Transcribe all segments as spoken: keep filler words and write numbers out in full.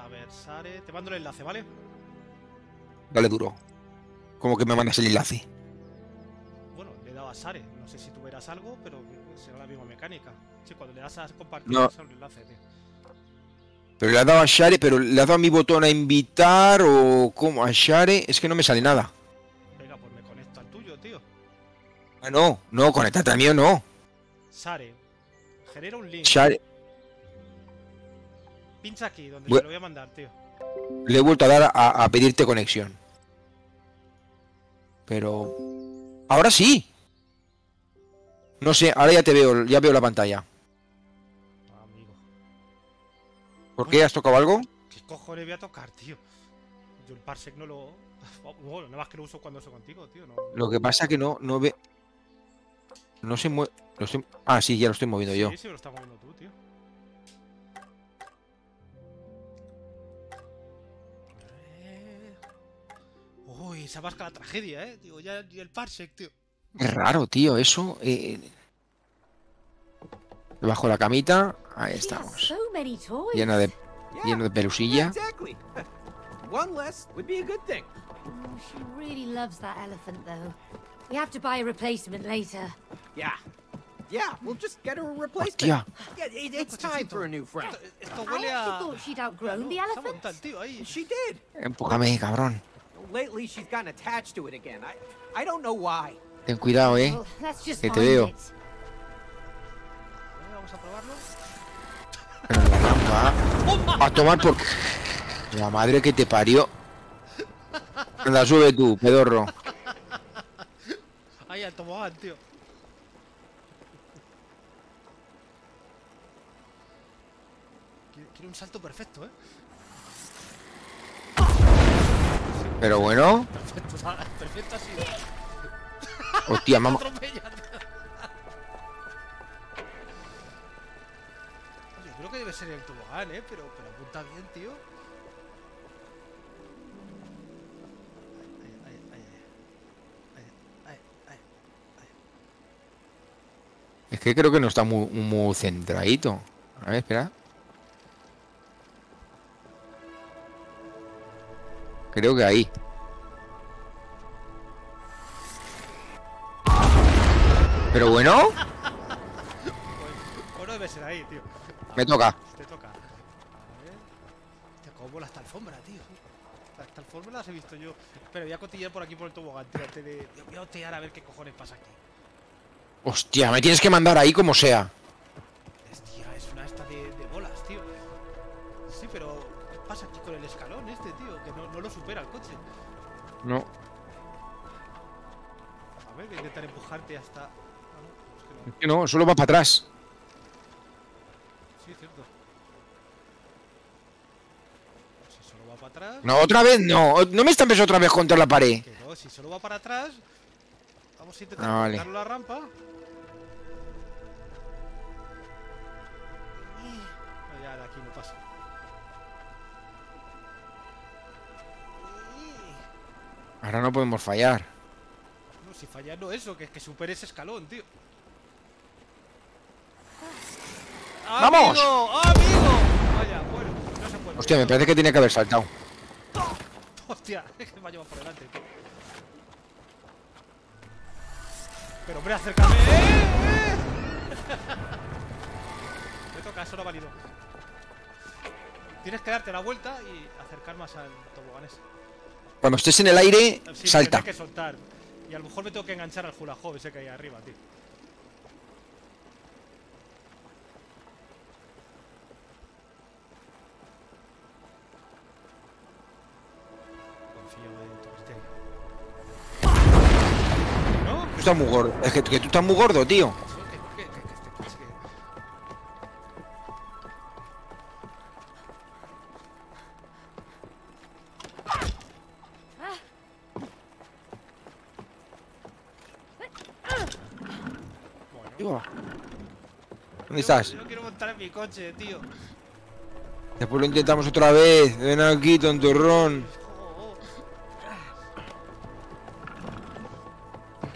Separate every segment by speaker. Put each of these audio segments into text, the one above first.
Speaker 1: A ver, Sare, te mando el enlace, ¿vale?
Speaker 2: Dale duro. ¿Cómo que me mandas el enlace?
Speaker 1: Bueno, le he dado a Sare. No sé si tú verás algo, pero será la misma mecánica. Sí, cuando le das a compartir,
Speaker 2: No.
Speaker 1: sale un enlace, tío.
Speaker 2: Pero le has dado a Share, pero le has dado a mi botón a invitar o cómo a Share, es que no me sale nada.
Speaker 1: Venga, pues me conecto al tuyo, tío.
Speaker 2: Ah, no, no, conéctate al mío, no.
Speaker 1: Sare, genera un link.
Speaker 2: Share,
Speaker 1: Pincha aquí, donde
Speaker 2: Bu-
Speaker 1: te lo voy a mandar, tío.
Speaker 2: le he vuelto a dar a, a pedirte conexión. Pero... ahora sí. No sé, ahora ya te veo, ya veo la pantalla.
Speaker 1: Amigo.
Speaker 2: ¿Por qué? ¿Has tocado algo?
Speaker 1: ¿Qué cojones voy a tocar, tío? Yo el parsec no lo... Bueno, nada más que lo uso cuando uso contigo, tío. No...
Speaker 2: Lo que pasa es que no, no ve... No se mueve... Lo estoy... Ah, sí, ya lo estoy moviendo
Speaker 1: sí,
Speaker 2: yo.
Speaker 1: Sí, sí, lo estás moviendo tú, tío. Uy, esa vasca la tragedia, eh. Digo, ya y el parsec, tío.
Speaker 2: Es raro, tío, eso. Eh... Bajo la camita. Ahí estamos. Llena de... lleno de pelusilla.
Speaker 3: Exactly. One less would be a good thing.
Speaker 4: Oh, she really loves that elephant, though. We have to buy a replacement later.
Speaker 3: Yeah. Yeah, we'll just get her a replacement.
Speaker 2: Hostia.
Speaker 3: Yeah, it, it's time for a new friend.
Speaker 1: Esto, esto
Speaker 4: I
Speaker 1: huele
Speaker 4: actually
Speaker 1: a...
Speaker 4: thought she'd outgrown the
Speaker 1: Se
Speaker 4: elephant.
Speaker 1: aguanta el tío ahí.
Speaker 3: She did.
Speaker 2: Empújame, cabrón.
Speaker 3: Lately, she's gotten attached to it again. I, I don't know why.
Speaker 2: Ten cuidado, eh.
Speaker 4: Well, let's just
Speaker 2: Que te
Speaker 4: find
Speaker 2: veo.
Speaker 4: it.
Speaker 1: Vamos a probarlo.
Speaker 2: Pero la rampa. A tomar por... La madre que te parió. Anda, sube tú, pedorro.
Speaker 1: Ahí al tobogán, tío. Quiere, quiere un salto perfecto, eh.
Speaker 2: Pero bueno.
Speaker 1: Perfecto, perfecto así.
Speaker 2: Hostia, mamá.
Speaker 1: Atropella. Yo creo que debe ser el tobogán, eh. Pero, pero apunta bien, tío. Ahí, ahí, ahí, ahí, ahí, ahí, ahí.
Speaker 2: Es que creo que no está muy, muy centradito. A ver, espera. Creo que ahí. Pero bueno.
Speaker 1: Bueno, debe ser ahí, tío.
Speaker 2: Me toca.
Speaker 1: Te toca. A ver. Hostia, cómo mola esta alfombra, tío. Esta alfombra las he visto yo. Espera, voy a cotillear por aquí por el tobogán, tío, antes de... Voy a otear a ver qué cojones pasa aquí.
Speaker 2: Hostia, me tienes que mandar ahí como sea.
Speaker 1: Hostia, es una esta de, de bolas, tío. Sí, pero ¿qué pasa aquí con el escalón este, tío? Que no, no lo supera el coche.
Speaker 2: No.
Speaker 1: A ver, voy a intentar empujarte hasta... Ah, no, es que no.
Speaker 2: Es que no, solo va para atrás.
Speaker 1: Sí, es cierto. Si solo va para atrás...
Speaker 2: No, otra vez no. No me estampes otra vez contra la pared.
Speaker 1: Que no, si solo va para atrás... Vamos a intentar
Speaker 2: Ah, vale.
Speaker 1: darle la rampa. No, ya de aquí no pasa.
Speaker 2: Ahora no podemos fallar.
Speaker 1: No, si falla no eso, que es que supere ese escalón, tío.
Speaker 2: ¡Vamos!
Speaker 1: ¡Amigo! ¡Amigo! Vaya, bueno, no se puede.
Speaker 2: Hostia, me parece que tiene que haber saltado.
Speaker 1: Hostia, es que me ha llevado por delante, tío. Pero hombre, acércame. ¡Eh! ¡Eh! Me toca, eso no ha valido. Tienes que darte la vuelta y acercar más al tobogán ese.
Speaker 2: Cuando estés en el aire,
Speaker 1: Sí,
Speaker 2: salta.
Speaker 1: tienes que soltar. Y a lo mejor me tengo que enganchar al hula hoop ese que hay arriba, tío. Confío en tu criterio. ¿No?
Speaker 2: Tú estás muy gordo. Es que, que tú estás muy gordo, tío.
Speaker 1: Eso, que, que, que, que este coche que...
Speaker 2: Tío. ¿Dónde estás?
Speaker 1: Yo quiero montar en mi coche, tío.
Speaker 2: Después lo intentamos otra vez. Ven aquí, tontorrón.
Speaker 1: Oh, oh.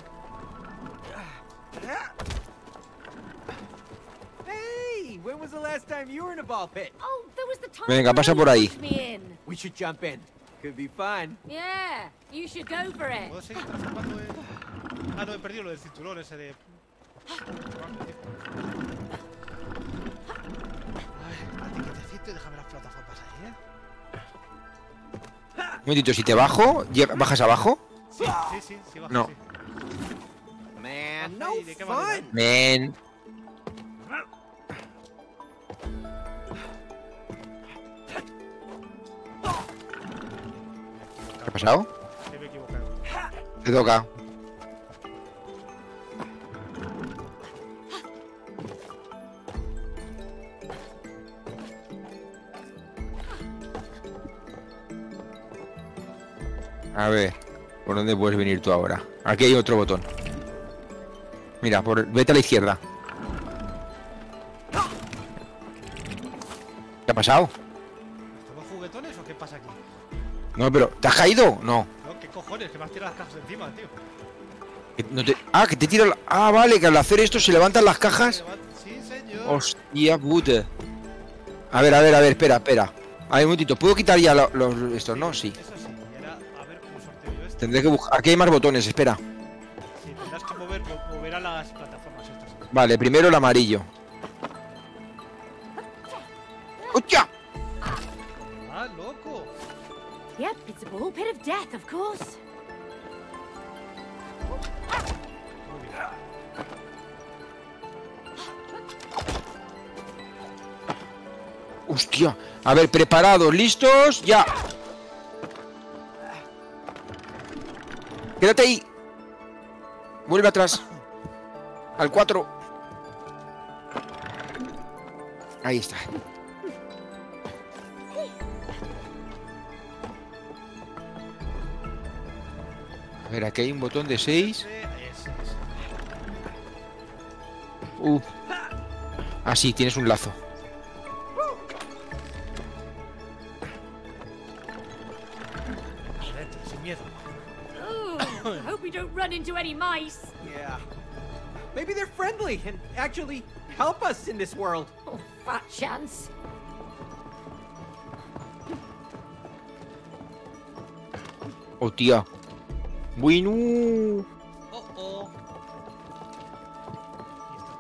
Speaker 3: Hey, when was the last last time you were in a ball pit?
Speaker 4: Oh, there was the time
Speaker 2: Venga, pasa por ahí.
Speaker 4: you pushed me in.
Speaker 3: We should jump in. Could be fun.
Speaker 4: Yeah, you should go for it.
Speaker 1: ¿Puedo seguir transformando en...? Ah, no, he perdido lo del cinturón ese de... Ay, espérate quietecito y déjame las plataformas ahí, ¿eh?
Speaker 2: Un momentito, si te bajo, llega- ¿bajas abajo?
Speaker 1: Sí, sí, sí, sí, baja,
Speaker 2: No.
Speaker 1: sí.
Speaker 3: Man,
Speaker 1: Ay,
Speaker 3: no
Speaker 1: ¿de qué manera?
Speaker 3: fun.
Speaker 2: Men. ¿Qué ha pasado?
Speaker 1: Sí, me he equivocado.
Speaker 2: Te toca. A ver, ¿por dónde puedes venir tú ahora? Aquí hay otro botón. Mira, por... vete a la izquierda. ¿Qué ha pasado?
Speaker 1: ¿Estamos juguetones o qué pasa aquí?
Speaker 2: No, pero ¿te has caído? No.
Speaker 1: No, ¿qué cojones? Que me has tirado las cajas encima, tío.
Speaker 2: Que no te- Ah, que te tira la... Ah, vale, que al hacer esto se levantan las cajas.
Speaker 1: Sí, señor.
Speaker 2: Hostia puta. A ver, a ver, a ver, espera, espera. A ver, un momentito, ¿puedo quitar ya lo- los estos, no? Sí.
Speaker 1: Eso sí, y ahora a ver cómo sorteo yo esto.
Speaker 2: Tendré que buscar... Aquí hay más botones, espera.
Speaker 1: Sí, tendrás que mover, mo- mover a las plataformas estas.
Speaker 2: Vale, primero el amarillo. ¡Hostia!
Speaker 1: ¡Ah, loco!
Speaker 4: Yep, it's a ball pit of death, of course.
Speaker 1: Muy bien.
Speaker 2: ¡Hostia! A ver, preparados, listos, ya. Quédate ahí. Vuelve atrás. Al cuatro. Ahí está. A ver, aquí hay un botón de seis.
Speaker 1: Ese, ese, ese.
Speaker 2: Uh. Ah, sí, tienes un lazo.
Speaker 1: Adentro, sin miedo.
Speaker 4: Ooh, hope we don't run into any mice.
Speaker 3: Yeah. Maybe they're friendly and actually help us in this world.
Speaker 4: Oh, fat chance.
Speaker 2: Oh, tía. Bueno.
Speaker 1: Oh, oh. Y estos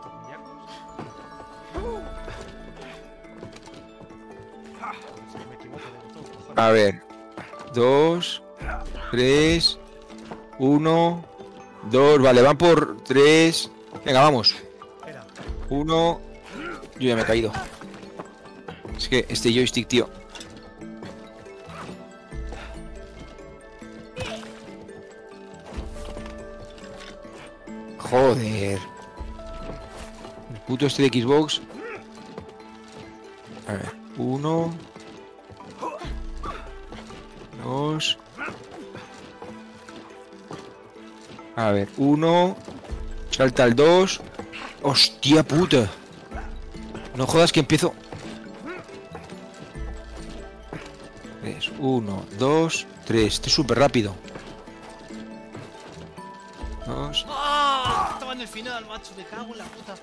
Speaker 1: tornillacos. Si no me equivoco de botón, cojones.
Speaker 2: A ver. Dos. Tres. Uno. Dos. Vale, van por tres. Venga, vamos.
Speaker 1: Espera.
Speaker 2: Uno. Yo ya me he caído. Es que este joystick, tío. Joder. El puto este de Xbox. A ver. Uno. Dos. A ver. Uno. Salta al dos. Hostia puta. No jodas que empiezo. Tres. Uno, dos, tres. Este es súper rápido. Dos.
Speaker 1: ¡Ah! Estaba en el final, macho. Me cago en la puta.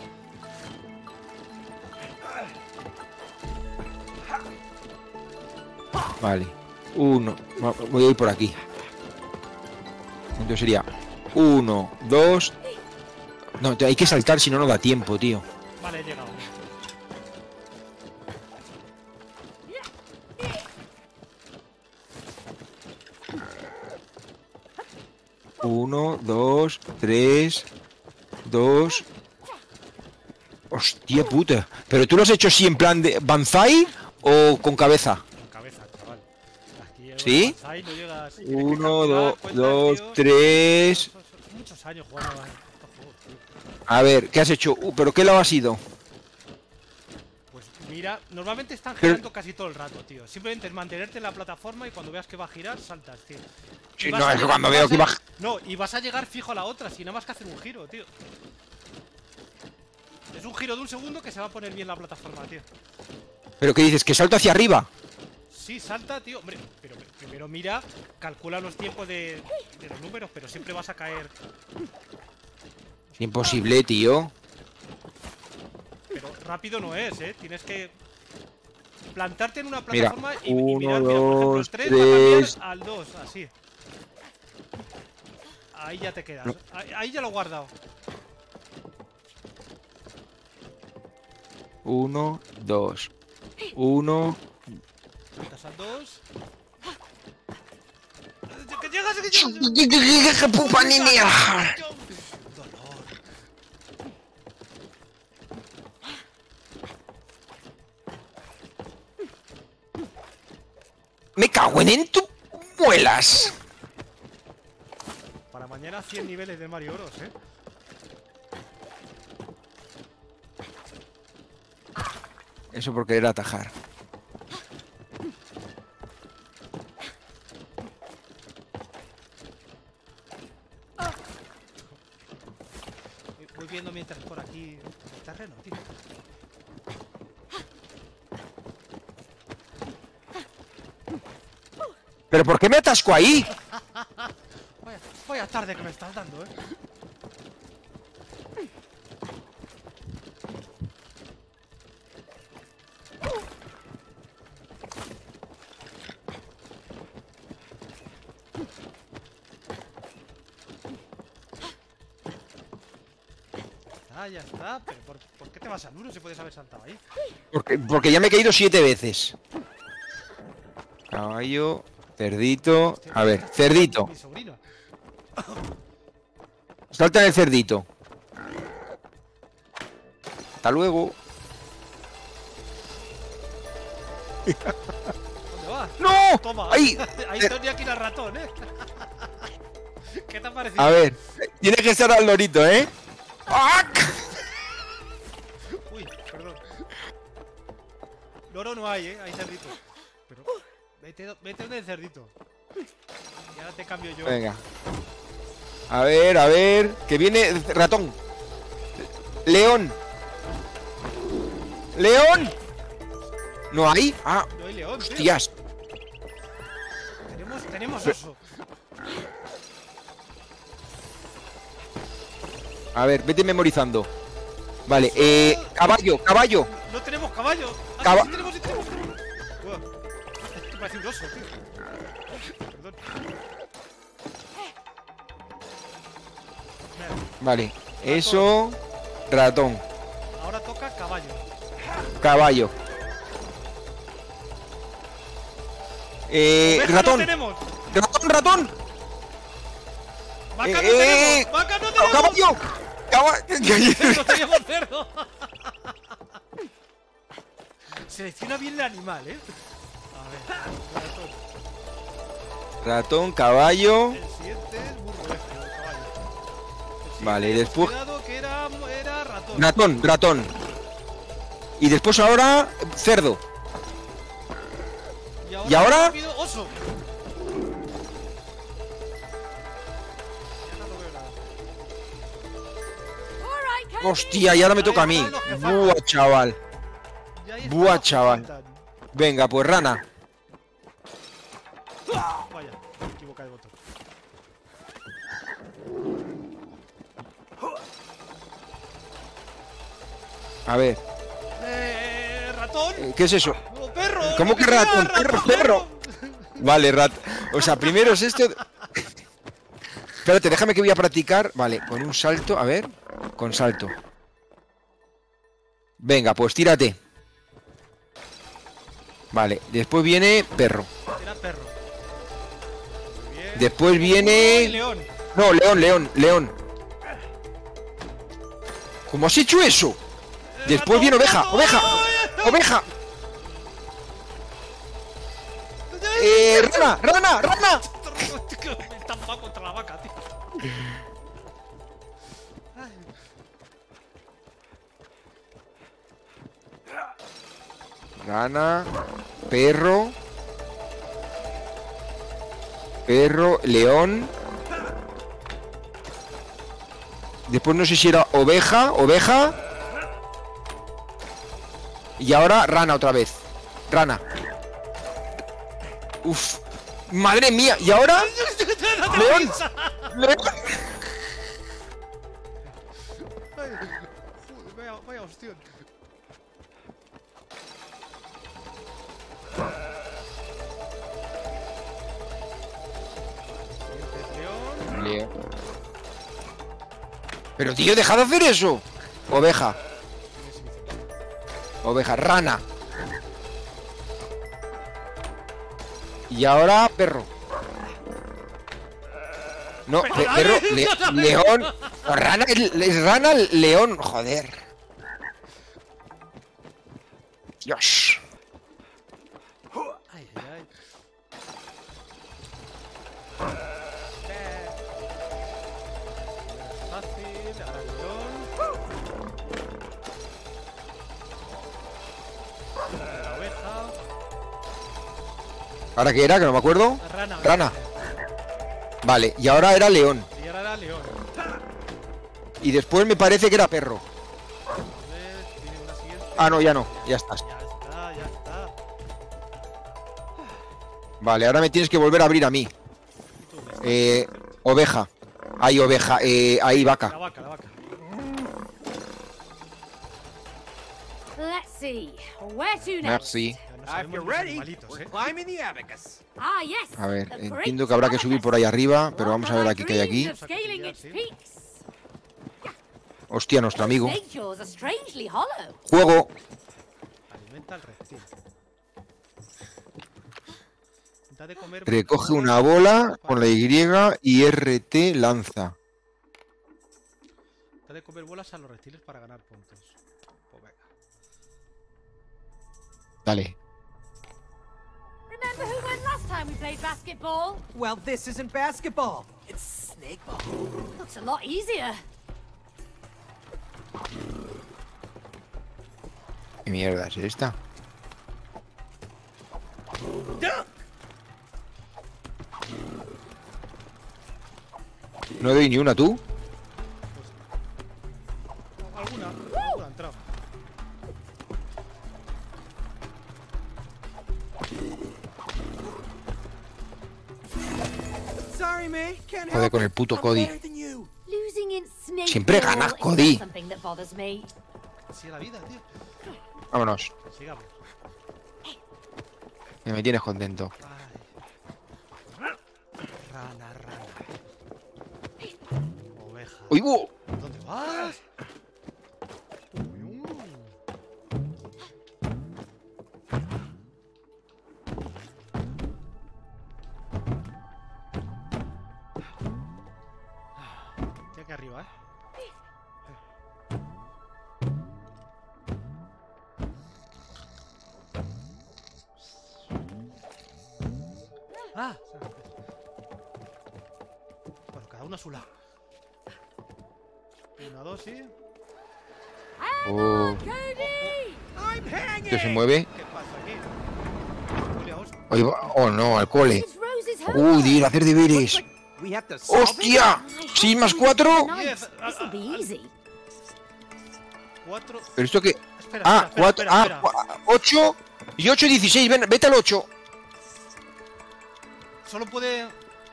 Speaker 2: Vale. Uno. Va- Voy a ir por aquí. Entonces sería uno, dos. No, te- hay que saltar, si no, no da tiempo, tío.
Speaker 1: Vale, he llegado.
Speaker 2: Uno, dos, tres, dos. Hostia puta. ¿Pero tú lo has hecho así en plan de Banzai o con cabeza?
Speaker 1: Con cabeza, chaval. Aquí el
Speaker 2: ¿Sí?
Speaker 1: Banzai no llegas- tienes que
Speaker 2: Uno,
Speaker 1: calcular,
Speaker 2: dos,
Speaker 1: cuenta,
Speaker 2: dos,
Speaker 1: tío.
Speaker 2: tres.
Speaker 1: Son- son muchos años jugando a estos juegos, tío.
Speaker 2: A ver, ¿qué has hecho? Uh, ¿pero qué lado has ido?
Speaker 1: Pues mira, normalmente están
Speaker 2: Pero-
Speaker 1: girando casi todo el rato, tío. Simplemente es mantenerte en la plataforma y cuando veas que va a girar, saltas, tío. Y
Speaker 2: Sí,
Speaker 1: vas
Speaker 2: no,
Speaker 1: a
Speaker 2: es que
Speaker 1: llegar-
Speaker 2: cuando
Speaker 1: vas
Speaker 2: veo
Speaker 1: a-
Speaker 2: que va-
Speaker 1: No, y vas a llegar fijo a la otra, sin nada más que hacer un giro, tío. Es un giro de un segundo que se va a poner bien la plataforma, tío.
Speaker 2: ¿Pero qué dices? ¿Que salto hacia arriba?
Speaker 1: Sí, salta, tío. Hombre, pero primero mira, calcula los tiempos de, de los números, pero siempre vas a caer.
Speaker 2: Es imposible, tío.
Speaker 1: Pero rápido no es, ¿eh? Tienes que plantarte en una
Speaker 2: Mira,
Speaker 1: plataforma y, y mirar,
Speaker 2: uno,
Speaker 1: mira, por ejemplo,
Speaker 2: dos,
Speaker 1: el tres va a
Speaker 2: tres.
Speaker 1: cambiar al dos, así. Ahí ya te quedas.
Speaker 2: No.
Speaker 1: Ahí, ahí ya lo he guardado.
Speaker 2: Uno, dos. Uno.
Speaker 1: Saltas al dos. ¡Que llegas! ¡Que llegas!
Speaker 2: ¡Pupa niña!
Speaker 1: Dolor.
Speaker 2: Me cago en tu muelas.
Speaker 1: Para mañana cien niveles de Mario Bros, ¿eh?
Speaker 2: Eso por querer atajar.
Speaker 1: Voy viendo mientras por aquí el terreno, tío.
Speaker 2: ¿Pero por qué me atasco ahí?
Speaker 1: Vaya, vaya tarde que me estás dando, ¿eh? Ah, ya está. Pero ¿por, ¿por qué te vas al muro si puedes haber saltado ahí?
Speaker 2: Porque, porque ya me he caído siete veces. Caballo, cerdito. A ver, cerdito.
Speaker 1: Mi sobrino.
Speaker 2: Salta en el cerdito. Hasta luego.
Speaker 1: ¿Dónde vas?
Speaker 2: ¡No!
Speaker 1: Toma.
Speaker 2: ¡Ahí!
Speaker 1: Ahí tenía que ir al ratón, ¿eh? ¿Qué te ha parecido?
Speaker 2: A ver, tienes que estar al lorito, ¿eh? ¡Ah!
Speaker 1: Uy, perdón. Loro no hay, ¿eh? Hay cerdito. Pero vete, vete donde el cerdito. Y ahora te cambio yo.
Speaker 2: Venga. A ver, a ver. Que viene ratón. León. ¡León! ¿No hay? Ah,
Speaker 1: No hay león, tío.
Speaker 2: hostias.
Speaker 1: Tenemos, tenemos oso.
Speaker 2: A ver, vete memorizando. Vale, eh. Caballo, caballo.
Speaker 1: No tenemos caballo. Ah,
Speaker 2: Caba-
Speaker 1: sí tenemos, sí tenemos. Uah, esto parece un oso, tío. Perdón. Mira,
Speaker 2: Vale, eso. Ratón.
Speaker 1: ahora toca caballo.
Speaker 2: Caballo. Eh.
Speaker 1: Oveja
Speaker 2: Ratón.
Speaker 1: No tenemos.
Speaker 2: Ratón, ratón.
Speaker 1: Vaca
Speaker 2: Eh,
Speaker 1: no
Speaker 2: eh,
Speaker 1: tenemos. Vaca no tenemos.
Speaker 2: Caballo. Caballo.
Speaker 1: No teníamos cerdo. Selecciona bien el animal, ¿eh? A ver, ratón.
Speaker 2: Ratón, caballo.
Speaker 1: El siguiente es burro este, el caballo. El siguiente
Speaker 2: Vale,
Speaker 1: hemos
Speaker 2: después-
Speaker 1: quedado que era, era ratón.
Speaker 2: Ratón, ratón. Y después ahora, cerdo.
Speaker 1: Y ahora,
Speaker 2: ¿Y ahora?
Speaker 1: ha habido oso. Ya no lo veo nada.
Speaker 4: All right, Kirby.
Speaker 2: Hostia, y ahora me toca a mí. Buah, chaval.
Speaker 1: Ya ahí
Speaker 2: Buah,
Speaker 1: está,
Speaker 2: chaval.
Speaker 1: faltan.
Speaker 2: Venga, pues rana.
Speaker 1: Vaya, me equivoqué de botón.
Speaker 2: A ver,
Speaker 1: Eh, ratón.
Speaker 2: eh, ¿qué es eso?
Speaker 1: Oh, perro.
Speaker 2: ¿Cómo
Speaker 1: lo
Speaker 2: que
Speaker 1: sea,
Speaker 2: ratón? Perro, perro. Vale, rat. O sea, primero es esto. Espérate, déjame que voy a practicar. Vale, con un salto, a ver. Con salto. Venga, pues tírate. Vale, después viene perro.
Speaker 1: Era perro. Muy bien.
Speaker 2: Después
Speaker 1: Uy,
Speaker 2: viene.
Speaker 1: león.
Speaker 2: No, león, león, león. ¿Cómo has hecho eso? Después
Speaker 1: Ratón,
Speaker 2: viene oveja,
Speaker 1: ratón.
Speaker 2: oveja, oveja. Eh, rana, rana, rana.
Speaker 1: Me he estampado contra la vaca, tío. Ay.
Speaker 2: Rana, perro. Perro, león. Después no sé si era oveja, oveja. Y ahora rana otra vez. Rana. Uf. Madre mía. ¿Y ahora? León. León.
Speaker 1: Ay, joder, vaya, vaya hostión.
Speaker 2: Le- Pero tío, deja de hacer eso. Oveja. Oveja, rana. Y ahora perro. No, pe- perro, le- león. No, rana, es, es rana, león, joder. Dios.
Speaker 1: Ay, ay, ay. Fácil, ahora el león. La oveja.
Speaker 2: ¿Ahora qué era? Que no me acuerdo.
Speaker 1: La rana.
Speaker 2: Rana. Vale, y ahora era león.
Speaker 1: Y ahora era león.
Speaker 2: Y después me parece que era perro.
Speaker 1: A ver, tiene una siguiente.
Speaker 2: Ah, no, ya no. Ya estás.
Speaker 1: Ya está, ya está.
Speaker 2: Vale, ahora me tienes que volver a abrir a mí.
Speaker 1: ¿Y tú? ¿Ves?
Speaker 2: Eh, oveja. Ahí, oveja. Eh, ahí,
Speaker 1: La
Speaker 2: vaca.
Speaker 1: vaca, la vaca.
Speaker 4: Let's see. Where to next?
Speaker 2: Merci.
Speaker 1: Ya no
Speaker 3: If
Speaker 1: sabemos
Speaker 3: you're
Speaker 1: los
Speaker 3: ready,
Speaker 1: animalitos,
Speaker 3: we're
Speaker 1: ¿eh?
Speaker 3: climbing the abacus.
Speaker 4: Ah, yes.
Speaker 2: A ver,
Speaker 4: the
Speaker 2: entiendo
Speaker 4: great
Speaker 2: que habrá que subir por ahí arriba, pero vamos a ver aquí qué hay aquí.
Speaker 4: dreams of scaling its peaks.
Speaker 2: Hostia, nuestro amigo.
Speaker 4: Snake jaws are strangely hollow.
Speaker 2: Juego.
Speaker 1: Alimenta al reptil. Da de comer
Speaker 2: Recoge una bola con la Y y R T lanza.
Speaker 1: Da de comer bolas a los reptiles para ganar puntos. Pues venga.
Speaker 2: Dale.
Speaker 4: Remember who won last time we played basketball?
Speaker 3: Well, this isn't basketball. It's snake ball.
Speaker 4: Looks a lot easier.
Speaker 2: ¿Qué mierda es esta? No doy ni una, ¿tú?
Speaker 1: Alguna, alguna ha entrado.
Speaker 3: Sorry, May. Can't
Speaker 2: Joder,
Speaker 3: help
Speaker 2: con el
Speaker 3: it.
Speaker 2: puto
Speaker 3: I'm
Speaker 2: Cody.
Speaker 3: better than you.
Speaker 4: Losing in snake
Speaker 2: Siempre
Speaker 4: ball
Speaker 2: ganas,
Speaker 4: is
Speaker 2: Cody.
Speaker 4: not something that bothers me.
Speaker 1: Así es la vida, tío.
Speaker 2: Vámonos.
Speaker 1: Sigamos.
Speaker 2: Que me tienes contento.
Speaker 1: Ay. Rana, rana. Oveja.
Speaker 2: ¡Uy, bu!
Speaker 1: ¿Dónde vas? Uy, uy. Estoy aquí arriba, ¿eh? Ah, bueno, cada uno a su lado. Una, dos, sí.
Speaker 2: Oh,
Speaker 4: Cody!
Speaker 3: I'm hanging.
Speaker 2: ¿qué se mueve?
Speaker 1: ¿Qué pasa aquí? Julia, hostia.
Speaker 2: Oye, va- oh no, al cole.
Speaker 4: It's Rose's
Speaker 2: ¡Uh,
Speaker 4: homework.
Speaker 2: dir, hacer deberes!
Speaker 3: We have to solve it.
Speaker 2: ¡Hostia!
Speaker 4: I hope
Speaker 2: ¿seis más
Speaker 4: you
Speaker 2: cuatro?
Speaker 4: do tonight.
Speaker 1: Yes, ah,
Speaker 4: This'll be
Speaker 1: ah,
Speaker 4: easy.
Speaker 1: Cuatro.
Speaker 2: ¿Pero esto qué?
Speaker 1: Espera,
Speaker 2: Ah,
Speaker 1: espera,
Speaker 2: cuatro.
Speaker 1: espera,
Speaker 2: Ah,
Speaker 1: espera.
Speaker 2: cua- ocho. Y ocho, dieciséis. Ven, vete al ocho.
Speaker 1: Solo puede.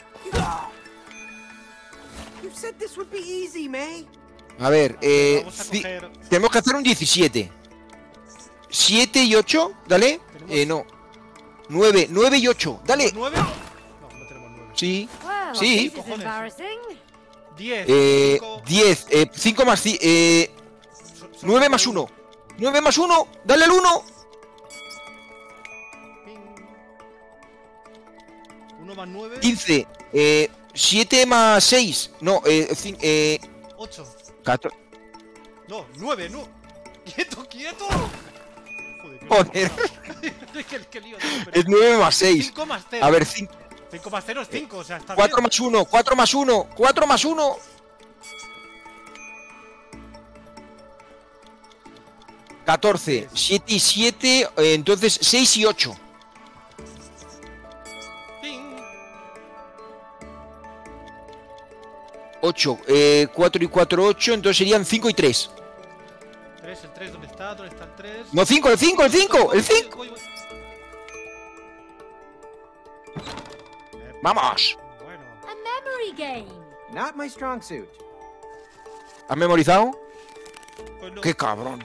Speaker 3: You said this would be easy, May.
Speaker 2: A ver, eh.
Speaker 1: Vamos a
Speaker 2: ci-
Speaker 1: coger.
Speaker 2: tenemos que hacer un diecisiete. siete y ocho, dale.
Speaker 1: Tenemos-
Speaker 2: Eh, no. nueve, nueve y ocho, dale.
Speaker 1: ¿Nueve? No, no tenemos nueve.
Speaker 2: Sí.
Speaker 4: Well,
Speaker 2: Sí.
Speaker 4: this is
Speaker 1: Cojones.
Speaker 4: embarrassing.
Speaker 1: Diez.
Speaker 2: Eh,
Speaker 1: cinco,
Speaker 2: diez, eh, cinco más ci- eh,
Speaker 1: so- solo
Speaker 2: nueve
Speaker 1: puede
Speaker 2: más uno. nueve más uno, dale al uno.
Speaker 1: Ping. Uno más nueve.
Speaker 2: quince, eh, siete más seis. No, eh, cin- eh,
Speaker 1: Ocho.
Speaker 2: catorce.
Speaker 1: No, nueve, no. Quieto, quieto. Joder, qué
Speaker 2: Joder,
Speaker 1: qué, qué lío, tío, pero-
Speaker 2: es nueve más seis.
Speaker 1: Cinco más cero.
Speaker 2: A ver, cinco.
Speaker 1: Cinco más cero es cinco, o sea, está
Speaker 2: cuatro
Speaker 1: bien.
Speaker 2: más uno, cuatro más uno, cuatro más uno. catorce, siete y siete, eh, entonces seis y ocho.
Speaker 1: Ping.
Speaker 2: ocho, eh, cuatro y cuatro, ocho, entonces serían cinco y tres.
Speaker 1: Tres, el tres, ¿dónde está? ¿Dónde está el tres?
Speaker 2: No, cinco, el cinco, el cinco, el cinco.
Speaker 1: Voy, voy, voy. Eh,
Speaker 2: Vamos.
Speaker 1: Bueno,
Speaker 4: A memory game.
Speaker 3: Not my strong suit.
Speaker 2: ¿Has memorizado?
Speaker 1: pues no.
Speaker 2: Qué cabrón.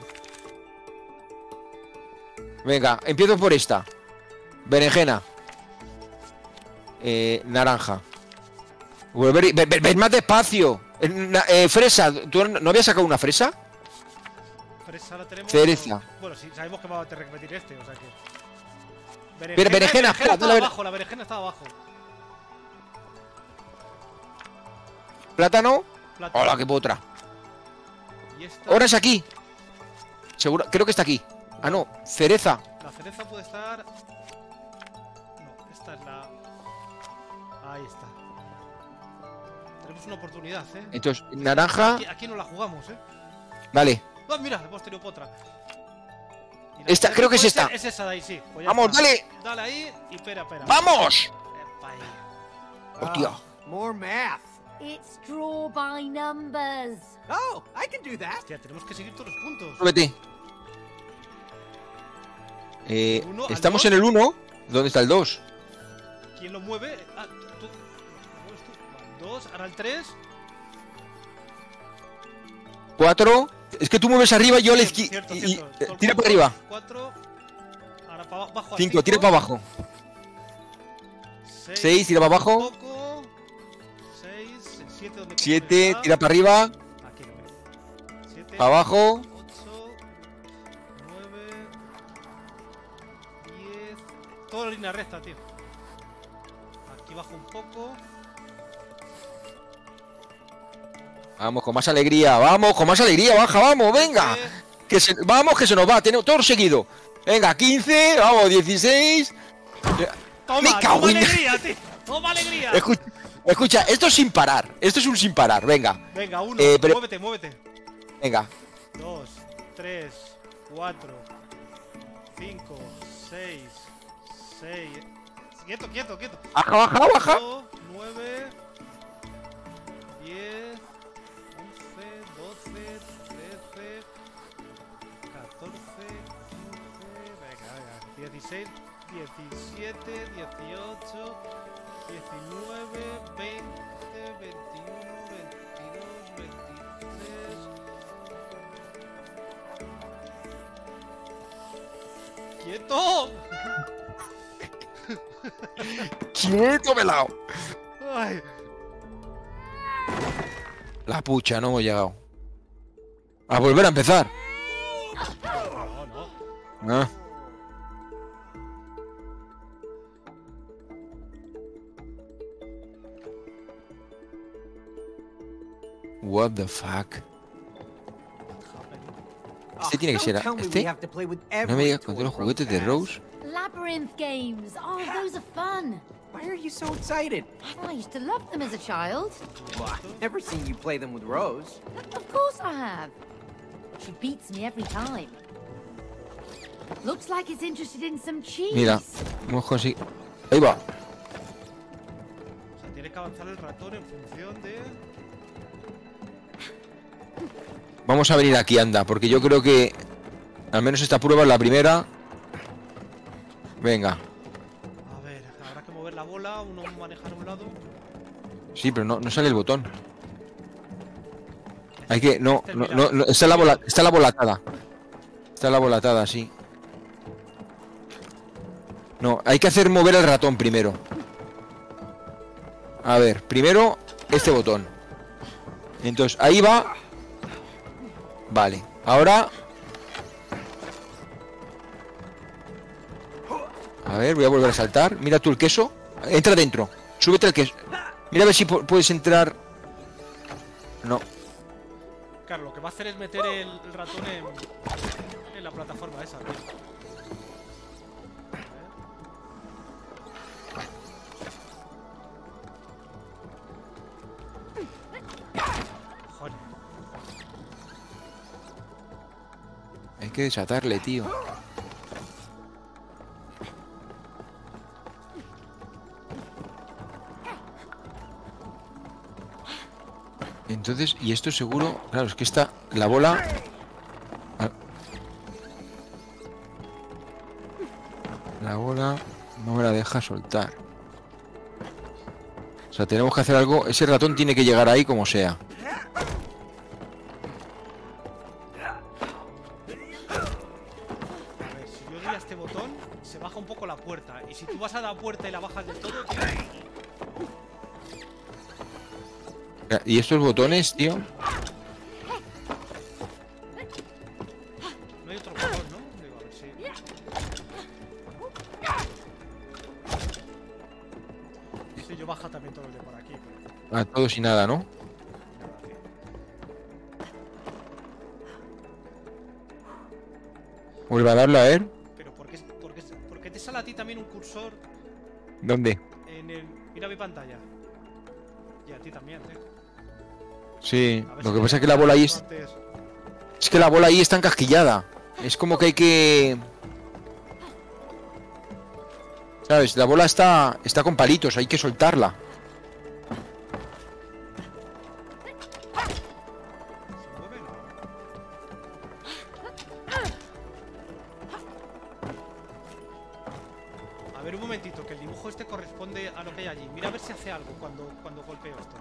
Speaker 2: Venga, empiezo por esta. Berenjena. Eh, naranja. Volver y... Ven, ven- ven más despacio. Eh, na- eh, fresa, ¿tú no habías sacado una fresa?
Speaker 1: Fresa la tenemos.
Speaker 2: Cereza.
Speaker 1: Bueno, sí, sabemos que va a repetir este, o sea que.
Speaker 2: Pero berenjena, espera,
Speaker 1: estaba
Speaker 2: dale, bere-
Speaker 1: abajo, la berenjena estaba abajo.
Speaker 2: Plátano.
Speaker 1: Plata.
Speaker 2: Hola, qué potra.
Speaker 1: Y esta.
Speaker 2: Ahora es aquí. Seguro, creo que está aquí. Ah, no, cereza.
Speaker 1: La cereza puede estar. No, esta es la. Ahí está. Tenemos una oportunidad, ¿eh?
Speaker 2: Entonces, naranja.
Speaker 1: Aquí, aquí no la jugamos, ¿eh?
Speaker 2: Vale.
Speaker 1: Ah, mira, hemos tenido potra. Y la
Speaker 2: Esta,
Speaker 1: cereza
Speaker 2: creo que es
Speaker 1: puede
Speaker 2: esta.
Speaker 1: ser- Es esa de ahí, sí. Pues ya
Speaker 2: Vamos,
Speaker 1: está.
Speaker 2: dale.
Speaker 1: Dale ahí y espera, espera.
Speaker 2: ¡Vamos!
Speaker 1: Epa ahí.
Speaker 2: Hostia.
Speaker 3: Ah, more math.
Speaker 4: It's draw by numbers.
Speaker 3: Oh, I can do that.
Speaker 1: Hostia, tenemos que seguir todos los puntos.
Speaker 2: Súbete. Eh,
Speaker 1: Uno al
Speaker 2: estamos
Speaker 1: dos.
Speaker 2: en el uno. ¿Dónde está el dos?
Speaker 1: ¿Quién lo mueve? Ah, tú. ¿Lo mueves tú? Vale, dos, ahora el tres.
Speaker 2: cuatro. Es que tú mueves arriba y yo a la izquierda.
Speaker 1: Cierto,
Speaker 2: y-
Speaker 1: cierto.
Speaker 2: y-
Speaker 1: Todo el
Speaker 2: Tira
Speaker 1: mundo,
Speaker 2: para arriba.
Speaker 1: cuatro. Ahora para abajo.
Speaker 2: cinco, tira para abajo. seis, tira para abajo.
Speaker 1: seis, siete, donde
Speaker 2: siete,
Speaker 1: está.
Speaker 2: tira para arriba.
Speaker 1: Aquí lo veo. siete,
Speaker 2: Para abajo.
Speaker 1: ocho, nueve, diez. Todo en línea recta, tío. Aquí bajo un poco.
Speaker 2: Vamos, con más alegría. Vamos, con más alegría. Baja, vamos, venga.
Speaker 1: quince,
Speaker 2: Que se, vamos, que se nos va. Tenemos todo seguido. Venga, quince. Vamos, dieciséis.
Speaker 1: Toma,
Speaker 2: Me cago
Speaker 1: toma
Speaker 2: en-
Speaker 1: alegría, tío. Toma alegría.
Speaker 2: Escucha, escucha, esto es sin parar. Esto es un sin parar. Venga,
Speaker 1: Venga, uno.
Speaker 2: Eh, pero-
Speaker 1: Muévete, muévete.
Speaker 2: venga.
Speaker 1: dos, tres, cuatro, cinco, seis, seis. Quieto, quieto, quieto.
Speaker 2: Baja, baja, baja.
Speaker 1: ocho, nueve, diez, once, doce, trece, catorce, quince. Venga, venga. dieciséis, diecisiete, dieciocho, diecinueve, veinte, veintiuno, veintidós, veintitrés. ¡Quieto!
Speaker 2: Quieto, pelado.
Speaker 1: Ay.
Speaker 2: La pucha, no hemos llegado. A volver a empezar.
Speaker 1: No, no.
Speaker 2: Ah. What the fuck. Este tiene que
Speaker 3: Don't
Speaker 2: ser
Speaker 3: tell me we
Speaker 2: este.
Speaker 3: have to play with
Speaker 2: No me
Speaker 3: every
Speaker 2: digas con todos los
Speaker 3: toy
Speaker 2: juguetes de
Speaker 3: Rose has.
Speaker 2: Rose.
Speaker 4: Labyrinth games. Oh, those are fun.
Speaker 3: Why are you so excited?
Speaker 4: I used to love them as a child.
Speaker 3: Well, I've never seen you play them with Rose.
Speaker 4: Of course I have. She beats me every time. Looks like it's interested in some cheese.
Speaker 2: Mira, hemos conseguido. Ahí va.
Speaker 1: O sea, tiene que avanzar el ratón en función de.
Speaker 2: Vamos a venir aquí, anda, porque yo creo que al menos esta prueba es la primera. Venga.
Speaker 1: A ver, habrá que mover la bola, uno manejar un lado.
Speaker 2: Sí, pero no, no sale el botón. Hay que. No, no, no, no, está la bola, está la volatada. Está la volatada, sí. No, hay que hacer mover el ratón primero. A ver, primero este botón. Entonces, ahí va. Vale, ahora. A ver, voy a volver a saltar. Mira tú el queso. Entra dentro. Súbete el queso. Mira a ver si pu- puedes entrar. No.
Speaker 1: Claro, lo que va a hacer es meter el, el ratón en, en la plataforma esa. tío. Joder.
Speaker 2: Hay que desatarle, tío. Entonces, y esto seguro. Claro, es que está la bola. Ah. La bola no me la deja soltar. O sea, tenemos que hacer algo. Ese ratón tiene que llegar ahí como sea.
Speaker 1: A ver, si yo doy a este botón, se baja un poco la puerta. Y si tú vas a la puerta y la bajas del todo, tío,
Speaker 2: ¿Y estos botones, tío?
Speaker 1: No hay otro color, ¿no? Digo, a ver si... Sí, yo baja también todo el de por aquí. Pero...
Speaker 2: A todos y nada, ¿no?
Speaker 1: nada, tío.
Speaker 2: Vuelve a darle a ver.
Speaker 1: Pero ¿por qué, por, qué, ¿por qué te sale a ti también un cursor
Speaker 2: ¿Dónde?
Speaker 1: en el... Mira mi pantalla. Y a ti también, tío.
Speaker 2: Sí,
Speaker 1: A ver
Speaker 2: lo
Speaker 1: si
Speaker 2: que
Speaker 1: me
Speaker 2: pasa es que
Speaker 1: deja
Speaker 2: la bola ahí es...
Speaker 1: antes.
Speaker 2: Es que la bola ahí está encasquillada. Es como que hay que... ¿Sabes? La bola está, está con palitos, hay que soltarla.
Speaker 1: ¿Se mueve? No. A ver, un momentito, que el dibujo este corresponde a lo que hay allí. Mira a ver si hace algo cuando, cuando golpeo esto.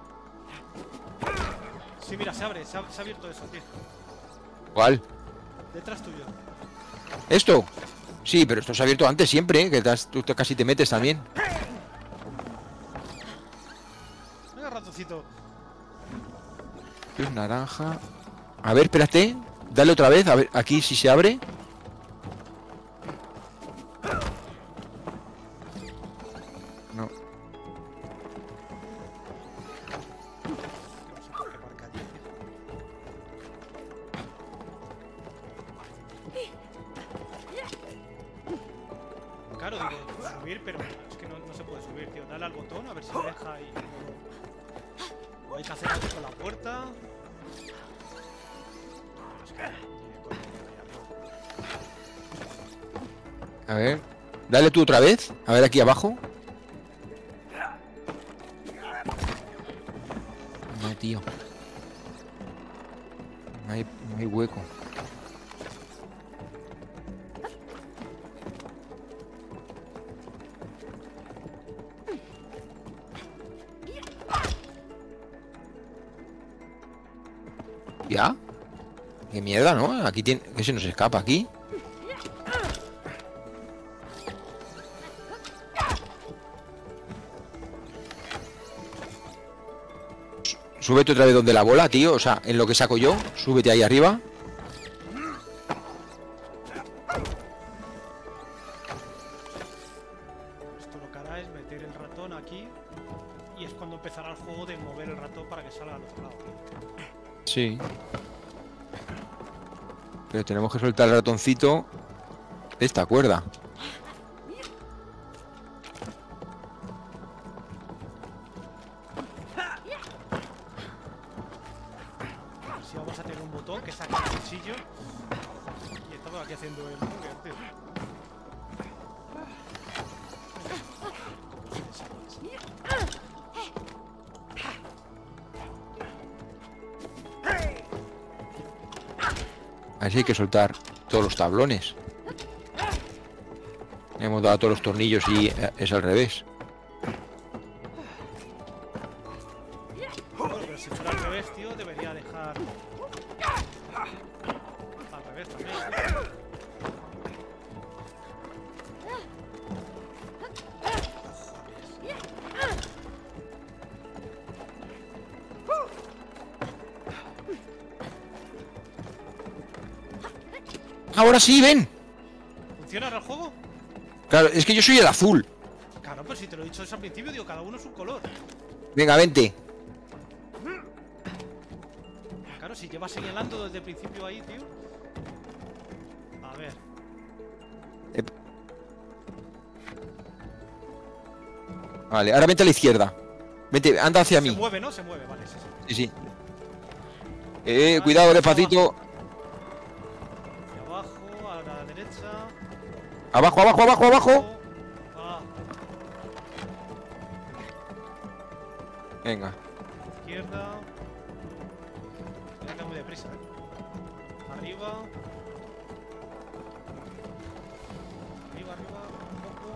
Speaker 1: Sí, mira, se abre, se ha, se ha abierto eso, tío.
Speaker 2: ¿Cuál?
Speaker 1: Detrás tuyo.
Speaker 2: ¿Esto? Sí, pero esto se ha abierto antes siempre, ¿eh? Que te has- tú te- casi te metes también.
Speaker 1: Venga, ratoncito.
Speaker 2: Esto es naranja. A ver, espérate. Dale otra vez, a ver, aquí si se abre. No.
Speaker 1: Que no sé por qué marca allí, tío. Claro, digo, subir, pero es que no, no se puede subir, tío. Dale al botón a ver si me deja y... O hay que hacer algo con la puerta. Pero es que... ni de coña llega ahí arriba.
Speaker 2: A ver. Dale tú otra vez. A ver aquí abajo. No, tío. No hay, no hay hueco. ¿Ya? Qué mierda, ¿no? Aquí tiene... ¿Qué se nos escapa aquí? Súbete otra vez donde la bola, tío. O sea, en lo que saco yo. Súbete ahí arriba.
Speaker 1: Esto lo que hará es meter el ratón aquí. Y es cuando empezará el juego de mover el ratón para que salga al otro lado.
Speaker 2: Sí. Pero tenemos que soltar el ratoncito de esta cuerda.
Speaker 1: Si vamos a tener un botón que saque el cuchillo. Y estamos aquí haciendo el burger, tío. ¿Cómo se deshace?
Speaker 2: Así hay que soltar todos los tablones. Hemos dado todos los tornillos y eh, es al revés.
Speaker 1: Bueno, pero si fuera al revés, tío, debería dejar... Al revés también.
Speaker 2: Ahora sí, ven.
Speaker 1: ¿Funciona ahora el juego?
Speaker 2: Claro, es que yo soy el azul.
Speaker 1: Claro, pues si te lo he dicho desde al principio, digo, cada uno es un color.
Speaker 2: Venga, vente.
Speaker 1: Claro, si llevas señalando desde el principio ahí, tío. A ver.
Speaker 2: Ep. Vale, ahora vente a la izquierda. Vente, anda hacia
Speaker 1: Se
Speaker 2: mí.
Speaker 1: mueve, ¿no? Se mueve, vale, sí, sí.
Speaker 2: Sí, sí. Eh, cuidado, despacito.
Speaker 1: Hacia abajo, a la derecha.
Speaker 2: Abajo, abajo, abajo, abajo.
Speaker 1: Ah,
Speaker 2: Venga.
Speaker 1: izquierda. Tiene que ir muy deprisa, ¿eh? Arriba. Arriba, arriba, un poco.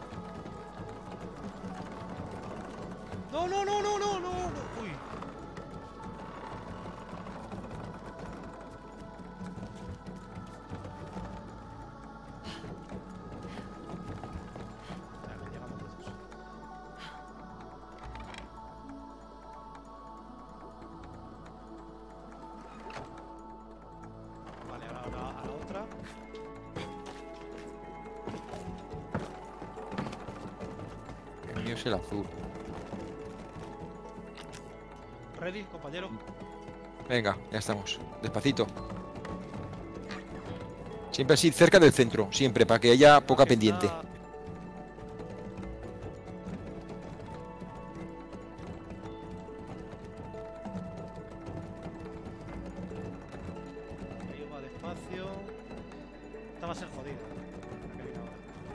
Speaker 1: No, no, no, no, no, no, no. Uy. Vale, llegamos los dos. otra.
Speaker 2: El mío es el azul.
Speaker 1: Ready, compañero.
Speaker 2: Venga, ya estamos. Despacito. Siempre así, cerca del centro. Siempre, para que haya poca
Speaker 1: Que
Speaker 2: pendiente.
Speaker 1: está- Ahí va despacio. Esta va a ser jodida. La que viene ahora.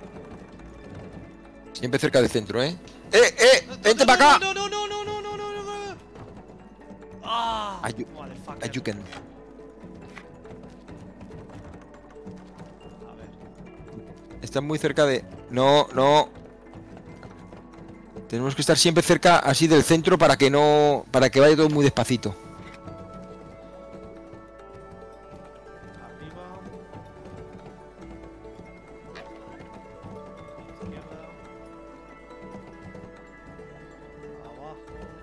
Speaker 2: Siempre cerca del centro, ¿eh? ¡Eh, eh! ¡Vente para acá!
Speaker 1: No, no, no, no, no, no, no, no, no. Ah,
Speaker 2: Ayu-
Speaker 1: motherfucker.
Speaker 2: Ayuken.
Speaker 1: A ver.
Speaker 2: Están muy cerca de... No, no. Tenemos que estar siempre cerca así del centro para que no... Para que vaya todo muy despacito.
Speaker 1: Arriba. Izquierda. Abajo.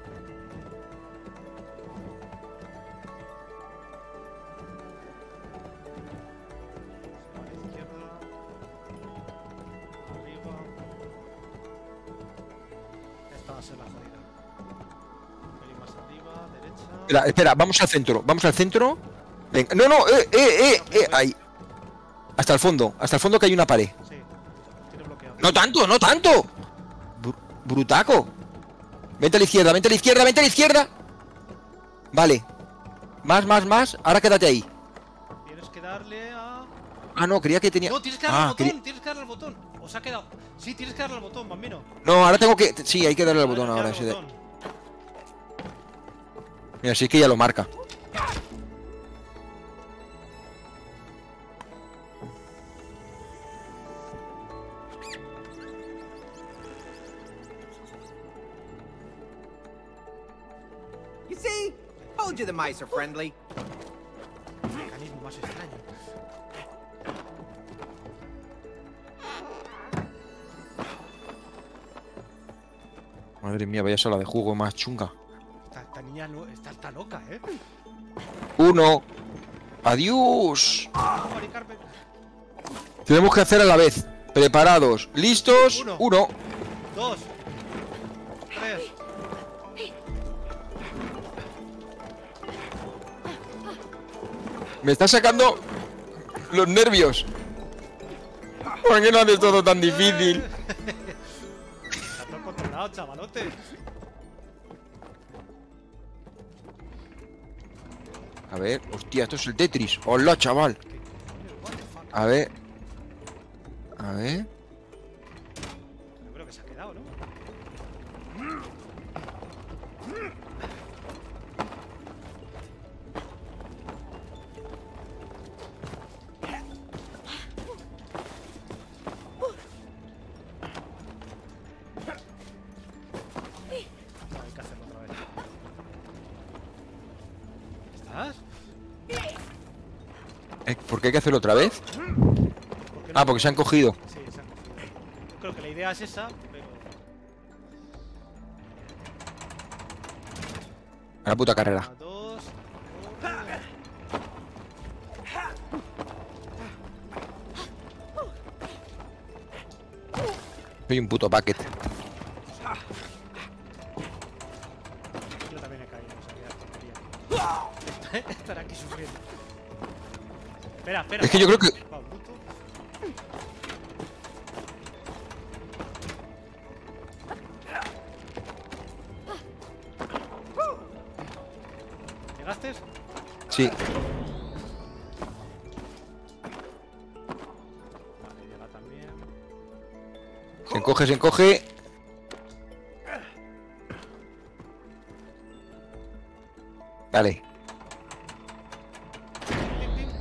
Speaker 1: A la izquierda. Arriba. Esta va a ser la jodida. Un pelín más arriba, derecha.
Speaker 2: Espera, espera, vamos al centro. Vamos al centro. Venga. No, no, eh, eh, eh, eh. Ahí. Hasta el fondo. Hasta el fondo que hay una pared.
Speaker 1: Sí, tiene bloqueado.
Speaker 2: ¡No tanto, no tanto! Bru- Brutaco. Vente a la izquierda, vente a la izquierda, vente a la izquierda. Vale. Más, más, más. Ahora quédate ahí.
Speaker 1: Tienes que darle a...
Speaker 2: Ah, no, creía que tenía...
Speaker 1: No, tienes que darle
Speaker 2: Ah,
Speaker 1: al botón,
Speaker 2: quería-
Speaker 1: tienes que darle al botón. Os ha quedado. Sí, tienes que darle al botón, bambino.
Speaker 2: No, ahora tengo que... Sí, hay que darle al
Speaker 1: Vale,
Speaker 2: botón
Speaker 1: darle
Speaker 2: ahora.
Speaker 1: al
Speaker 2: Ese de...
Speaker 1: botón.
Speaker 2: Mira, sí es que ya lo marca.
Speaker 3: You see? Told you the mice are friendly.
Speaker 1: Mecanismo más extraño.
Speaker 2: Madre mía, vaya sala de juego más chunga.
Speaker 1: Esta, esta niña no, está, está loca, ¿eh?
Speaker 2: Uno. Adiós.
Speaker 1: Ah, Mari Carmen.
Speaker 2: Tenemos que hacer a la vez. Preparados. ¿Listos?
Speaker 1: Uno.
Speaker 2: Uno.
Speaker 1: Dos. Tres.
Speaker 2: Me está sacando los nervios. ¿Por qué no haces todo tan difícil?
Speaker 1: Está todo controlado, chavalote.
Speaker 2: A ver, hostia, esto es el Tetris. Hola, chaval.
Speaker 1: What the fuck.
Speaker 2: A ver. A ver.
Speaker 1: Yo creo que se ha quedado, ¿no? No, hay que hacerlo otra vez. ¿Estás?
Speaker 2: Eh, ¿Por qué hay que hacerlo otra vez?
Speaker 1: ¿Por qué no?
Speaker 2: Ah, porque se han cogido.
Speaker 1: Sí, se han cogido. Yo creo que la idea es esa, pero...
Speaker 2: A la puta carrera.
Speaker 1: Una, dos... corre.
Speaker 2: Soy un puto bucket.
Speaker 1: Yo también he caído, o sea, que ya tontería. Estar aquí sufriendo. Espera, espera.
Speaker 2: Es que yo creo que...
Speaker 1: Va, bruto. ¿Llegaste?
Speaker 2: Sí.
Speaker 1: Vale, llega también.
Speaker 2: Se encoge, se encoge. Vale.
Speaker 1: Pim, pim.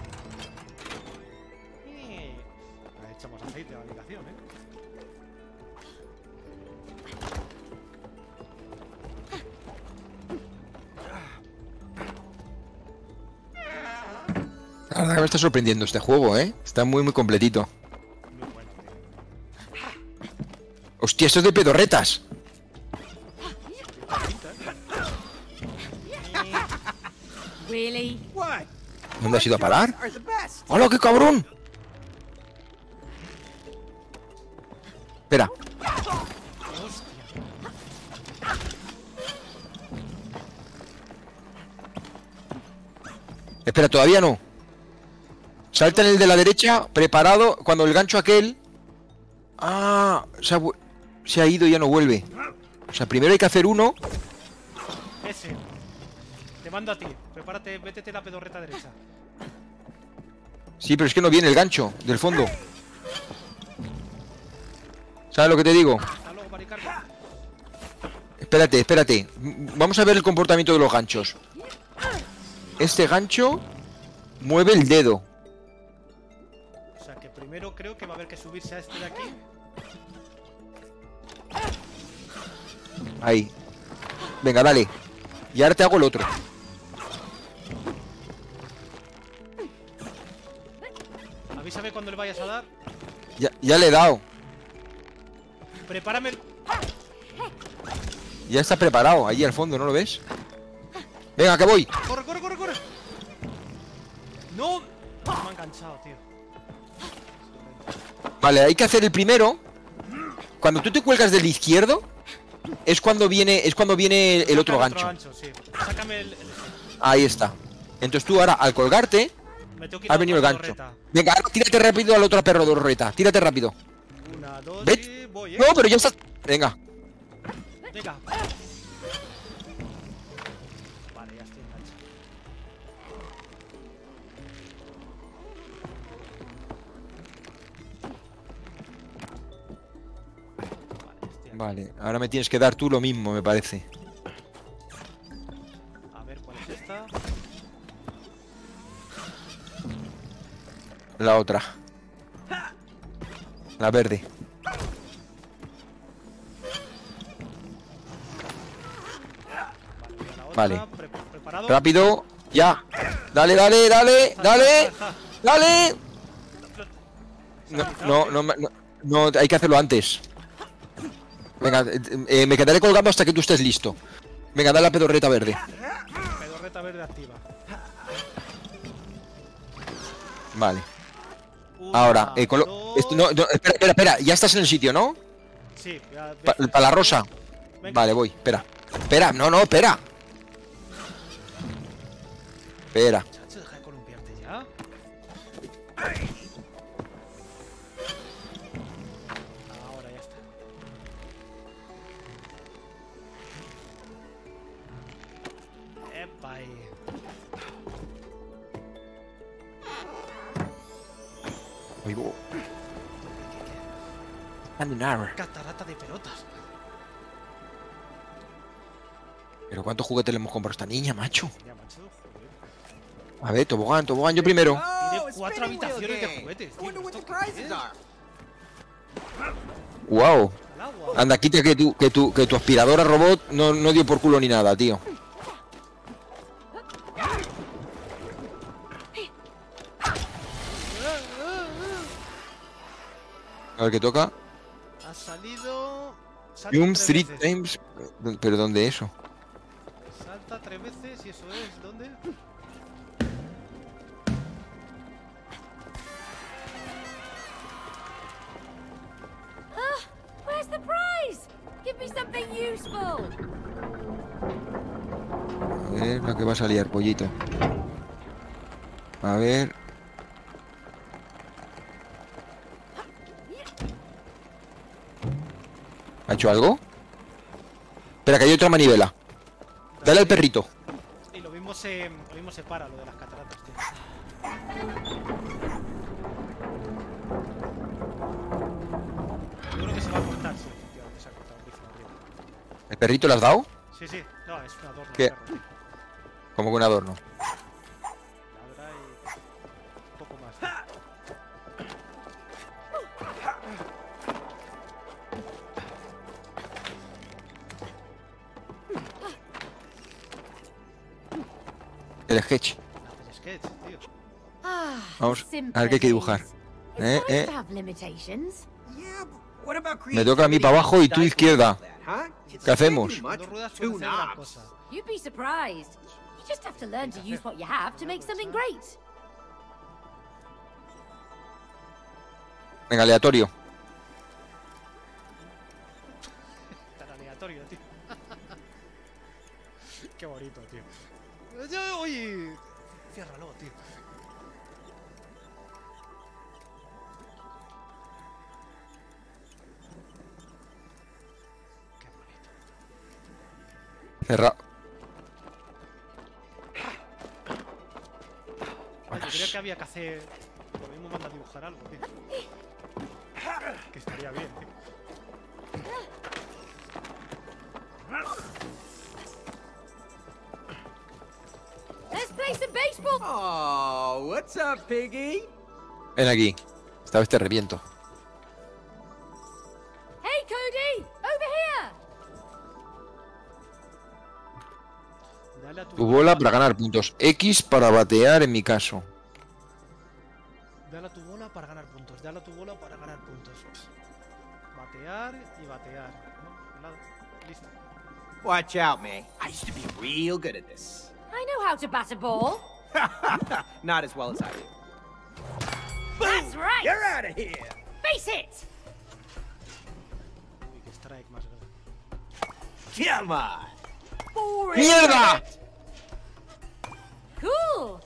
Speaker 1: Eh, Le echamos aceite a la habitación, ¿eh?
Speaker 2: La verdad que me está sorprendiendo este juego, ¿eh? Está muy, muy completito.
Speaker 1: Muy bueno, tío.
Speaker 2: Hostia, esto es de pedorretas.
Speaker 1: Pinta, ¿eh?
Speaker 4: Really?
Speaker 3: What?
Speaker 2: ¿Dónde has ido a parar?
Speaker 3: Are the best.
Speaker 2: ¡Hola, qué cabrón! Espera.
Speaker 1: Hostia.
Speaker 2: Espera, todavía no. Salta en el de la derecha, preparado. Cuando el gancho aquel... Ah, se ha, vu- se ha ido y ya no vuelve. O sea, primero hay que hacer uno.
Speaker 1: Ese. Te mando a ti. Prepárate, métete la pedorreta derecha.
Speaker 2: Sí, pero es que no viene el gancho del fondo. ¿Sabes lo que te digo?
Speaker 1: Hasta luego, Maricarmen.
Speaker 2: Espérate, espérate. M- Vamos a ver el comportamiento de los ganchos. Este gancho mueve el dedo.
Speaker 1: O sea que primero creo que va a haber que subirse a este de aquí.
Speaker 2: Ahí. Venga, dale. Y ahora te hago el otro.
Speaker 1: Avísame cuando le vayas a dar.
Speaker 2: Ya, ya le he dado.
Speaker 1: Prepárame el...
Speaker 2: Ya está preparado. Allí al fondo, ¿no lo ves? Venga, que voy.
Speaker 1: ¡Corre, corre, corre, corre! ¡No! Me ha enganchado, tío.
Speaker 2: Vale, hay que hacer el primero. Cuando tú te cuelgas del izquierdo, es cuando viene, es cuando viene el otro
Speaker 1: Saca
Speaker 2: gancho.
Speaker 1: gancho, sí. Sácame el... el-
Speaker 2: Ahí está. Entonces tú ahora, al colgarte,
Speaker 1: Me tengo que ir
Speaker 2: ha
Speaker 1: a
Speaker 2: venido el
Speaker 1: otra
Speaker 2: gancho.
Speaker 1: torreta.
Speaker 2: Venga, ahora tírate rápido a la otra perro de reta. Tírate rápido.
Speaker 1: Una, dos
Speaker 2: ¿Ves?
Speaker 1: y voy, ¿eh?
Speaker 2: No, pero ya está. Venga.
Speaker 1: Venga. Vale, ya estoy enganchado. Vale, estoy aquí.
Speaker 2: Vale, ahora me tienes que dar tú lo mismo, me parece.
Speaker 1: A ver, ¿cuál es esta?
Speaker 2: La otra. La verde.
Speaker 1: Vale, la otra.
Speaker 2: Vale.
Speaker 1: Pre- ¿Preparado?
Speaker 2: Rápido. Ya. Dale, dale, dale, dale. Dale. No, no, no, me- no, no, hay que hacerlo antes. Venga, eh, eh, me quedaré colgando hasta que tú estés listo. Venga, dale la pedorreta verde.
Speaker 1: Pedorreta verde activa.
Speaker 2: Vale.
Speaker 1: Una,
Speaker 2: Ahora, eh, colo-
Speaker 1: dos-
Speaker 2: esto- no, no, espera, espera, espera, ya estás en el sitio, ¿no?
Speaker 1: Sí, ya-
Speaker 2: Para la rosa.
Speaker 1: Venga.
Speaker 2: Vale, voy, espera. Espera, no, no, espera. Espera.
Speaker 1: Chacho, deja de columpiarte ya. Ahora ya está. Epa ahí.
Speaker 2: Ahí voy. Caminar.
Speaker 1: Catarata de pelotas.
Speaker 2: Pero ¿cuántos juguetes le hemos comprado a esta niña, macho?
Speaker 1: Ya, macho, joder.
Speaker 2: A ver, tobogán, tobogán, yo primero.
Speaker 1: Tiene
Speaker 3: Oh, a
Speaker 1: cuatro
Speaker 3: spinning wheel
Speaker 1: habitaciones de
Speaker 3: game.
Speaker 1: juguetes,
Speaker 3: I
Speaker 1: tío,
Speaker 3: wonder what
Speaker 1: ¿esto
Speaker 3: the
Speaker 1: qué
Speaker 3: prizes
Speaker 1: es?
Speaker 3: are.
Speaker 2: Wow.
Speaker 1: Al agua.
Speaker 2: Anda, quita que tu, que tu, que tu aspiradora robot no, no dio por culo ni nada, tío. A ver qué toca.
Speaker 1: Ha salido. Salta
Speaker 2: Jump
Speaker 1: tres
Speaker 2: three
Speaker 1: veces.
Speaker 2: times. ¿Pero dónde eso?
Speaker 1: Salta tres veces y eso es. ¿Dónde?
Speaker 4: Where's the prize? Give me something useful.
Speaker 2: A ver, la que va a salir, pollito. A ver. ¿Ha hecho algo? Espera, que hay otra manivela. Dale al perrito.
Speaker 1: Y lo mismo se, lo mismo se para, lo de las cataratas, tío. Yo creo que se va a cortar, sí, efectivamente se ha cortado el grifo arriba.
Speaker 2: ¿El perrito le has dado?
Speaker 1: Sí, sí, no, es un adorno.
Speaker 2: ¿Qué?
Speaker 1: el perro, tío.
Speaker 2: Como que un adorno.
Speaker 1: Ladra y un poco más. tío.
Speaker 2: El sketch.
Speaker 1: Haces sketch, tío.
Speaker 4: Ah,
Speaker 2: Vamos,
Speaker 4: simple
Speaker 2: a ver qué hay que
Speaker 4: days.
Speaker 2: dibujar.
Speaker 4: It's
Speaker 2: Eh,
Speaker 4: nice
Speaker 2: eh.
Speaker 4: to have limitations.
Speaker 3: Yeah, but what about
Speaker 2: Me toca a mí
Speaker 3: creativity?
Speaker 2: para abajo y tú
Speaker 3: Dice
Speaker 2: izquierda.
Speaker 3: that, huh? It's
Speaker 2: ¿Qué hacemos?
Speaker 3: too much
Speaker 1: Dos ruedas
Speaker 3: for
Speaker 1: pueden
Speaker 3: two
Speaker 1: hacer gran
Speaker 3: knobs.
Speaker 1: cosa.
Speaker 4: You'd be surprised. You just have to learn to use what you have to make something great.
Speaker 2: Venga, aleatorio.
Speaker 1: Tan aleatorio, tío. Qué bonito, tío. Yo, uy. Ciérralo, tío. Qué bonito.
Speaker 2: Cerrado.
Speaker 1: Ay, yo creo que había que hacer. Lo mismo manda a dibujar algo, tío. Que estaría bien, tío.
Speaker 4: Let's play some baseball.
Speaker 3: Oh, what's up, Piggy?
Speaker 2: Ven aquí. Esta vez te reviento.
Speaker 4: Hey, Cody, over here.
Speaker 1: Dale a tu,
Speaker 2: Tu bola para ganar puntos. X para batear en mi caso.
Speaker 1: Dale a tu bola para ganar puntos. Dale a tu bola para ganar puntos. Batear y batear. ¿No? Nada. Listo.
Speaker 3: Watch out, May. I used to be real good at this.
Speaker 4: I know how to bat a ball.
Speaker 3: Not as well as I do.
Speaker 4: That's right.
Speaker 3: You're out of here.
Speaker 4: Face it.
Speaker 1: Uy, qué strike más grande.
Speaker 3: Come on.
Speaker 4: Boring.
Speaker 2: ¡Mierda!
Speaker 4: Cool.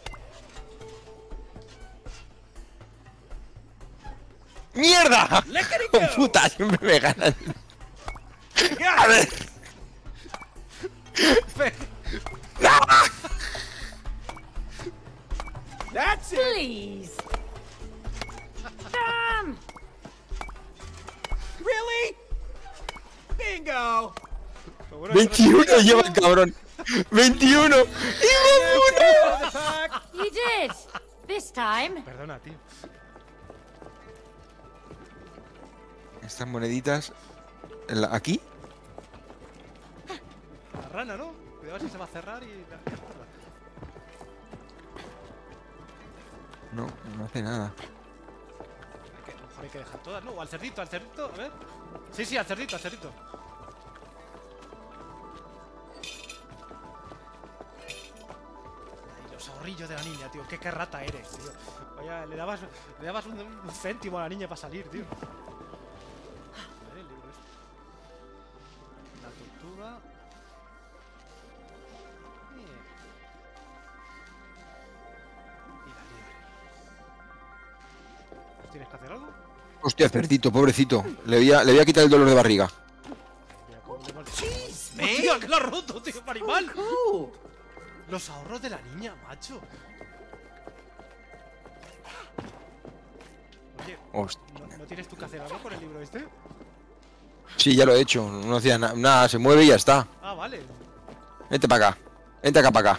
Speaker 2: ¡Mierda!
Speaker 3: Lickety
Speaker 2: ¡Oh,
Speaker 3: go.
Speaker 2: puta! Siempre me ganan. A ver.
Speaker 3: That's it.
Speaker 4: Please. Damn.
Speaker 3: Really? Bingo.
Speaker 1: Pero bueno,
Speaker 2: veintiuno lleva el cabrón. veintiuno.
Speaker 4: You did. This time.
Speaker 1: Perdona, tío.
Speaker 2: Estas moneditas. en la- ¿Aquí?
Speaker 1: La rana, ¿no? Cuidado si se va a cerrar y.
Speaker 2: No, no hace nada.
Speaker 1: Hay que- a lo mejor hay que dejar todas. No, al cerdito, al cerdito. A ver. Sí, sí, al cerdito, al cerdito. Ay, los ahorrillos de la niña, tío. Qué, qué rata eres, tío. Vaya, le dabas, le dabas un, un céntimo a la niña para salir, tío. A ver, el libro este. La tortuga. Bien. Y la liebre. ¿Tienes que hacer algo?
Speaker 2: Hostia, cerdito, pobrecito. Le voy, a, le voy a quitar el dolor de barriga.
Speaker 1: Mira, cómo le mal-
Speaker 3: Jeez,
Speaker 1: ¡Hostia,
Speaker 3: man.
Speaker 1: que lo ha roto, tío! ¡Marimal!
Speaker 3: Cool.
Speaker 1: Los ahorros de la niña, macho. Oye,
Speaker 2: Hostia.
Speaker 1: ¿no, no tienes tú que hacer algo con el libro este?
Speaker 2: Sí, ya lo he hecho. No hacía na- nada. Se mueve y ya está.
Speaker 1: Ah, vale.
Speaker 2: Vente para acá. Vente acá para acá.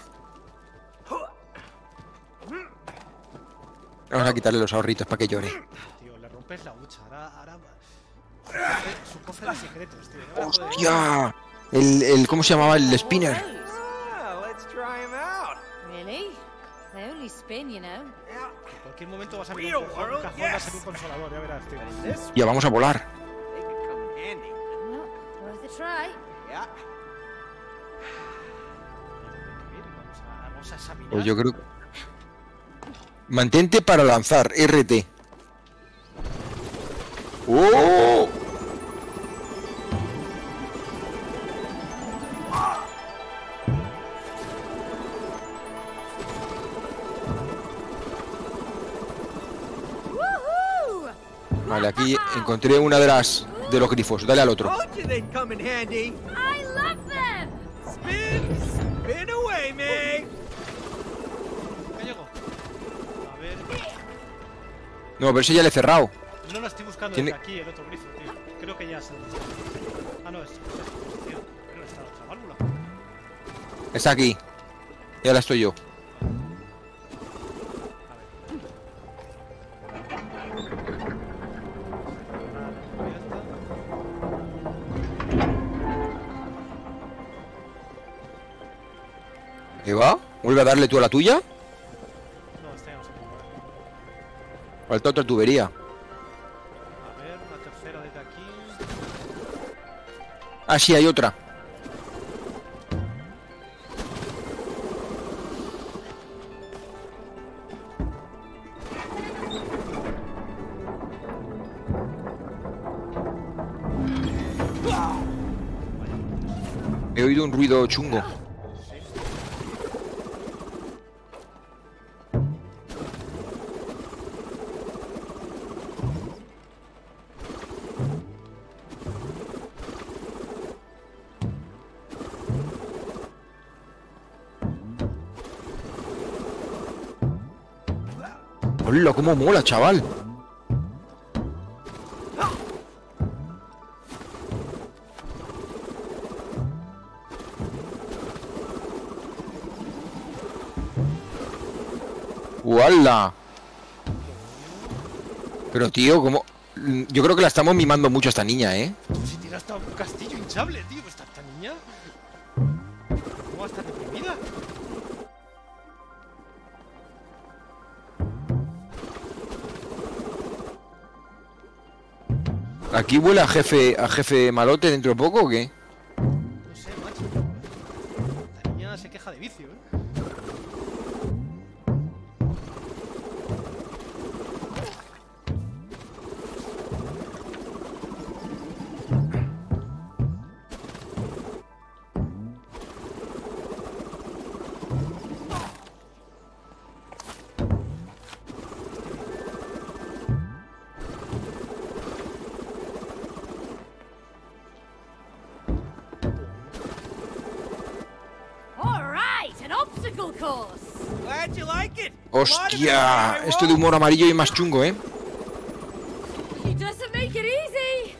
Speaker 2: Vamos a quitarle los ahorritos para que llore.
Speaker 1: Tío, le rompes la hucha. Ahora, ahora... Su cofre, su cofre de secretos, tío. Ya verás, joder.
Speaker 2: ¡Hostia! El, el, ¿cómo se llamaba? El spinner.
Speaker 3: Ah, let's try him out.
Speaker 4: Really? They only spin, you know.
Speaker 3: Yeah.
Speaker 1: En cualquier momento va a salir
Speaker 3: Real
Speaker 1: un cajón, un
Speaker 3: world,
Speaker 1: cajón, va a
Speaker 3: yes.
Speaker 1: salir un consolador, ya verás, tío.
Speaker 3: But in this,
Speaker 2: Ya vamos a volar.
Speaker 3: they could come in handy.
Speaker 4: Well, worth a try.
Speaker 3: Yeah.
Speaker 1: Vamos a, vamos a examinar.
Speaker 2: Pues yo creo. Mantente para lanzar. R T. ¡Oh!
Speaker 4: Woohoo!
Speaker 2: Vale, aquí encontré una de las de los grifos. Dale al otro.
Speaker 3: Told you they'd come in handy.
Speaker 4: I love them!
Speaker 3: Spin, spin away, May.
Speaker 1: ¿Qué llego? A ver...
Speaker 2: No, pero ese ya le he cerrado.
Speaker 1: No lo estoy buscando
Speaker 2: Tiene-
Speaker 1: desde aquí, el otro grifo, tío. Creo que ya se... Ah, no, es... es tío. Pero está la otra válvula.
Speaker 2: Está aquí. Y ahora estoy yo. ¿Qué va? ¿Vuelve a darle tú a la tuya?
Speaker 1: No, esta ya no se puede mover.
Speaker 2: Falta otra tubería.
Speaker 1: A ver, una tercera desde aquí.
Speaker 2: Ah, sí, hay otra. oído un ruido chungo. ¡Hola, cómo mola, chaval! ¡Hola! Pero tío, ¿cómo? Yo creo que la estamos mimando mucho a esta niña, ¿eh?
Speaker 1: Si tiene hasta un castillo hinchable, tío. ¿Esta, esta niña? ¿Cómo va a estar deprimida?
Speaker 2: ¿Aquí huele a jefe, a jefe malote dentro de poco o qué?
Speaker 1: No sé, macho. La niña se queja de vicio, ¿eh?
Speaker 4: All right, an obstacle course.
Speaker 3: Glad you like it.
Speaker 2: ¡Hostia! Esto de humor amarillo y más chungo, ¿eh?
Speaker 4: He doesn't make it easy.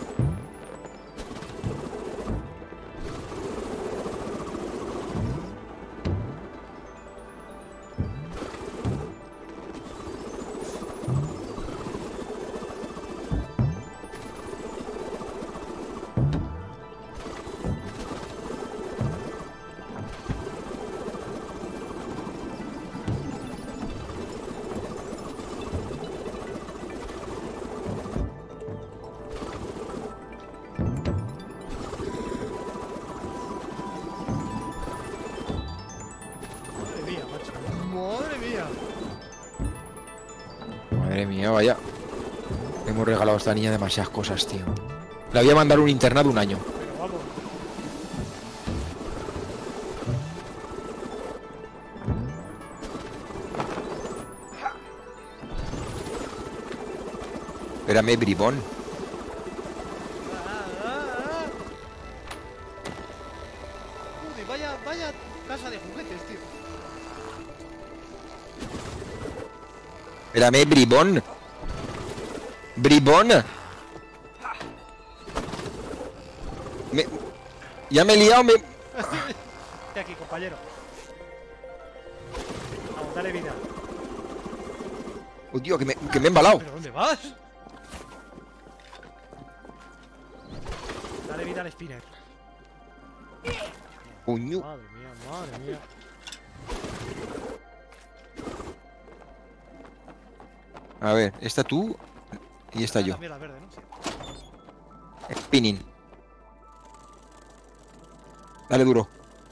Speaker 1: Madre mía, macho. Madre mía.
Speaker 2: Madre mía, vaya. Le hemos regalado a esta niña demasiadas cosas, tío. La voy a mandar a un internado un año.
Speaker 1: Pero vamos.
Speaker 2: Espérame, bribón.
Speaker 1: Ah, ah, ah. Joder, vaya, vaya casa de juguetes, tío.
Speaker 2: Espérame, bribón. Bribón. Me... Ya me he liado, me...
Speaker 1: Vete aquí, compañero. Vamos, dale vida.
Speaker 2: Oh, tío, que me, que me he embalado.
Speaker 1: ¿Pero dónde vas? Dale vida al spinner.
Speaker 2: Coño.
Speaker 1: Madre mía, madre mía.
Speaker 2: A ver, esta tú y esta yo.
Speaker 1: La mierda verde, ¿no? Sí.
Speaker 2: Spinning. Dale duro.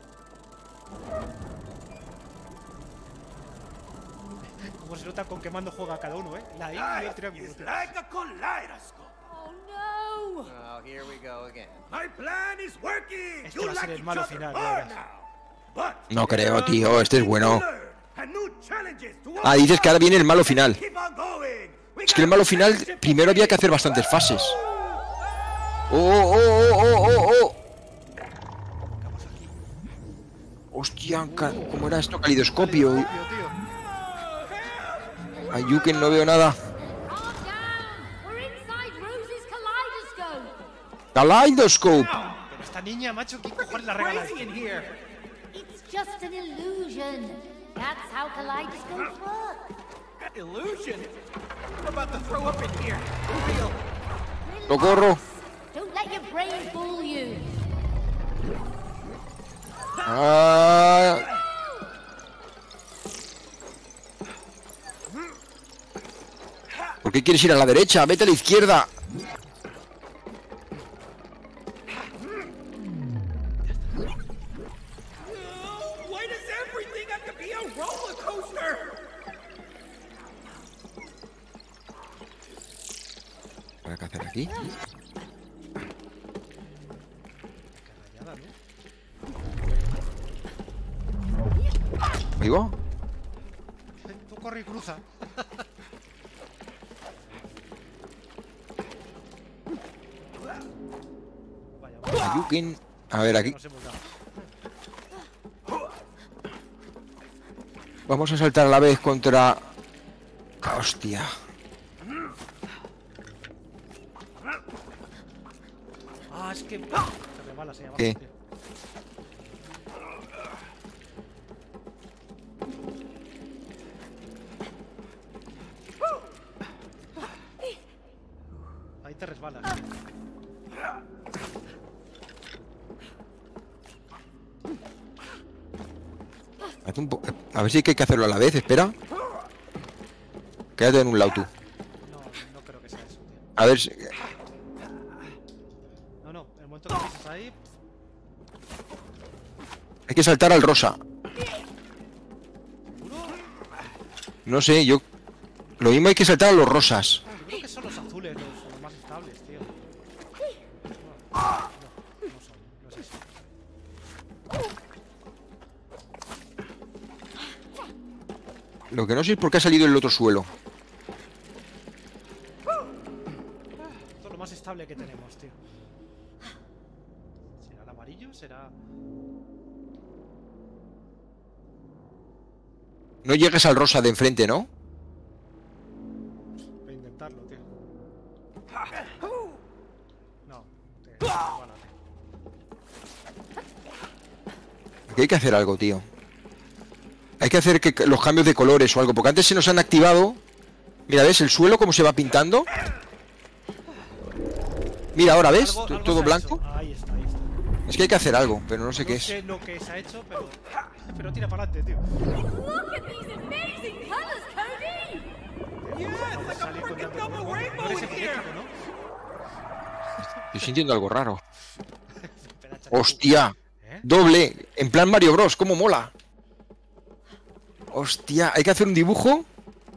Speaker 1: Como se nota con qué mando juega cada uno, ¿eh? La I y el triángulo, tío.
Speaker 3: Like a kaleidoscope.
Speaker 4: Oh no.
Speaker 3: Oh, here we go again. My plan is working.
Speaker 1: Este va a ser el malo final, ya verás.
Speaker 2: No creo, tío, este es bueno. Ah, dices que ahora viene el malo final. Es que el malo final, primero había que hacer bastantes fases. ¡Oh, oh, oh, oh, oh, oh! Hostia, ca- ¿cómo era esto? Calidoscopio.
Speaker 1: Tío, tío.
Speaker 2: Ayuken, no veo nada.
Speaker 4: Calm down. We're inside Rose's kaleidoscope.
Speaker 2: ¡Kaleidoscope!
Speaker 1: Pero esta niña, macho, ¿qué cojones la regala?
Speaker 3: Crazy in here.
Speaker 4: It's just an illusion. That's how kaleidoscopes work.
Speaker 3: Illusion. I'm about to throw up in here. For real.
Speaker 2: ¡Socorro!
Speaker 4: Don't let your brain fool you.
Speaker 2: Ah, ¿por qué quieres ir a la derecha? Vete a la izquierda.
Speaker 3: Why does everything have to be a roller coaster?
Speaker 2: ¿Qué hacer aquí?
Speaker 1: Rayada, ¿no?
Speaker 2: Ahí va.
Speaker 1: Tú corre y cruza. Vaya, vaya.
Speaker 2: Ayuken. A ver, aquí.
Speaker 1: Nos hemos dado.
Speaker 2: Vamos a saltar a la vez contra... Hostia.
Speaker 1: Ah, es que... Te rebalas ahí abajo,
Speaker 2: ¿Qué?
Speaker 1: tío. Ahí te resbalas.
Speaker 2: Hazte un po- A ver si hay que hacerlo a la vez, espera. Quédate en un lado tú.
Speaker 1: No, no creo que sea eso, tío.
Speaker 2: A ver si...
Speaker 1: No, no, el momento que pisas ahí...
Speaker 2: Hay que saltar al rosa.
Speaker 1: ¿Seguro?
Speaker 2: No sé, yo... Lo mismo hay que saltar a los rosas.
Speaker 1: Yo creo que son los azules los, los más estables, tío. No, no, no son, no es eso.
Speaker 2: Lo que no sé es por qué ha salido el otro suelo.
Speaker 1: Esto es lo más estable que tenemos, tío. ¿Será el amarillo? ¿Será...?
Speaker 2: No llegues al rosa de enfrente, ¿no?
Speaker 1: Voy a intentarlo, tío. No, te... resbálate.
Speaker 2: Aquí hay que hacer algo, tío. Hay que hacer que los cambios de colores o algo. Porque antes se nos han activado. Mira, ¿ves el suelo cómo se va pintando? Mira, ahora, ¿ves?
Speaker 1: Algo-
Speaker 2: T-
Speaker 1: algo
Speaker 2: Todo
Speaker 1: se ha
Speaker 2: blanco.
Speaker 1: hecho. Ahí está, ahí está.
Speaker 2: Es que hay que hacer algo, pero no sé
Speaker 1: No
Speaker 2: qué es.
Speaker 1: sé lo que se ha hecho, pero... Pero tira para adelante, tío.
Speaker 5: Look at these amazing colors, Cody!
Speaker 3: Yeah, it's like a
Speaker 1: Salir con
Speaker 3: freaking
Speaker 1: tanto-
Speaker 3: double
Speaker 1: No
Speaker 3: rainbow
Speaker 1: eres
Speaker 3: in here.
Speaker 1: epiléptico, ¿no?
Speaker 2: Estoy sintiendo algo raro.
Speaker 1: Espera, chaval.
Speaker 2: ¡Hostia!
Speaker 1: ¿Eh?
Speaker 2: Doble. En plan Mario Bros. ¡Cómo mola! Hostia, hay que hacer un dibujo.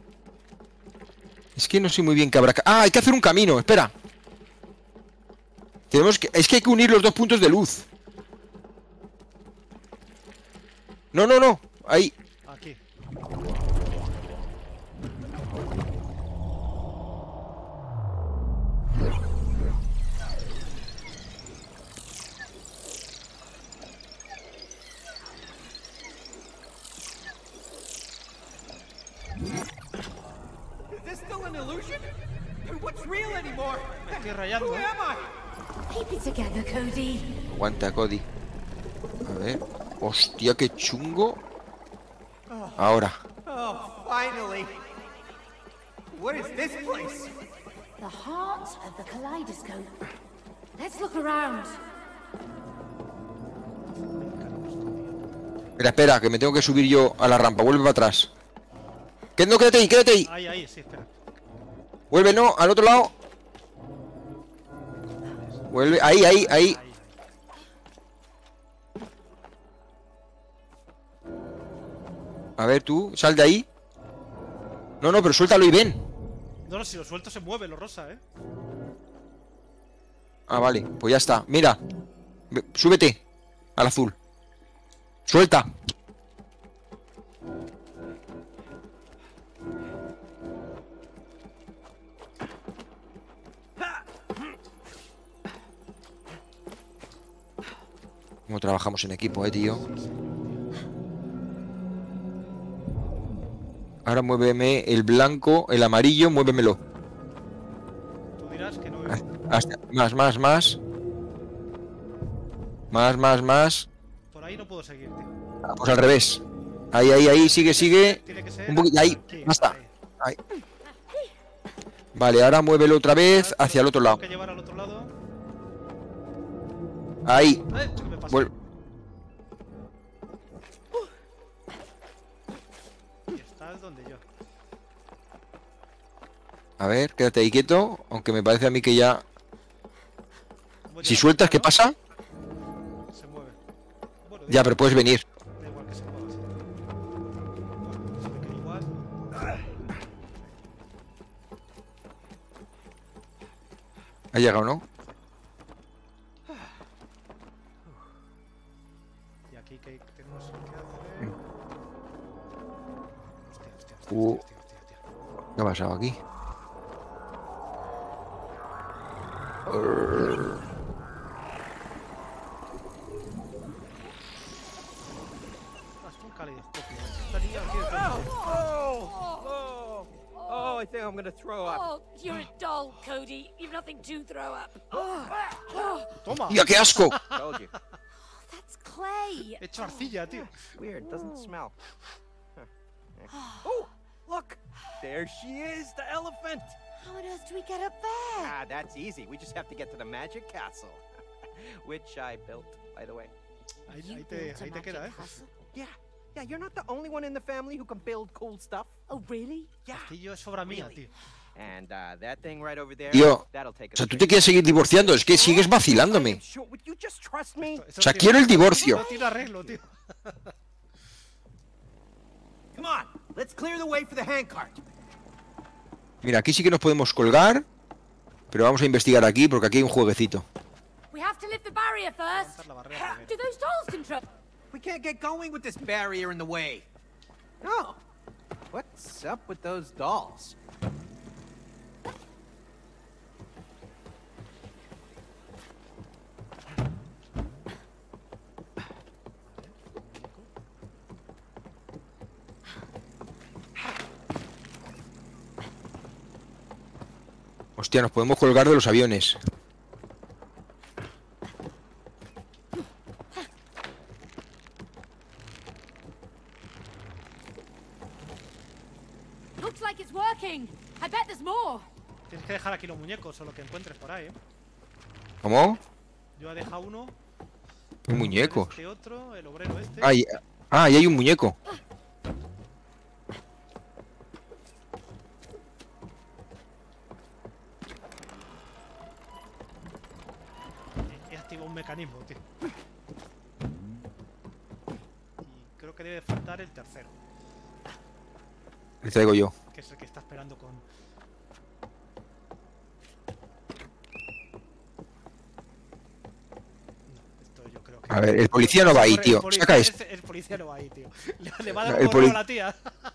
Speaker 2: Es que no sé muy bien qué habrá... ca- Ah, hay que hacer un camino, espera. Tenemos que... Es que hay que unir los dos puntos de luz. No, no, no. Ahí.
Speaker 1: Aquí.
Speaker 3: Is this still an illusion? And what's real anymore?
Speaker 1: Me estoy rayando,
Speaker 3: Who
Speaker 1: ¿eh?
Speaker 3: am I?
Speaker 4: Keep it together, Cody.
Speaker 2: Aguanta, Cody. A ver. Hostia, qué chungo. Ahora.
Speaker 3: Oh, finally. What is this place?
Speaker 4: The heart of the kaleidoscope. Let's look around.
Speaker 2: Espera, espera, que me tengo que subir yo a la rampa. Vuelve para atrás. Que no, quédate ahí, quédate ahí.
Speaker 1: Ahí, ahí, sí, espera.
Speaker 2: Vuelve, no, al otro lado. Vuelve, ahí, ahí, ahí.
Speaker 1: Ahí, ahí.
Speaker 2: A ver, tú, sal de ahí. No, no, pero suéltalo y ven.
Speaker 1: No, no, si lo suelto se mueve lo rosa, ¿eh?
Speaker 2: Ah, vale, pues ya está. Mira, Ve- súbete al azul. Suelta. Cómo trabajamos en equipo, eh, tío. Ahora muéveme el blanco, el amarillo, muévemelo.
Speaker 1: Tú dirás que no...
Speaker 2: Hasta- más, más, más. Más, más, más.
Speaker 1: Por ahí no puedo seguir, tío.
Speaker 2: Ah, pues al revés. Ahí, ahí, ahí, sigue, sigue.
Speaker 1: Tiene que ser...
Speaker 2: Un poquito, ahí,
Speaker 1: aquí,
Speaker 2: basta.
Speaker 1: ahí.
Speaker 2: Ahí. Vale, ahora muévelo otra vez hacia el otro lado.
Speaker 1: Tengo que llevar al otro lado.
Speaker 2: Ahí.
Speaker 1: Eh, ¿qué me pasa?
Speaker 2: Vuel-
Speaker 1: Y estás donde yo.
Speaker 2: A ver, quédate ahí quieto. Aunque me parece a mí que ya...
Speaker 1: Voy
Speaker 2: Si
Speaker 1: a-
Speaker 2: sueltas, ¿qué
Speaker 1: ¿no?
Speaker 2: pasa?
Speaker 1: Se mueve. Bueno,
Speaker 2: Ya, pero puedes venir.
Speaker 1: da igual que se mueva así. Bueno, se me queda igual.
Speaker 2: Ha llegado, ¿no?
Speaker 1: Y aquí que tenemos que hacer...
Speaker 2: pasado aquí?
Speaker 1: Haz un caleidoscopio. Esta niña aquí de
Speaker 3: Oh,
Speaker 1: todo.
Speaker 3: oh, oh, oh, I think I'm gonna throw up.
Speaker 5: Oh, you're a doll, Cody. You've nothing to throw up.
Speaker 1: Toma.
Speaker 2: ¡Ya, qué asco!
Speaker 3: Told you.
Speaker 5: That's clay.
Speaker 1: He hecho arcilla, tío.
Speaker 3: Weird, doesn't smell. Huh. Oh, look! There she is, the elephant!
Speaker 5: How on earth do we get up there?
Speaker 3: Ah, that's easy. We just have to get to the magic castle. Which I built, by the way.
Speaker 1: Ahí,
Speaker 5: You
Speaker 1: ahí te,
Speaker 5: built a
Speaker 1: ahí te
Speaker 5: magic
Speaker 1: queda, eh.
Speaker 5: castle?
Speaker 3: Yeah, yeah, you're not the only one in the family who can build cool stuff.
Speaker 5: Oh, really?
Speaker 3: Yeah.
Speaker 1: Castillo es obra mía, tío.
Speaker 3: And uh, that thing right over there,
Speaker 2: Tío,
Speaker 3: that'll take
Speaker 2: O
Speaker 3: us
Speaker 2: sea, tú te
Speaker 3: straight-
Speaker 2: quieres seguir divorciando, es que sigues vacilándome.
Speaker 3: Sure, would you just trust me?
Speaker 1: Esto- esto
Speaker 2: O sea,
Speaker 1: tiene-
Speaker 2: quiero el divorcio.
Speaker 1: No tiene arreglo, tío.
Speaker 3: Come on, let's clear the way for the handcart.
Speaker 2: Mira, aquí sí que nos podemos colgar. Pero vamos a investigar aquí porque aquí hay un jueguecito.
Speaker 5: We have to lift the barrier first.
Speaker 1: Levantar la barrera
Speaker 5: Do
Speaker 1: primero.
Speaker 5: those dolls control?
Speaker 3: We can't get going with this barrier in the way. No. What's up with those dolls?
Speaker 2: Hostia, nos podemos colgar de los aviones.
Speaker 5: Looks like it's working. I bet there's more.
Speaker 1: Tienes que dejar aquí los muñecos o lo que encuentres por ahí, eh.
Speaker 2: ¿Cómo?
Speaker 1: Yo he dejado uno.
Speaker 2: Hay muñecos.
Speaker 1: Este otro, el obrero este.
Speaker 2: Ah, y, ah, y hay un muñeco.
Speaker 1: He activado un mecanismo, tío. Y creo que debe faltar el tercero,
Speaker 2: Le traigo yo.
Speaker 1: que es el que está esperando con... No, esto yo creo que...
Speaker 2: A ver, el policía no va ahí,
Speaker 1: El
Speaker 2: tío.
Speaker 1: policía-
Speaker 2: Saca esto.
Speaker 1: ese- El policía no va ahí, tío. Le, le va a dar
Speaker 2: El
Speaker 1: un correo
Speaker 2: poli-
Speaker 1: a la tía.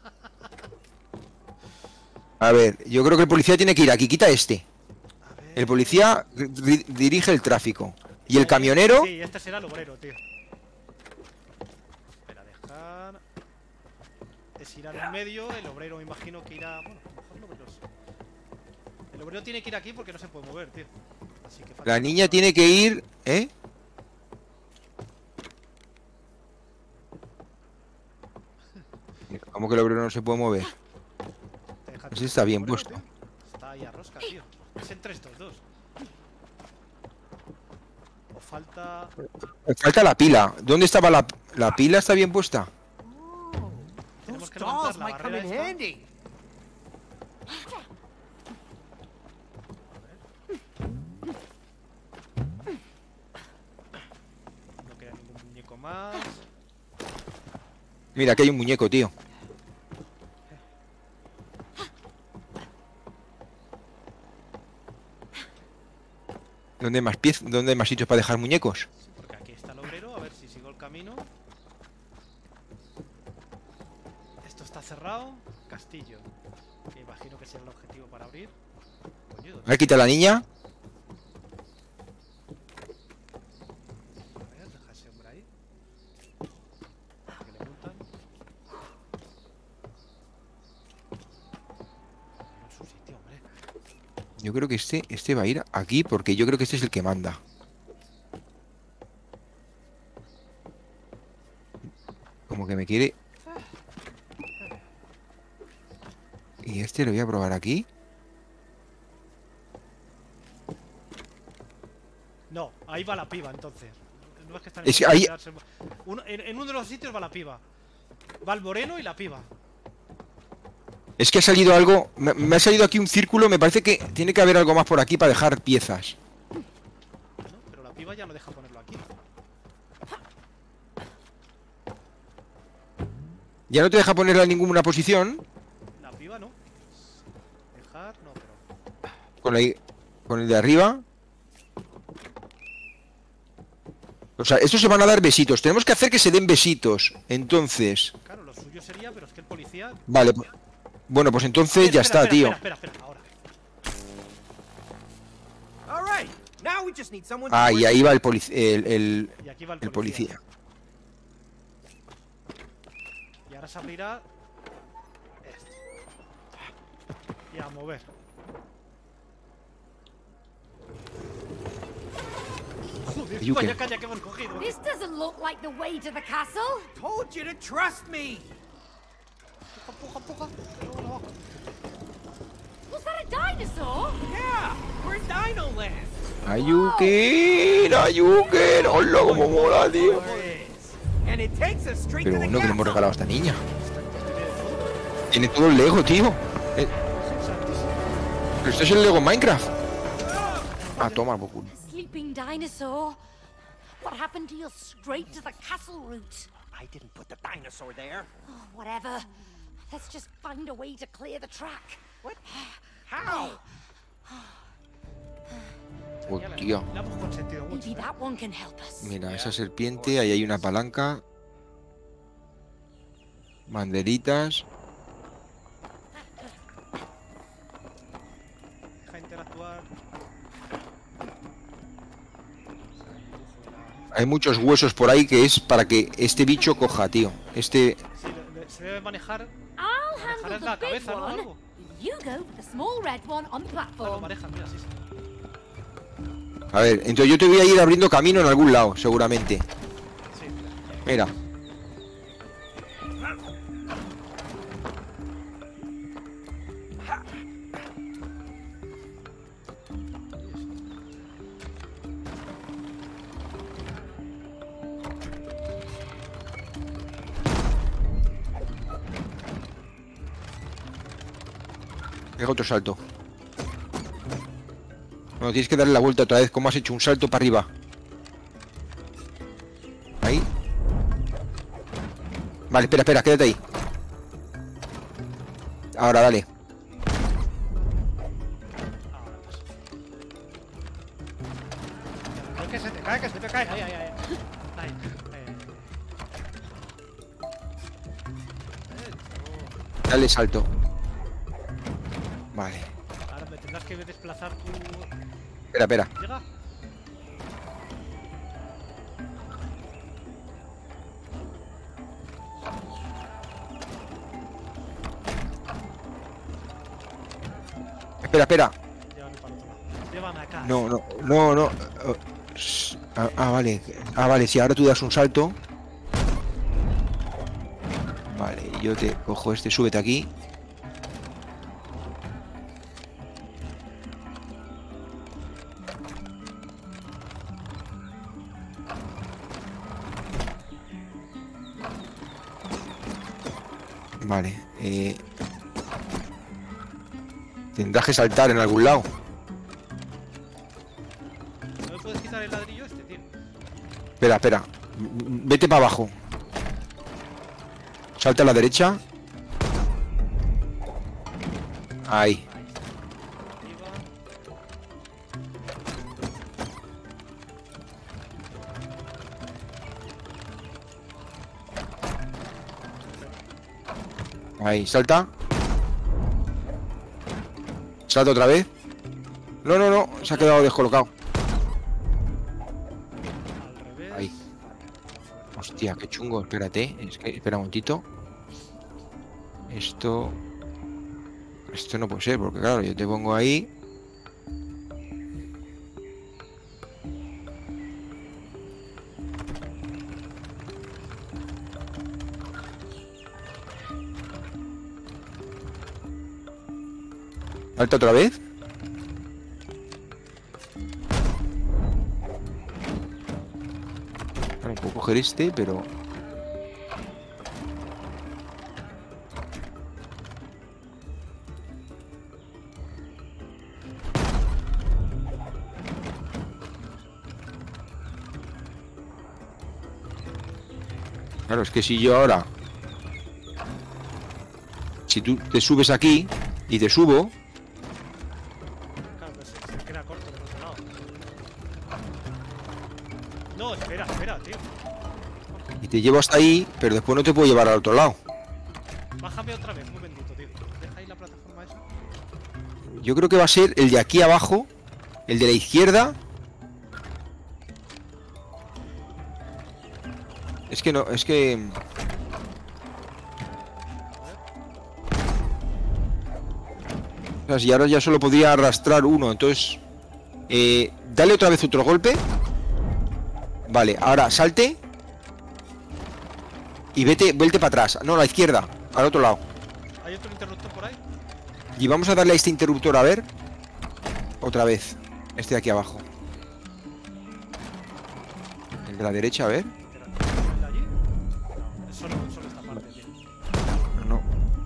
Speaker 2: A ver, yo creo que el policía tiene que ir aquí. Quita este.
Speaker 1: A ver...
Speaker 2: El policía ri- dirige el tráfico. Y el camionero...
Speaker 1: Sí, este será el obrero, tío. Espera, dejar... Es ir al medio, el obrero me imagino que irá... Bueno, a lo mejor no, pero los- el obrero tiene que ir aquí porque no se puede mover, tío. Así que falta
Speaker 2: La
Speaker 1: que
Speaker 2: niña
Speaker 1: pase.
Speaker 2: tiene que ir... ¿Eh? ¿Cómo que el obrero no se puede mover?
Speaker 1: Deja
Speaker 2: Ese
Speaker 1: que-
Speaker 2: está bien
Speaker 1: obrero,
Speaker 2: puesto.
Speaker 1: tío. Está ahí a rosca, tío. Es entre estos dos. O falta...
Speaker 2: Me falta la pila. ¿Dónde estaba la, la pila? ¿Está bien puesta?
Speaker 1: Tenemos
Speaker 3: Those
Speaker 1: que levantar
Speaker 3: dolls
Speaker 1: la
Speaker 3: might come
Speaker 1: barrera
Speaker 3: in
Speaker 1: esta.
Speaker 3: handy.
Speaker 1: No queda ningún muñeco más.
Speaker 2: Mira, aquí hay un muñeco, tío. ¿Dónde hay más pies? ¿Dónde hay más sitios para dejar muñecos?
Speaker 1: Sí, porque aquí está el obrero, a ver si sigo el camino. Esto está cerrado. Castillo. Que imagino que será el objetivo para abrir. Coño,
Speaker 2: A ver, quita a la niña.
Speaker 1: a ver, deja ese hombre ahí. Que le multan. No en su sitio, hombre.
Speaker 2: Yo creo que este, este va a ir aquí porque yo creo que este es el que manda. Como que me quiere... Y este lo voy a probar aquí.
Speaker 1: No, ahí va la piba entonces. No es que están
Speaker 2: Es que
Speaker 1: en-
Speaker 2: ahí-
Speaker 1: Uno- en, en uno de los sitios va la piba. Va el moreno y la piba.
Speaker 2: Es que ha salido algo... Me, me ha salido aquí un círculo. Me parece que tiene que haber algo más por aquí para dejar piezas.
Speaker 1: ¿No? Pero la piba ya no deja ponerlo aquí.
Speaker 2: Ya no te deja ponerla en ninguna posición.
Speaker 1: La piba no. Dejar, no, pero.
Speaker 2: Con, la- con el de arriba. O sea, estos se van a dar besitos. Tenemos que hacer que se den besitos. Entonces...
Speaker 1: Claro, lo suyo sería, pero es que el policía.
Speaker 2: Vale, pues, Bueno, pues entonces
Speaker 1: Espera,
Speaker 2: ya
Speaker 1: espera,
Speaker 2: está, tío.
Speaker 1: Espera, espera, espera, ahora.
Speaker 3: All right. Now we just need someone to
Speaker 2: Ah, y
Speaker 3: work-
Speaker 2: ahí va el policía. El, el,
Speaker 1: Y aquí va el
Speaker 2: el
Speaker 1: policía.
Speaker 2: policía.
Speaker 1: Y ahora se abrirá esto. Y a mover. Joder,
Speaker 2: You
Speaker 1: vaya
Speaker 2: can-
Speaker 1: caña que hemos cogido.
Speaker 5: This doesn't look like the way to the castle.
Speaker 3: Told you to trust me.
Speaker 1: Empuja, empuja, empuja. Que luego no bajo.
Speaker 5: Was that a dinosaur?
Speaker 3: Yeah, we're in Dino Land.
Speaker 2: Ayuken, Ayuken. Hola, como mola, tío.
Speaker 3: And it takes us straight
Speaker 2: Pero
Speaker 3: to the
Speaker 2: bueno, que le hemos
Speaker 3: castle.
Speaker 2: regalado a esta niña. Tiene todo el Lego, tío. Eh, Pero esto es el Lego Minecraft. Ah, toma, por culo.
Speaker 5: A sleeping dinosaur. What happened to your straight to the castle route?
Speaker 3: I didn't put the dinosaur there.
Speaker 5: Oh, whatever. Let's just find a way to clear the track.
Speaker 3: What? How?
Speaker 2: Hostia.
Speaker 1: Le hemos consentido mucho.
Speaker 5: Maybe
Speaker 1: ¿eh?
Speaker 5: that one can help us.
Speaker 2: Mira, esa serpiente, ahí hay una palanca. Banderitas.
Speaker 1: Deja interactuar.
Speaker 2: Hay muchos huesos por ahí que es para que este bicho coja, tío. Este...
Speaker 1: Sí, le- le- se debe manejar.
Speaker 5: I'll
Speaker 1: Manejar
Speaker 5: handle
Speaker 1: es la
Speaker 5: the big
Speaker 1: cabeza, ¿no?
Speaker 5: one.
Speaker 1: Algo.
Speaker 5: You go for the small red one on the
Speaker 1: Ah, lo
Speaker 5: platform.
Speaker 1: maneja, mira, sí, sí.
Speaker 2: A ver, entonces yo te voy a ir abriendo camino en algún lado, seguramente.
Speaker 1: Sí, mira.
Speaker 2: Mira. Pega otro salto. No, tienes que darle la vuelta otra vez. ¿Cómo has hecho un salto para arriba? Ahí. Vale, espera, espera, quédate ahí. Ahora, dale.
Speaker 1: No, que se te cae, que se te cae. Ahí, ahí, ahí. Ahí, ahí, ahí.
Speaker 2: Dale salto. Vale.
Speaker 1: Ahora me tendrás que desplazar tú.
Speaker 2: Espera, espera.
Speaker 1: Llega.
Speaker 2: Espera, espera.
Speaker 1: Llévame para el otro lado. Llévame acá.
Speaker 2: No, no, no, no. Oh, s- Ah, ah, vale. Ah, vale, si ahora tú das un salto. Vale, yo te cojo este, súbete aquí. Vale, eh... tendrás que saltar en algún lado.
Speaker 1: ¿No me puedes quitar el ladrillo este, tío?
Speaker 2: Espera, espera. M- m- Vete para abajo. Salta a la derecha. Ahí.
Speaker 1: Arriba.
Speaker 2: Ahí, salta. Salta otra vez. No, no, no. Se ha quedado descolocado.
Speaker 1: Al revés.
Speaker 2: Ahí. Hostia, qué chungo. Espérate. Es que, espera un momentito. Esto... Esto no puede ser, porque claro, yo te pongo ahí. Salta otra vez. Vale, puedo coger este, pero... Claro, es que si yo ahora... Si tú te subes aquí y te subo...
Speaker 1: Claro, pues se, se queda corto del otro lado. No, espera, espera, tío.
Speaker 2: Y te llevo hasta ahí, pero después no te puedo llevar al otro lado.
Speaker 1: Bájame otra vez, un momentito, tío. Deja
Speaker 2: Yo creo que va a ser el de aquí abajo. El de la izquierda. Es que no, es que... O sea, si ahora ya solo podría arrastrar uno, entonces... Eh, dale otra vez otro golpe. Vale, ahora salte. Y vete, vete para atrás. No, a la izquierda, al otro lado.
Speaker 1: ¿Hay otro interruptor por ahí?
Speaker 2: Y vamos a darle a este interruptor, a ver. Otra vez. Este de aquí abajo. El de la derecha, a ver.
Speaker 1: ¿El de allí? No, solo, solo esta parte, tío.
Speaker 2: No.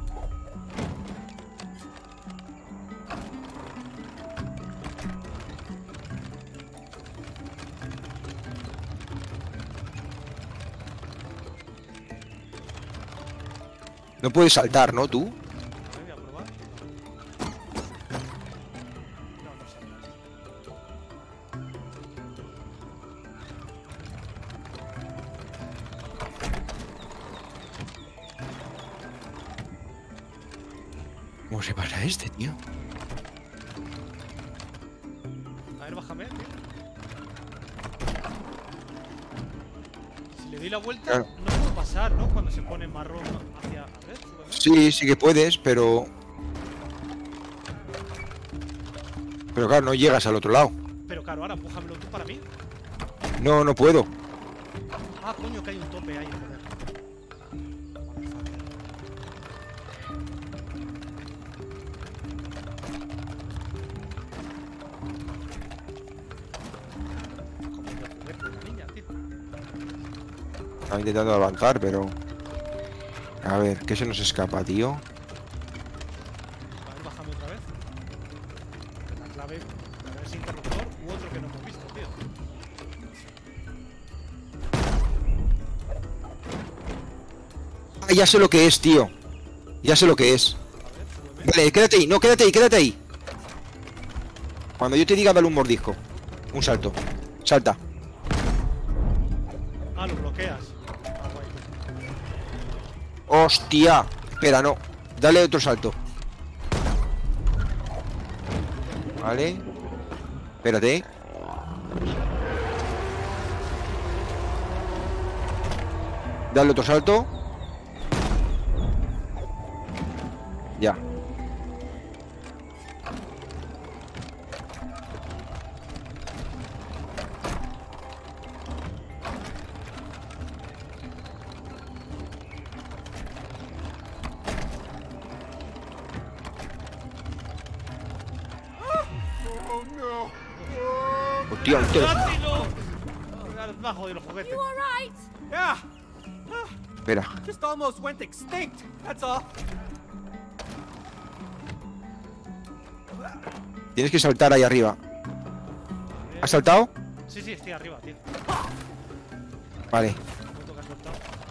Speaker 2: No puedes saltar, ¿no, tú?
Speaker 1: Voy a probar. No, no sé.
Speaker 2: ¿Cómo se pasa este, tío?
Speaker 1: A ver, bájame, tío. Si le doy la vuelta,
Speaker 2: Claro.
Speaker 1: no puedo pasar, ¿no? Cuando se pone marrón hacia... A ver, súbeme.
Speaker 2: Sí, sí que puedes, pero... Pero claro, no llegas al otro lado.
Speaker 1: Pero claro, ahora empújamelo tú para mí.
Speaker 2: No, no puedo.
Speaker 1: Ah, coño, que hay un tope ahí, joder. Como que jugué con la niña, tío.
Speaker 2: Estaba intentando avanzar, pero... A ver, ¿qué se nos escapa, tío?
Speaker 1: A ver, bájame otra vez. La clave, a ver, ese interruptor u otro que no hemos visto, tío.
Speaker 2: Ah, ya sé lo que es, tío. Ya sé lo que es.
Speaker 1: A ver, súbeme.
Speaker 2: Vale, quédate ahí, no, quédate ahí, quédate ahí. Cuando yo te diga, dale un mordisco. Un salto. Salta.
Speaker 1: Ah, lo bloqueas. Ah, guay.
Speaker 2: Hostia. Espera, no. Dale otro salto. Vale. Espérate. Dale otro salto. Ya. Hostia, hostia.
Speaker 1: ¡Rápido! Me ha jodido el juguete.
Speaker 5: You alright?
Speaker 3: Yeah,
Speaker 2: Espera.
Speaker 3: just almost went extinct. That's all.
Speaker 2: Tienes que saltar ahí arriba. ¿Has saltado?
Speaker 1: Sí, sí, estoy arriba, tío.
Speaker 2: Vale.
Speaker 1: Me toca soltar.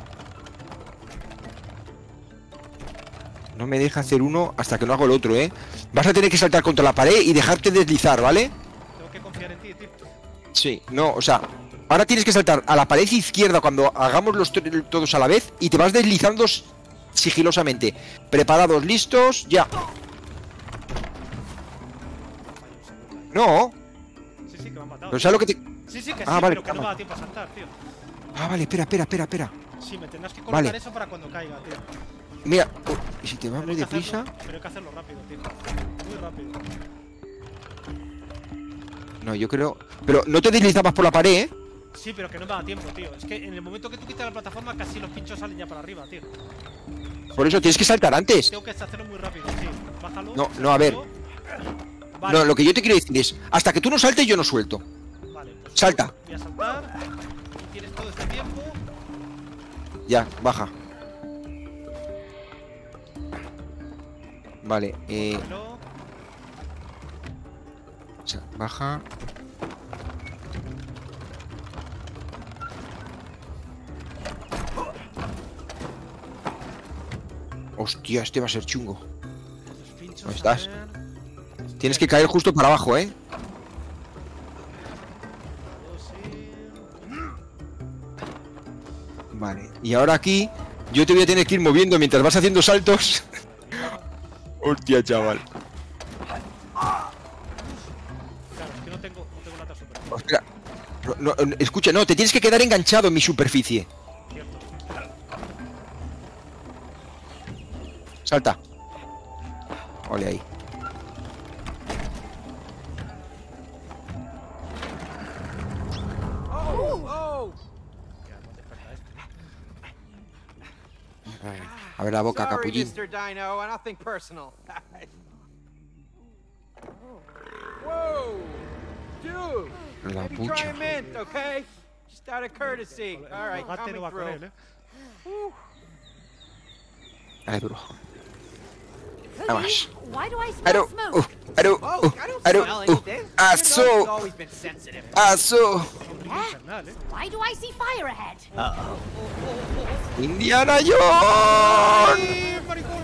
Speaker 2: No me deja hacer uno hasta que no hago el otro, ¿eh? Vas a tener que saltar contra la pared y dejarte deslizar, ¿vale?
Speaker 1: Tengo que confiar en ti, tío.
Speaker 2: Sí, no, o sea, ahora tienes que saltar a la pared izquierda cuando hagamos los to- todos a la vez y te vas deslizando s- sigilosamente. Preparados, listos, ya. No,
Speaker 1: Sí, sí, que me han matado.
Speaker 2: pero ¿sabes lo que te...?
Speaker 1: Sí, sí, que sí,
Speaker 2: Ah, vale,
Speaker 1: pero que no me
Speaker 2: calma.
Speaker 1: da tiempo a saltar, tío.
Speaker 2: Ah, vale, espera, espera, espera, espera.
Speaker 1: Sí, me tendrás que colocar
Speaker 2: Vale.
Speaker 1: eso para cuando caiga, tío.
Speaker 2: Mira, oh, y si te vas
Speaker 1: Pero
Speaker 2: muy
Speaker 1: hay que
Speaker 2: deprisa...
Speaker 1: hacerlo- Pero hay que hacerlo rápido, tío. Muy rápido.
Speaker 2: No, yo creo... Pero no te deslizabas por la pared, ¿eh?
Speaker 1: Sí, pero que no me da tiempo, tío. Es que en el momento que tú quitas la plataforma, casi los pinchos salen ya para arriba, tío.
Speaker 2: Por eso tienes que saltar antes.
Speaker 1: Tengo que hacerlo muy rápido, sí. Bájalo.
Speaker 2: No, no, a ver.
Speaker 1: Vale,
Speaker 2: No, lo que yo te quiero decir es, hasta que tú no saltes, yo no suelto.
Speaker 1: vale, pues
Speaker 2: Salta.
Speaker 1: voy a saltar. Y tienes todo este tiempo.
Speaker 2: Ya, baja. Vale, eh...
Speaker 1: Pero...
Speaker 2: sa- baja. Hostia, este va a ser chungo.
Speaker 1: los pinchos,
Speaker 2: ¿Dónde
Speaker 1: a
Speaker 2: estás?
Speaker 1: ver.
Speaker 2: Tienes que caer justo para abajo, ¿eh?
Speaker 1: Sí.
Speaker 2: Vale, y ahora aquí yo te voy a tener que ir moviendo mientras vas haciendo saltos. Hostia, chaval.
Speaker 1: tengo lata super.
Speaker 2: Oh, espera. No, no, escucha, no, te tienes que quedar enganchado en mi superficie.
Speaker 1: Cierto.
Speaker 2: Salta. Ole ahí.
Speaker 3: Oh, oh.
Speaker 1: Ya, no desperta este.
Speaker 2: A ver la boca,
Speaker 3: Sorry,
Speaker 2: capullín.
Speaker 3: Mister Dino, nothing personal. Whoa, dude.
Speaker 2: La
Speaker 3: Maybe try
Speaker 2: pucha.
Speaker 3: a mint, okay? Just out of courtesy. All right,
Speaker 1: Gate no
Speaker 3: coming
Speaker 1: va con él,
Speaker 3: through.
Speaker 1: eh.
Speaker 2: Dale duro.
Speaker 4: Cody,
Speaker 2: Vamos.
Speaker 4: why do I smell
Speaker 2: Aru,
Speaker 4: smoke?
Speaker 2: uh, aru,
Speaker 3: Oh,
Speaker 2: uh,
Speaker 3: I don't
Speaker 2: aru,
Speaker 3: smell
Speaker 2: uh,
Speaker 3: anything. Your
Speaker 2: asu,
Speaker 3: nose has always been sensitive.
Speaker 2: asu.
Speaker 1: Hombre infernal, eh.
Speaker 4: Why do I see fire ahead?
Speaker 2: Indiana Jones.
Speaker 1: ¡Ay, maricón!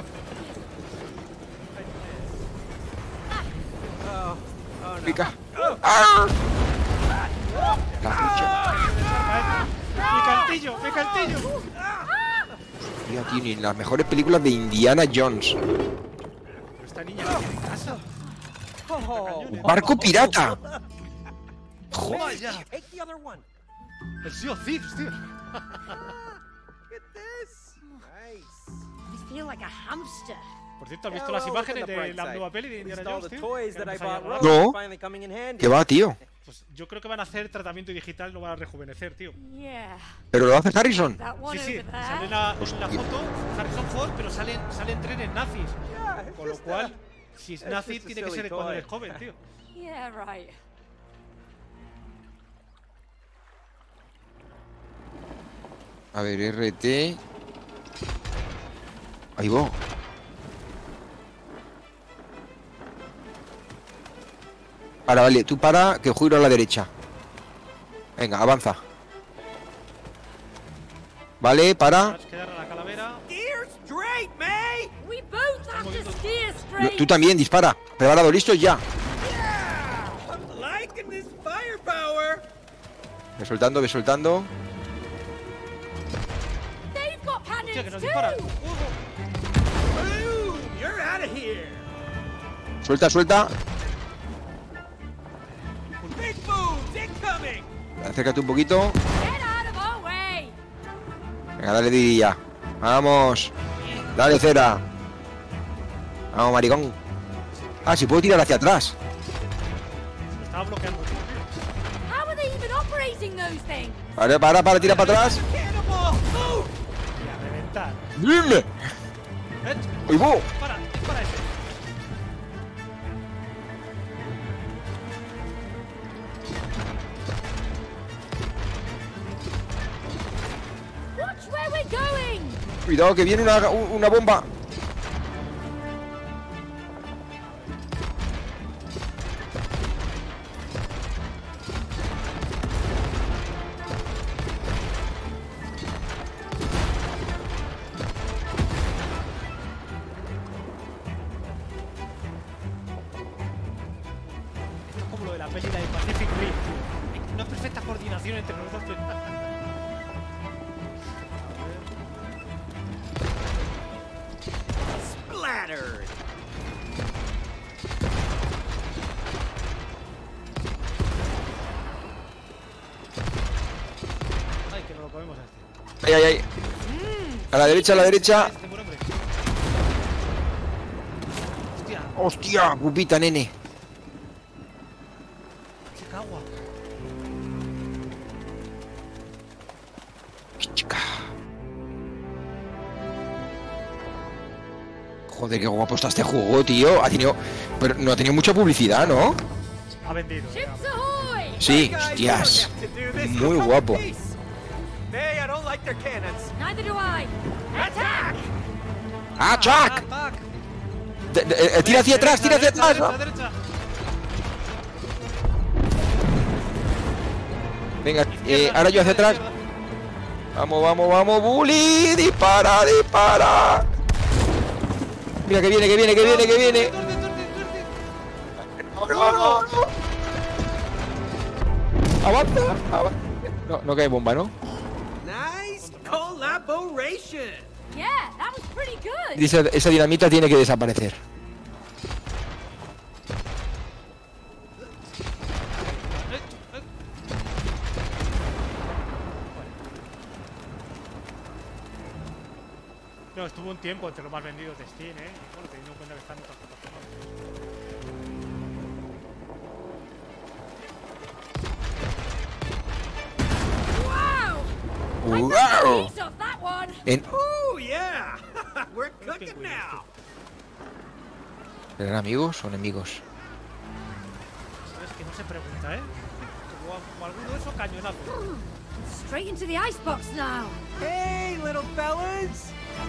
Speaker 3: Oh, oh no.
Speaker 2: Pica. Ah. La pucha.
Speaker 1: ¡Mi cantillo! ¡Mi cantillo!
Speaker 2: Tío, tiene las mejores películas de Indiana Jones.
Speaker 1: Pero esta niña no tiene casa.
Speaker 3: Oh,
Speaker 2: Barco pirata.
Speaker 1: ¡Joder, ya!
Speaker 3: take the other one.
Speaker 1: El Sea of Thieves, tío.
Speaker 3: Look at this. Nice.
Speaker 5: I feel like a hamster.
Speaker 1: Por cierto, ¿has
Speaker 3: Yeah,
Speaker 1: visto las
Speaker 3: well, look
Speaker 1: imágenes
Speaker 3: on the
Speaker 1: de
Speaker 3: bright
Speaker 1: la
Speaker 3: side.
Speaker 1: nueva peli de
Speaker 3: At
Speaker 1: Indiana
Speaker 3: least all
Speaker 1: Jones,
Speaker 3: the
Speaker 1: tío?
Speaker 3: toys
Speaker 1: Que
Speaker 3: that I
Speaker 1: empieza a
Speaker 3: bought
Speaker 1: llevar-
Speaker 2: No.
Speaker 3: are finally coming in handy.
Speaker 2: ¿Qué va, tío?
Speaker 1: Pues yo creo que van a hacer tratamiento digital, no van a rejuvenecer, tío.
Speaker 5: Yeah,
Speaker 2: Pero lo hace Harrison.
Speaker 5: that one
Speaker 1: Sí, sí,
Speaker 5: over
Speaker 1: sale
Speaker 5: there.
Speaker 1: en la, en la foto Harrison Ford, pero salen, salen trenes nazis.
Speaker 3: Yeah, it's
Speaker 1: Con lo
Speaker 3: just,
Speaker 1: cual,
Speaker 3: uh,
Speaker 1: si es
Speaker 3: it's
Speaker 1: nazi,
Speaker 3: just a
Speaker 1: tiene que
Speaker 3: silly
Speaker 1: ser cuando
Speaker 3: toy.
Speaker 1: eres joven, tío.
Speaker 5: Yeah, right.
Speaker 2: A ver, R T. Ahí va. Ahora, vale, tú para, que giro a la derecha. Venga, avanza. Vale, para.
Speaker 1: Tienes que darle a la calavera.
Speaker 3: Steer straight, May.
Speaker 5: We both have to steer
Speaker 2: Lo-
Speaker 5: straight.
Speaker 2: Tú también, dispara. Preparado, listo, ya.
Speaker 3: I'm liking this firepower.
Speaker 2: Ve soltando, ve soltando.
Speaker 5: They've got
Speaker 1: Hostia, que nos
Speaker 5: cannons
Speaker 1: dispara.
Speaker 5: too.
Speaker 3: Boom! You're out of here.
Speaker 2: Suelta, suelta.
Speaker 3: Big booms incoming.
Speaker 2: Acércate un poquito.
Speaker 5: Get out of our way.
Speaker 2: Venga, dale, Didi ya. Vamos. Dale, cera. Vamos, maricón. Ah, si puedo tirar hacia atrás.
Speaker 1: Me estaba bloqueando, tío.
Speaker 5: How are they even operating those things?
Speaker 2: Vale, para, para, tira para atrás.
Speaker 3: Cannonball. Move.
Speaker 1: Y a reventar.
Speaker 2: ¡Dime!
Speaker 1: ¡Eh!
Speaker 2: ¡Uy, bo!
Speaker 1: ¡Dispara! ¡Dispara ese!
Speaker 5: Watch where we're going.
Speaker 2: Cuidado, que viene una, una bomba.
Speaker 1: Esto es como lo de la peli de Pacific Rim, tío. Hay una perfecta coordinación entre nosotros.
Speaker 3: Splattered.
Speaker 1: Ay, que no lo comemos a este.
Speaker 2: Ahí, ahí, ahí. A la derecha, a la derecha.
Speaker 1: Este buen hombre. Hostia,
Speaker 2: Hostia, pupita, nene.
Speaker 1: qué cagua.
Speaker 2: Chica. Joder, qué guapo está este juego, tío. Ha tenido. Pero no ha tenido mucha publicidad, ¿no?
Speaker 1: Ha vendido.
Speaker 5: Ships
Speaker 1: ya.
Speaker 5: ahoy.
Speaker 2: Sí,
Speaker 3: Guys,
Speaker 2: hostias.
Speaker 3: you don't have to do this.
Speaker 2: Muy
Speaker 3: Come
Speaker 2: guapo.
Speaker 3: in peace. May, I don't like their cannons.
Speaker 5: Neither do I. Attack.
Speaker 2: ¡Ah, Chuck!
Speaker 1: ¡Atac!
Speaker 2: De- de- eh, tira hacia atrás, tira hacia
Speaker 1: Derecha,
Speaker 2: atrás.
Speaker 1: derecha, derecha.
Speaker 2: Venga, eh,
Speaker 1: Izquierda,
Speaker 2: ahora yo hacia
Speaker 1: izquierda,
Speaker 2: atrás. Vamos, vamos, vamos, Bully. Dispara, dispara. Mira que viene, que viene, que viene, que viene.
Speaker 1: Tuerce, tuerce, tuerce.
Speaker 2: Vamos, vamos. Avanza, avanza. No, no cae bomba, ¿no?
Speaker 3: Nice collaboration.
Speaker 5: Yeah, that was pretty good.
Speaker 2: Dice, esa dinamita tiene que desaparecer.
Speaker 1: Bueno, estuvo un tiempo entre los más vendidos de Steam, ¿eh? Bueno, teniendo en cuenta que están en otras plataformas.
Speaker 2: ¡Wow!
Speaker 5: Piece of that one.
Speaker 2: En...
Speaker 3: Oh, yeah! We're cooking now!
Speaker 2: ¿Eran amigos o enemigos?
Speaker 1: Sabes que no se pregunta, ¿eh? Como, como alguno de esos cañonazos.
Speaker 5: Straight into the icebox now.
Speaker 3: Hey, little fellas!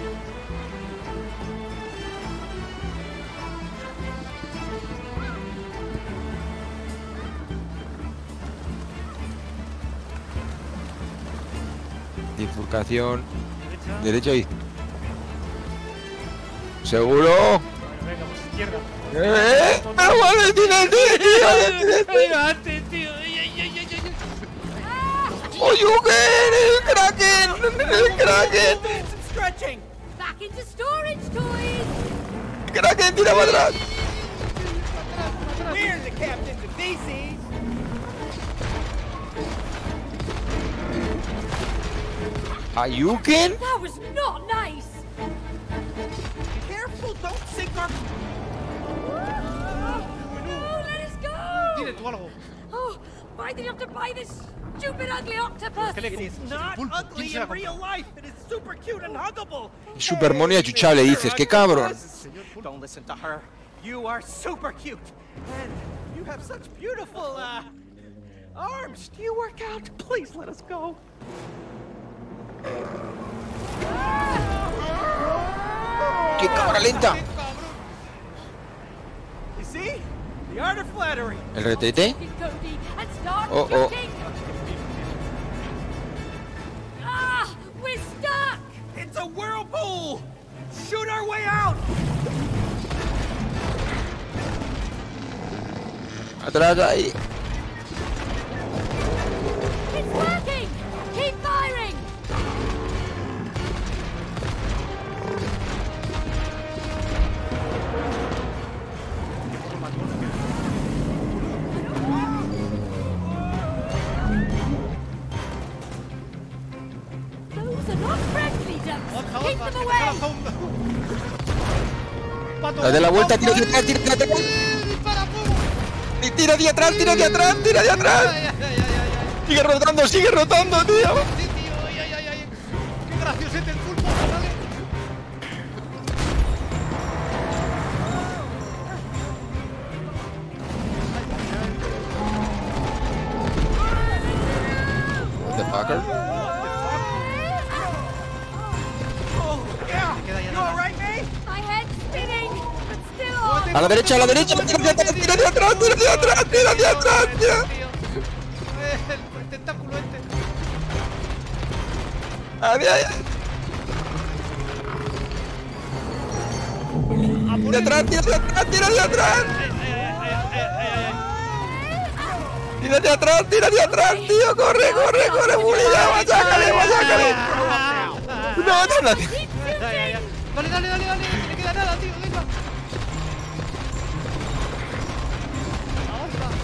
Speaker 2: Bifurcación.
Speaker 1: Derecha.
Speaker 2: Derecha y... ¿Seguro?
Speaker 1: Bueno, venga, pues izquierda.
Speaker 2: ¡Eh! ¡Me voy a destinar, tío!
Speaker 1: Venga, antes, tío. Ay, ay, ay, ay, ay.
Speaker 2: ¡Oh, Yugen! ¡El Kraken! ¡El Kraken!
Speaker 3: Some stretching!
Speaker 5: Back into storage toys.
Speaker 2: ¡Kraken, tira para atrás!
Speaker 3: We're the captains of V Cs!
Speaker 2: ¿A Yugen?
Speaker 5: That was not nice.
Speaker 3: Careful, don't sink our...
Speaker 5: Oh, let us go.
Speaker 1: Dile tú algo.
Speaker 5: Oh, why did you have to buy this stupid, ugly octopus?
Speaker 1: ¿Qué le
Speaker 3: It is
Speaker 1: compras?
Speaker 3: not
Speaker 1: Pulpo. ¿Quién
Speaker 3: ugly
Speaker 1: se la
Speaker 3: in
Speaker 1: compra?
Speaker 3: real life. It is super cute and huggable.
Speaker 2: Super mono y achuchable, dices. ¡Qué cabrón!
Speaker 3: Don't listen to her. You are super cute. And you have such beautiful, uh, arms. Do you work out? Please let us go.
Speaker 2: ¡Qué cámara lenta!
Speaker 3: You see? The art of flattery.
Speaker 2: ¿El retrete?
Speaker 5: Cody, and start
Speaker 2: Oh, oh.
Speaker 5: shooting. Ah, we're stuck.
Speaker 3: It's a whirlpool. Shoot our way out.
Speaker 2: Atrás ahí.
Speaker 5: It's working. Keep firing. Those are not friendly ducks.
Speaker 1: Otra,
Speaker 5: Keep
Speaker 1: otra,
Speaker 5: them
Speaker 1: que te
Speaker 5: away.
Speaker 1: lanza un- Pato,
Speaker 2: Dale la vuelta, tira
Speaker 1: pato,
Speaker 2: hacia atrás, tira hacia atrás.
Speaker 1: ¡Eh! ¡Dispara, fuego!
Speaker 2: Y tira de atrás, tira de atrás, tira de atrás.
Speaker 1: Ay, ay, ay, ay, ay.
Speaker 2: Sigue rotando, sigue rotando, tío.
Speaker 1: Sí, tío, ay, ay, ay, ay. Qué graciosete el pulpo, dale.
Speaker 2: What the fucker?
Speaker 3: Oh, yeah. You all right, mate?
Speaker 5: My head's spinning, but still on.
Speaker 2: A la derecha, a la derecha, tira de atrás, tira de atrás, tira de atrás, tira de atrás, tío.
Speaker 1: Eh, El tentáculo este.
Speaker 2: Ay, ay, ay.
Speaker 1: A por
Speaker 2: De
Speaker 1: él.
Speaker 2: atrás, tira de atrás, tira de atrás.
Speaker 1: Ay, ay, ay, ay, ay, ay, ay.
Speaker 2: Tira de atrás, tira de atrás, tío. Corre, corre, corre, Bulilla. Machácale, machácale. No, no, no.
Speaker 5: Keep
Speaker 1: Ay, ay,
Speaker 5: shooting.
Speaker 1: ay. Dale, dale, dale, dale. No le queda nada, tío. Venga. Avanza.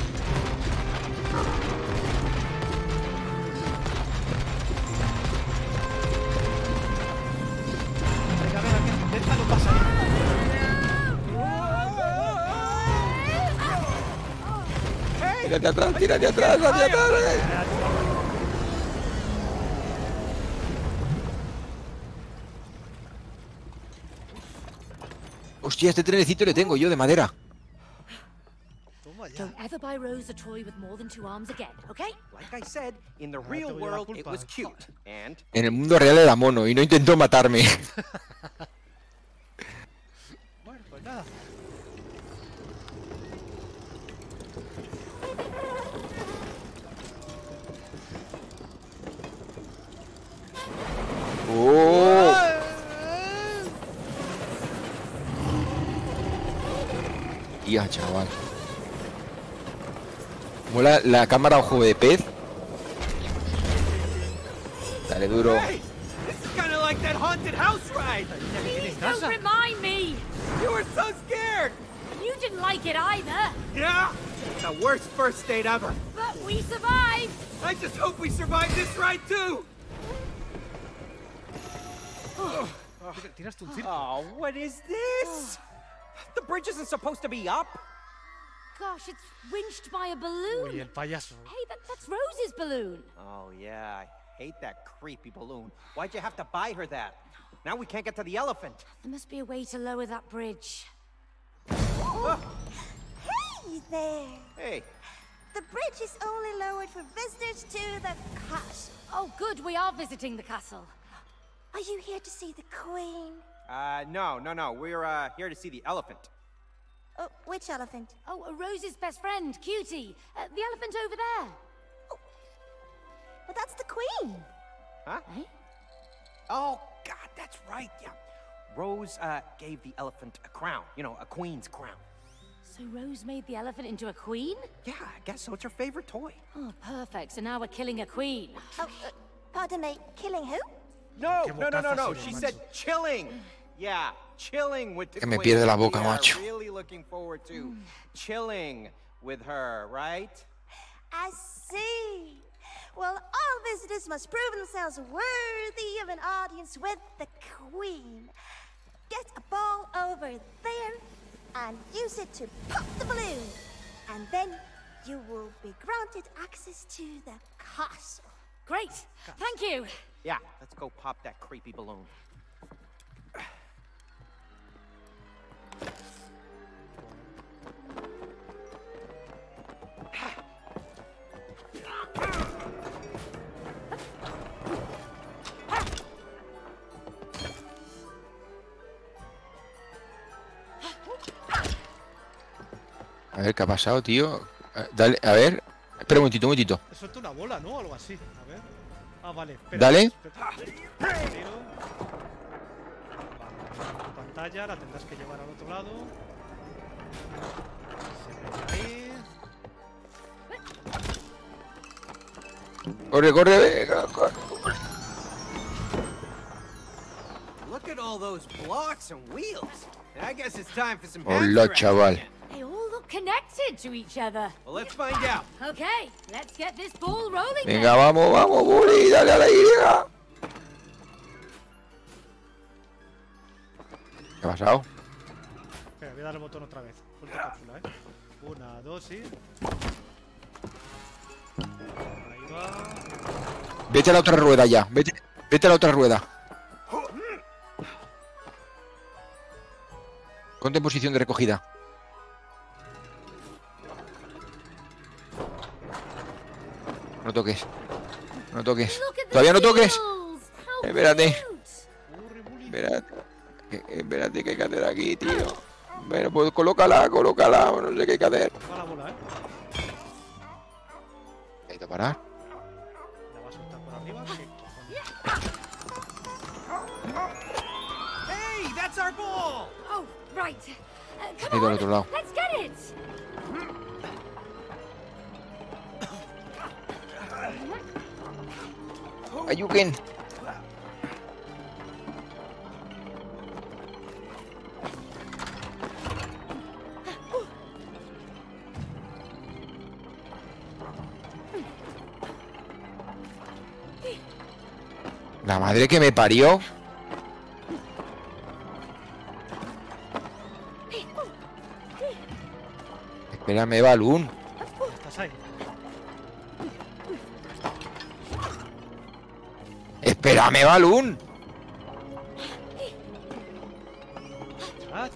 Speaker 1: Venga, venga, que déjalo pasar.
Speaker 2: Tira de atrás, tira de atrás, tira de atrás. Hostia, este trenecito le tengo yo de madera.
Speaker 1: Toma ya.
Speaker 5: Don't ever buy Rose a toy with more than two arms again, okay?
Speaker 3: Like I said, in the
Speaker 1: te
Speaker 3: real
Speaker 1: voy a dar
Speaker 3: world, it
Speaker 1: culpa.
Speaker 3: was cute. And
Speaker 2: En el mundo real era mono y no intentó matarme.
Speaker 1: Bueno, pues nada.
Speaker 2: Oh. Tía, chaval. Mola la cámara ojo de pez. Dale duro.
Speaker 3: hey, this is kind of like that haunted house ride.
Speaker 5: Please don't remind me.
Speaker 3: You were so scared.
Speaker 5: You didn't like it either,
Speaker 3: Yeah, the worst first date ever.
Speaker 5: but we survived.
Speaker 3: I just hope we survive this ride too.
Speaker 1: Tira- Tiraste un circo.
Speaker 3: Oh, what is this? The bridge isn't supposed to be up.
Speaker 5: Gosh, it's winched by a
Speaker 1: Uy,
Speaker 5: balloon.
Speaker 1: el payaso.
Speaker 5: Hey, that, that's Rose's balloon.
Speaker 3: Oh, yeah, I hate that creepy balloon. Why'd you have to buy her that? Now we can't get to the elephant.
Speaker 5: There must be a way to lower that bridge.
Speaker 6: Hey there!
Speaker 3: Hey,
Speaker 6: The bridge is only lowered for visitors to the castle.
Speaker 5: Oh, good, we are visiting the castle.
Speaker 6: Are you here to see the queen?
Speaker 3: uh, no, no, no. We're, uh, here to see the elephant.
Speaker 6: Oh, which elephant?
Speaker 5: Oh, uh, Rose's best friend, Cutie. Uh, the elephant over there.
Speaker 6: Well, that's the queen.
Speaker 3: Huh?
Speaker 5: Eh?
Speaker 3: Oh, God, that's right, yeah. Rose, uh, gave the elephant a crown. You know, a queen's crown.
Speaker 5: So Rose made the elephant into a queen?
Speaker 3: Yeah, I guess so. It's her favorite toy.
Speaker 5: Oh, perfect. So now we're killing a queen.
Speaker 6: Oh, uh, pardon me, killing who?
Speaker 3: No,
Speaker 1: Qué
Speaker 3: no, no, no,
Speaker 1: bocaza
Speaker 3: no.
Speaker 1: eres,
Speaker 3: She
Speaker 1: macho.
Speaker 3: said chilling. Yeah, chilling with the
Speaker 2: Que me
Speaker 3: queen.
Speaker 2: pierde la boca,
Speaker 3: We are
Speaker 2: macho.
Speaker 3: really looking forward to chilling with her, right?
Speaker 6: I see. Well, all visitors must prove themselves worthy of an audience with the queen. Get a ball over there and use it to pop the balloon. And then you will be granted access to the castle.
Speaker 5: Great. Thank you.
Speaker 3: Yeah, let's go pop that creepy balloon.
Speaker 2: A ver, ¿qué ha pasado, tío? Eh, Dale, a ver. Espera un momentito, un momentito.
Speaker 1: He suelto una bola, ¿no? Algo así. A ver. Ah, vale. Espera,
Speaker 2: Dale.
Speaker 1: espera. Tiro. Vale, tu pantalla la tendrás que llevar al otro lado. Se ve ahí.
Speaker 2: Corre, corre, venga, corre.
Speaker 3: Look at all those blocks and wheels. I guess it's time for some
Speaker 2: Hola,
Speaker 3: hamster
Speaker 2: chaval.
Speaker 5: They all look connected to each other.
Speaker 3: Well, let's find out.
Speaker 5: Okay, let's get this ball rolling.
Speaker 2: Venga,
Speaker 5: then.
Speaker 2: vamos, vamos, Bully, dale a la Y. ¿Qué ha pasado?
Speaker 1: Espera, voy a dar el botón otra vez. Suelta cápsula, ¿eh? Una, dos y... Ahí va...
Speaker 2: Vete a la otra rueda ya. Vete, vete a la otra rueda. Ponte en posición de recogida. No toques. No toques.
Speaker 5: Look at the
Speaker 2: Todavía no toques.
Speaker 5: wheels. How
Speaker 2: Espérate.
Speaker 5: cute.
Speaker 1: Corre, Bully.
Speaker 2: Espérate. Que- Espérate, ¿qué hay que hacer aquí, tío? Bueno, pues colócala, colócala. No sé qué hay que hacer.
Speaker 1: Va la bola, ¿eh?
Speaker 2: Hay que parar.
Speaker 1: La va a soltar por arriba. ¿Qué cojones?
Speaker 3: Hey, that's our ball.
Speaker 5: Oh, right. Uh,
Speaker 2: He
Speaker 5: come
Speaker 2: ido al
Speaker 5: on,
Speaker 2: otro lado.
Speaker 5: let's get it.
Speaker 2: Ayuken. La madre que me parió. Espérame, Balún.
Speaker 1: Estás ahí.
Speaker 2: Espérame, Balún.
Speaker 1: Chat.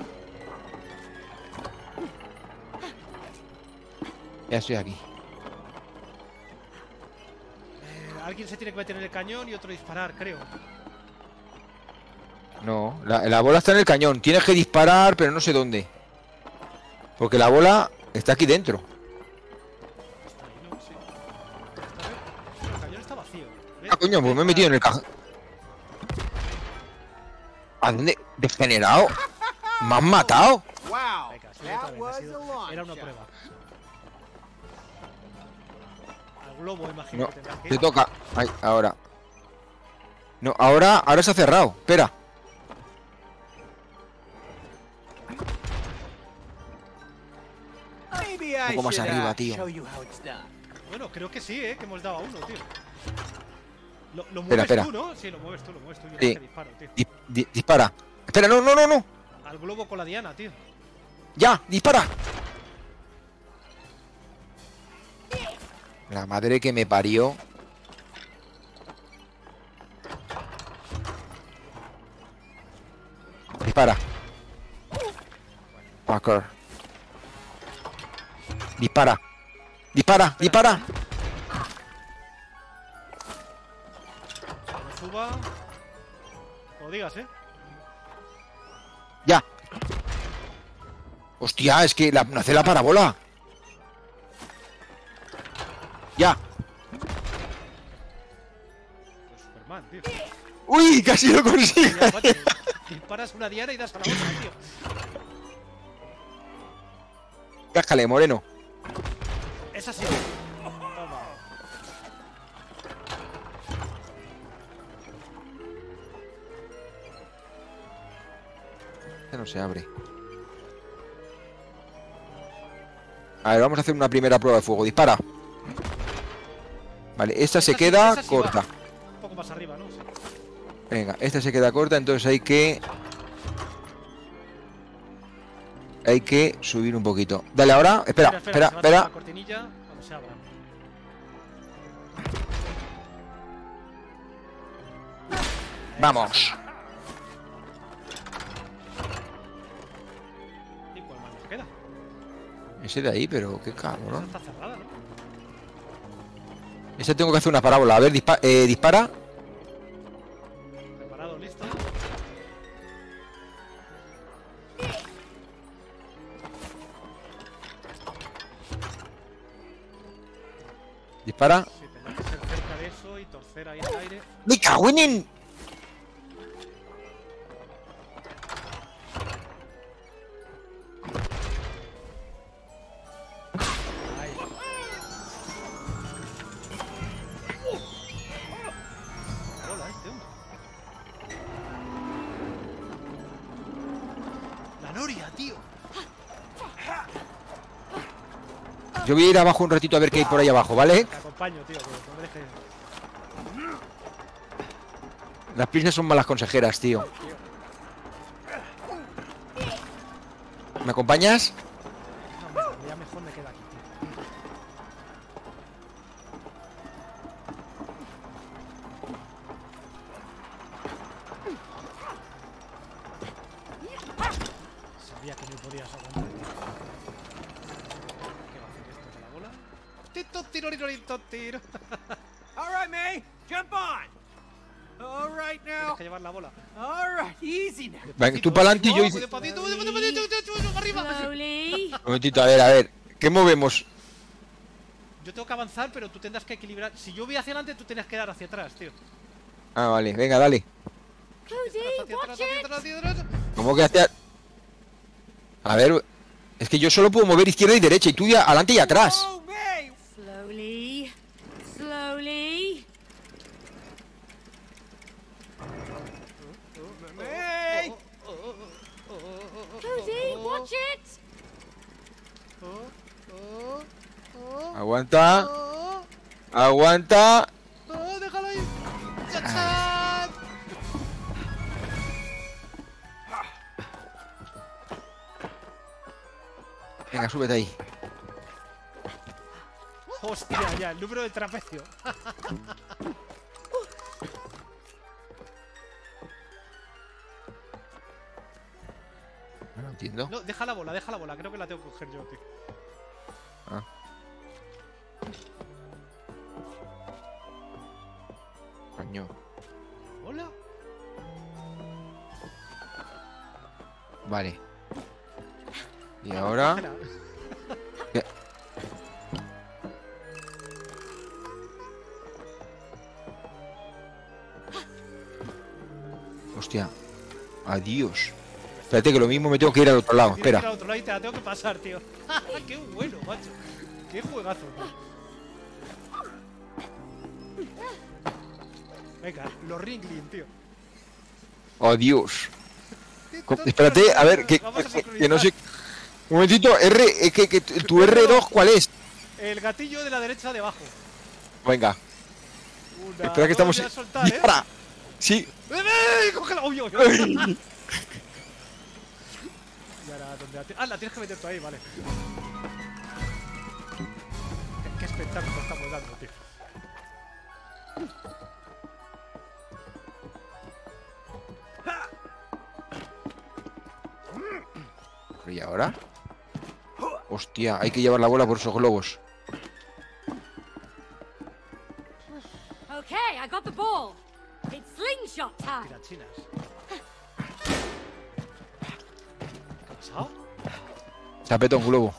Speaker 2: Ya estoy aquí.
Speaker 1: Eh, alguien se tiene que meter en el cañón y otro disparar, creo.
Speaker 2: No, la, la bola está en el cañón. Tienes que disparar, pero no sé dónde. Porque la bola está aquí dentro.
Speaker 1: Está ahí, ¿no? Sí. Está bien. El cañón está vacío. ¿Ves?
Speaker 2: Ah, coño, pues me he metido en el cajón. ¿A dónde? Degenerado. Me han matado.
Speaker 3: Wow,
Speaker 1: Venga, sube
Speaker 3: that
Speaker 1: otra vez, ha
Speaker 3: was
Speaker 1: sido-
Speaker 3: a launch.
Speaker 1: Era una
Speaker 3: shot.
Speaker 1: prueba. Al globo, imagino
Speaker 2: No,
Speaker 1: que tendrás que
Speaker 2: te
Speaker 1: ir.
Speaker 2: toca. Ay, ahora. No, ahora, ahora se ha cerrado. Espera.
Speaker 3: Maybe I
Speaker 2: Un poco más
Speaker 3: should,
Speaker 2: arriba,
Speaker 3: uh,
Speaker 2: tío.
Speaker 3: show you how it's done.
Speaker 1: Bueno, creo que sí, ¿eh? Que hemos dado a uno, tío. Lo, lo
Speaker 2: Espera,
Speaker 1: mueves
Speaker 2: espera.
Speaker 1: tú, ¿no? Sí, lo mueves tú, lo mueves tú. Yo
Speaker 2: Sí.
Speaker 1: no te disparo, tío.
Speaker 2: Di- di- dispara. Espera, no, no, no, no.
Speaker 1: Al globo con la diana, tío.
Speaker 2: Ya, dispara. La madre que me parió. Dispara. Fucker. Dispara. Dispara, dispara.
Speaker 1: Cuando suba... Como digas, ¿eh?
Speaker 2: Ya. Hostia, es que la, no hace la parábola. Ya.
Speaker 1: Pues Superman, tío.
Speaker 2: Uy, casi lo consigo.
Speaker 1: Ya, macho, disparas una diana y das a la otra, tío.
Speaker 2: Cáscale, moreno.
Speaker 1: Es así. Toma.
Speaker 2: Este no se abre. A ver, vamos a hacer una primera prueba de fuego. Dispara. Vale, esta se
Speaker 1: Esa sí-
Speaker 2: queda
Speaker 1: esa sí
Speaker 2: corta.
Speaker 1: va. Un poco más arriba, ¿no? Sí.
Speaker 2: Venga, esta se queda corta, entonces hay que... Hay que subir un poquito. Dale ahora. Espera, espera,
Speaker 1: se va a
Speaker 2: espera.
Speaker 1: hacer la cortinilla cuando se abra.
Speaker 2: Vamos.
Speaker 1: ¿Y cuál más nos queda?
Speaker 2: Ese de ahí, pero qué
Speaker 1: Esa
Speaker 2: cabrón.
Speaker 1: está cerrada, ¿no?
Speaker 2: Ese tengo que hacer una parábola. A ver, dispa- eh, dispara.
Speaker 1: Preparado, listo.
Speaker 2: Dispara.
Speaker 1: Sí, tendrá que ser cerca de eso y torcer ahí el aire.
Speaker 2: ¡Me cago en el-
Speaker 1: Ahí. Hola, este hombre. La noria, tío.
Speaker 2: Yo voy a ir abajo un ratito a ver qué hay por ahí abajo, ¿vale?
Speaker 1: Te acompaño, tío, que no me dejes.
Speaker 2: Las prisas son malas consejeras, tío. ¿Me acompañas?
Speaker 1: No, mira, ya mejor me queda aquí, tío. Sabía que no podías aguantar. ¿Qué va a hacer esto con la bola? Tito, tiro, tiro, tiro, tiro.
Speaker 3: All right, May, jump on. All right
Speaker 1: Tienes
Speaker 3: now.
Speaker 1: que llevar la bola.
Speaker 3: All right, easy now.
Speaker 2: Venga, tú para adelante y yo...
Speaker 1: Oh,
Speaker 2: hice-
Speaker 1: despacito, despacito, despacito, despacito, arriba.
Speaker 4: Slowly.
Speaker 2: Un momentito, a ver, a ver. ¿Qué movemos?
Speaker 1: Yo tengo que avanzar, pero tú tendrás que equilibrar. Si yo voy hacia adelante, tú tienes que dar hacia atrás, tío.
Speaker 2: Ah, vale, venga, dale.
Speaker 4: Cody,
Speaker 1: Hacia
Speaker 4: watch
Speaker 1: atrás, hacia
Speaker 4: it.
Speaker 1: atrás, hacia atrás.
Speaker 2: ¿Cómo que hacia...? A ver... Es que yo solo puedo mover izquierda y derecha y tú ya adelante y atrás.
Speaker 3: Oh, May.
Speaker 4: Slowly. Slowly.
Speaker 3: May.
Speaker 4: Cody, watch it.
Speaker 2: Aguanta. Aguanta.
Speaker 1: Oh, déjalo ahí. ¡Chachán!
Speaker 2: Venga, súbete ahí.
Speaker 1: Hostia, ya, el número del trapecio.
Speaker 2: No entiendo.
Speaker 1: No, deja la bola, deja la bola. Creo que la tengo que coger yo, tío.
Speaker 2: Ah. Coño.
Speaker 1: Hola.
Speaker 2: Vale. Y ahora...
Speaker 1: Espera.
Speaker 2: ¿Qué? Hostia. Adiós. Espérate que lo mismo me tengo que ir al otro lado.
Speaker 1: Tienes que ir
Speaker 2: Espera.
Speaker 1: al otro lado y te la tengo que pasar, tío. ¡Qué bueno, macho! ¡Qué juegazo, tío! Venga, los Ringling, tío.
Speaker 2: Adiós. Co- Espérate, a ver, que,
Speaker 1: Vamos a
Speaker 2: que- que no sé...
Speaker 1: sincronizar.
Speaker 2: Un momentito, R, es que, que tu R dos, ¿cuál es?
Speaker 1: El gatillo de la derecha de abajo.
Speaker 2: Venga.
Speaker 1: Una,
Speaker 2: Espera que estamos...
Speaker 1: dos, ya soltar, ¿eh?
Speaker 2: ¡Dispara! Sí.
Speaker 1: ¡Eh, eh! ¡Cógela! ¡Uy, uy, uy! Y ahora, ¿dónde la tienes? Ah, la tienes que meter tú ahí, vale. Qué, qué espectáculo estamos dando, tío.
Speaker 2: ¿Y ahora? Hostia, hay que llevar la bola por esos globos.
Speaker 5: Okay, I got the ball. It's slingshot time.
Speaker 1: Tirachinas. ¿Qué ha pasado?
Speaker 2: Se ha petado un globo.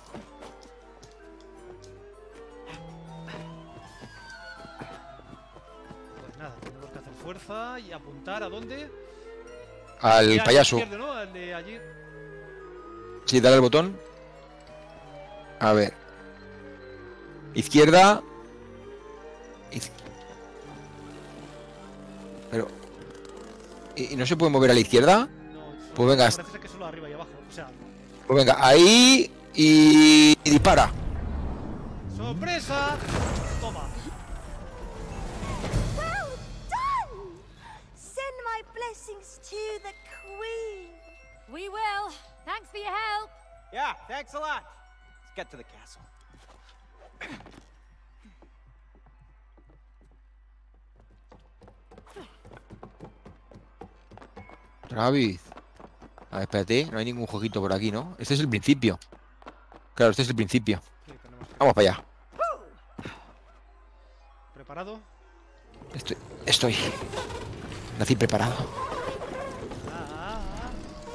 Speaker 1: Pues nada, tenemos que hacer fuerza y apuntar a dónde.
Speaker 2: Al
Speaker 1: Y al
Speaker 2: payaso.
Speaker 1: izquierdo, ¿no? Al de allí.
Speaker 2: Sí, dale al botón. A ver. Izquierda. Iz- Pero... ¿Y y no se puede mover a la izquierda?
Speaker 1: No,
Speaker 2: Pues venga.
Speaker 1: parece ser que solo arriba y abajo. O sea,
Speaker 2: Pues venga, ahí y, y dispara.
Speaker 1: ¡sorpresa! Toma.
Speaker 6: Well done! Send my blessings to the Queen.
Speaker 5: We will. Thanks for your help.
Speaker 3: Yeah, thanks a lot. Let's get to the castle.
Speaker 2: Travis. A ver, espérate, no hay ningún jueguito por aquí, ¿no? Este es el principio. Claro, este es el principio.
Speaker 1: Sí, tenemos.
Speaker 2: Vamos para allá.
Speaker 1: ¿Preparado?
Speaker 2: Estoy... Estoy. Nací preparado.
Speaker 1: Ah, ah, ah.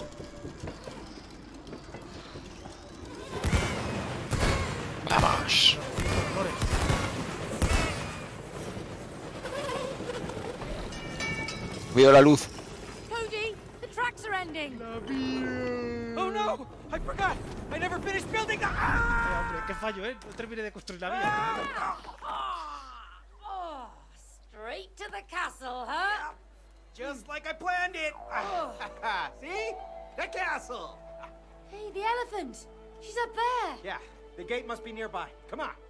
Speaker 2: Vamos.
Speaker 1: Colores.
Speaker 2: Veo la luz.
Speaker 5: Cody, the tracks are ending.
Speaker 3: Oh no! I forgot! I never finished building the.
Speaker 1: Eh,
Speaker 3: Ah!
Speaker 1: hombre, qué fallo, ¿eh? No terminé de construir la vía.
Speaker 5: Oh, straight to the castle, huh?
Speaker 3: Just like I planned it! See? The castle!
Speaker 5: Hey, the elephant. She's up there.
Speaker 3: Yeah, the gate must be nearby. Come on.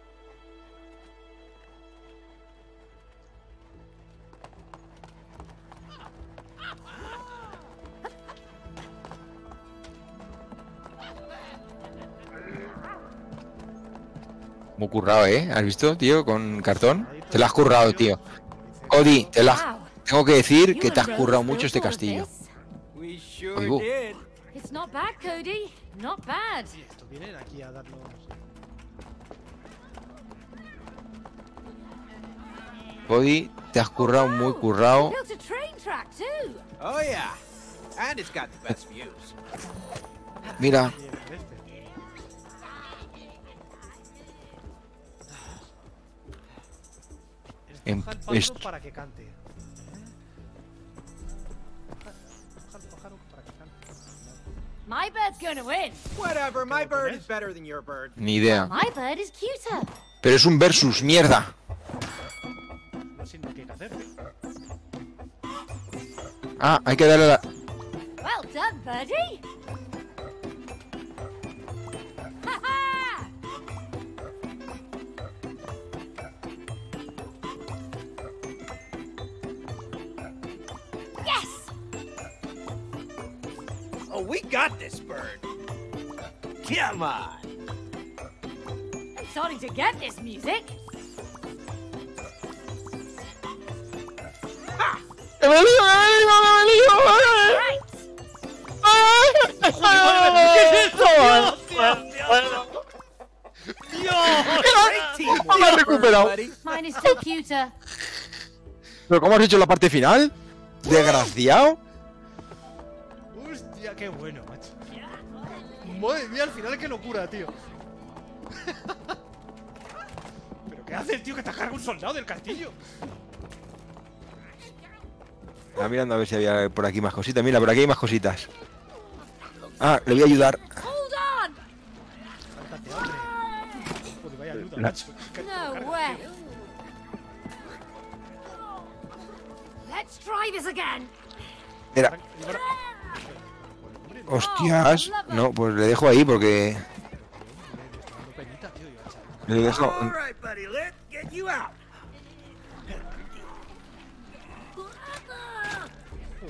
Speaker 2: Muy currado, ¿eh? ¿Has visto, tío? Con cartón. Te lo has currado, tío. Cody, te lo has...
Speaker 5: Wow.
Speaker 2: Tengo que decir que
Speaker 5: You
Speaker 2: te has
Speaker 5: and
Speaker 2: currado
Speaker 5: Rose
Speaker 2: mucho
Speaker 5: built
Speaker 2: este
Speaker 5: all of
Speaker 2: castillo.
Speaker 5: this?
Speaker 3: We sure
Speaker 2: Oigo.
Speaker 3: did.
Speaker 5: It's not bad, Cody. Not bad.
Speaker 1: Sí, esto vienen aquí a darnos.
Speaker 2: Cody, te has currado muy currado.
Speaker 5: Built a train track too.
Speaker 3: Oh yeah. And it's got the best views.
Speaker 2: Mira,
Speaker 1: Bien, este.
Speaker 2: En-
Speaker 1: Escoja el pájaro
Speaker 2: est-
Speaker 1: para que cante. ¿Eh? Escoja el pájaro para que cante.
Speaker 5: My bird's gonna win.
Speaker 3: Whatever, my
Speaker 1: lo
Speaker 3: bird
Speaker 1: pones?
Speaker 3: is better than your bird.
Speaker 2: ni idea.
Speaker 5: My bird is cuter.
Speaker 2: Pero es un versus, mierda.
Speaker 1: No sé ni qué hay que hacer.
Speaker 2: Ah, hay que darle a la...
Speaker 5: Well done, birdie. Ha ha! Yes!
Speaker 3: Oh, we got this bird. Come on.
Speaker 5: I'm starting to get this music. Right.
Speaker 3: Great teamwork,
Speaker 2: Me he recuperado.
Speaker 3: buddy.
Speaker 5: Mine is still cuter.
Speaker 2: ¿Pero cómo has hecho la parte final? Desgraciado.
Speaker 1: Hostia, qué bueno, macho. Madre mía, al final qué locura, tío. ¿Pero qué haces, tío? Que te has cargado un soldado del castillo.
Speaker 2: Estaba mirando a ver si había por aquí más cositas. Mira, por aquí hay más cositas. Ah, le voy a ayudar.
Speaker 5: Hold on.
Speaker 1: Cántate, hombre. Joder, vaya ayuda,
Speaker 2: La-
Speaker 1: macho. Que te lo
Speaker 5: No
Speaker 1: cargas,
Speaker 5: way.
Speaker 1: tío.
Speaker 5: Let's try this again.
Speaker 2: Mira,
Speaker 1: Y ahora- Hombre, no,
Speaker 2: hostias. No, pues le dejo ahí porque...
Speaker 1: me está dando penita, tío. Yo, chaval.
Speaker 2: Le dejo...
Speaker 3: All right, buddy, let's get you out.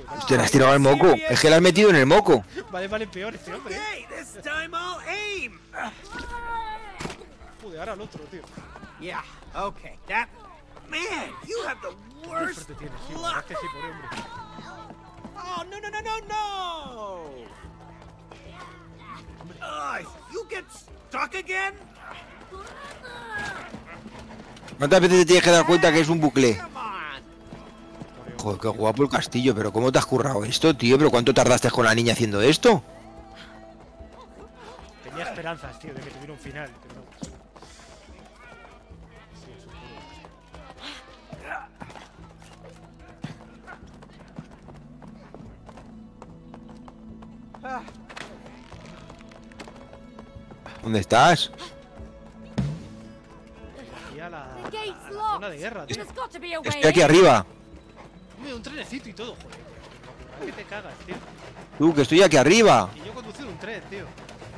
Speaker 2: Te la has tirado al moco. Es que la has metido en el moco.
Speaker 1: Vale, vale, peor este hombre.
Speaker 3: Okay, this time I'll aim.
Speaker 1: Joder, ahora el otro, tío.
Speaker 3: Yeah, okay. That man, you have the
Speaker 1: Qué
Speaker 3: worst
Speaker 1: suerte tienes, tío. La verdad
Speaker 3: luck.
Speaker 1: es que sí, pobre hombre.
Speaker 3: Oh, no, no, no, no, no! Uh, you get stuck again?
Speaker 2: ¿Cuántas veces te tienes que dar cuenta que es un bucle?
Speaker 3: Come on.
Speaker 2: Joder, qué guapo el castillo, pero ¿cómo te has currado esto, tío? ¿Pero cuánto tardaste con la niña haciendo esto?
Speaker 1: Tenía esperanzas, tío, de que tuviera un final, pero no. Sí, es un
Speaker 3: Ah,
Speaker 2: ¿Dónde estás?
Speaker 1: Aquí a la,
Speaker 5: The gate's
Speaker 1: a la zona de
Speaker 5: locked.
Speaker 1: guerra, tío.
Speaker 5: There's got to be a way
Speaker 2: Estoy aquí
Speaker 5: in.
Speaker 2: arriba.
Speaker 1: Hombre, un trenecito y todo, joder. ¿Qué te cagas, tío?
Speaker 2: Tú, que estoy aquí arriba.
Speaker 1: Y yo he conducido un tren, tío.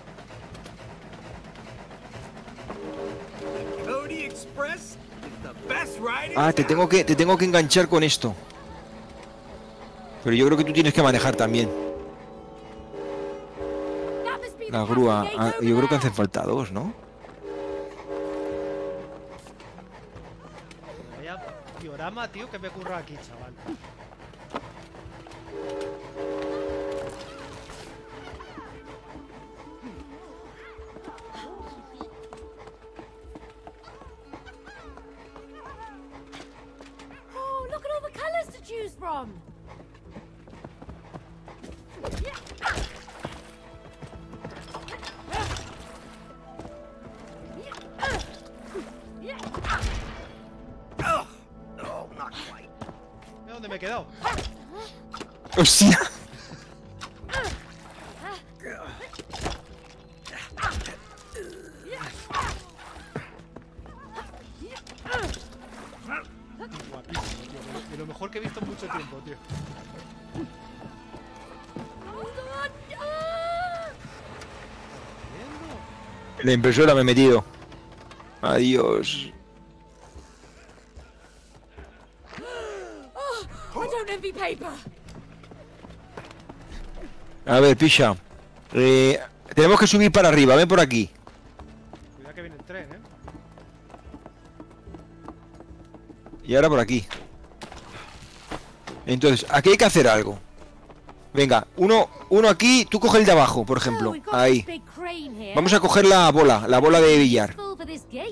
Speaker 3: Cody Express is the best ride in
Speaker 2: Ah, te tengo que, te tengo que enganchar con esto. Pero yo creo que tú tienes que manejar también.
Speaker 5: That must be the
Speaker 2: La
Speaker 5: passing
Speaker 2: grúa.
Speaker 5: gate
Speaker 2: Ah,
Speaker 5: over
Speaker 2: yo creo que
Speaker 5: there.
Speaker 2: hacen falta dos, ¿no?
Speaker 1: Vaya diorama, tío, que me ocurra aquí, chaval.
Speaker 5: Oh, look at all the colours to choose from.
Speaker 3: Oh, no, not quite.
Speaker 1: Mira dónde me he quedado.
Speaker 2: ¡Hostia!
Speaker 1: Guapísimo, tío. De lo- de lo mejor que he visto en mucho tiempo, tío.
Speaker 5: Hold on. Ah!
Speaker 1: Viendo.
Speaker 2: La impresora me he metido. Adiós.
Speaker 5: Oh, I don't envy paper.
Speaker 2: A ver, picha. Eh, tenemos que subir para arriba. Ven por aquí.
Speaker 1: Cuidado que viene el tren, eh.
Speaker 2: Y ahora por aquí. Entonces, aquí hay que hacer algo. Venga, uno, uno aquí. Tú coge el de abajo, por
Speaker 5: Oh,
Speaker 2: ejemplo.
Speaker 5: we've got
Speaker 2: Ahí.
Speaker 5: this big crane here.
Speaker 2: Vamos a coger la bola, la bola de billar.
Speaker 5: Useful for this gate.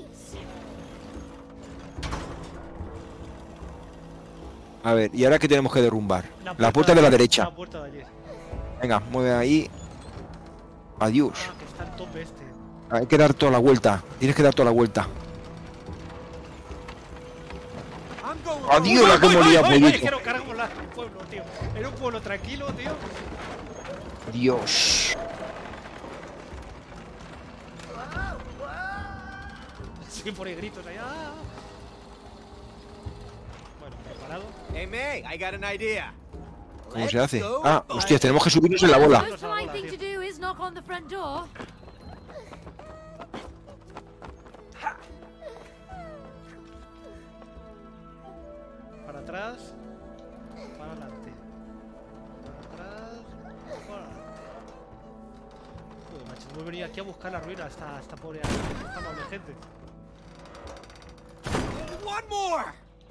Speaker 2: A ver, ¿y ahora qué tenemos que derrumbar? La puerta de la derecha.
Speaker 1: La puerta de allí.
Speaker 2: Venga, mueve ahí. Adiós.
Speaker 1: Ah, que está el tope este.
Speaker 2: Hay que dar toda la vuelta. Tienes que dar toda la vuelta.
Speaker 3: I'm going.
Speaker 2: Adiós, la que hemos liado,
Speaker 1: ¡Ay, ay,
Speaker 2: pollito.
Speaker 1: que no cargamos la- el pueblo, tío! Era un pueblo tranquilo, tío.
Speaker 2: Dios.
Speaker 1: Sí, por ahí gritos ahí. ¡Ah! Bueno, preparado.
Speaker 3: Hey, May, I got an idea.
Speaker 2: ¿Cómo se hace?
Speaker 3: Let's go
Speaker 2: Ah,
Speaker 3: buy-
Speaker 2: hostias, tenemos que subirnos en la bola.
Speaker 5: Most polite thing to do is knock on the front door.
Speaker 1: Para atrás. Para adelante. Para atrás. Para adelante. Joder, macho, voy a venir aquí a buscar la ruina hasta esta pobre, esta amable gente.
Speaker 3: One more.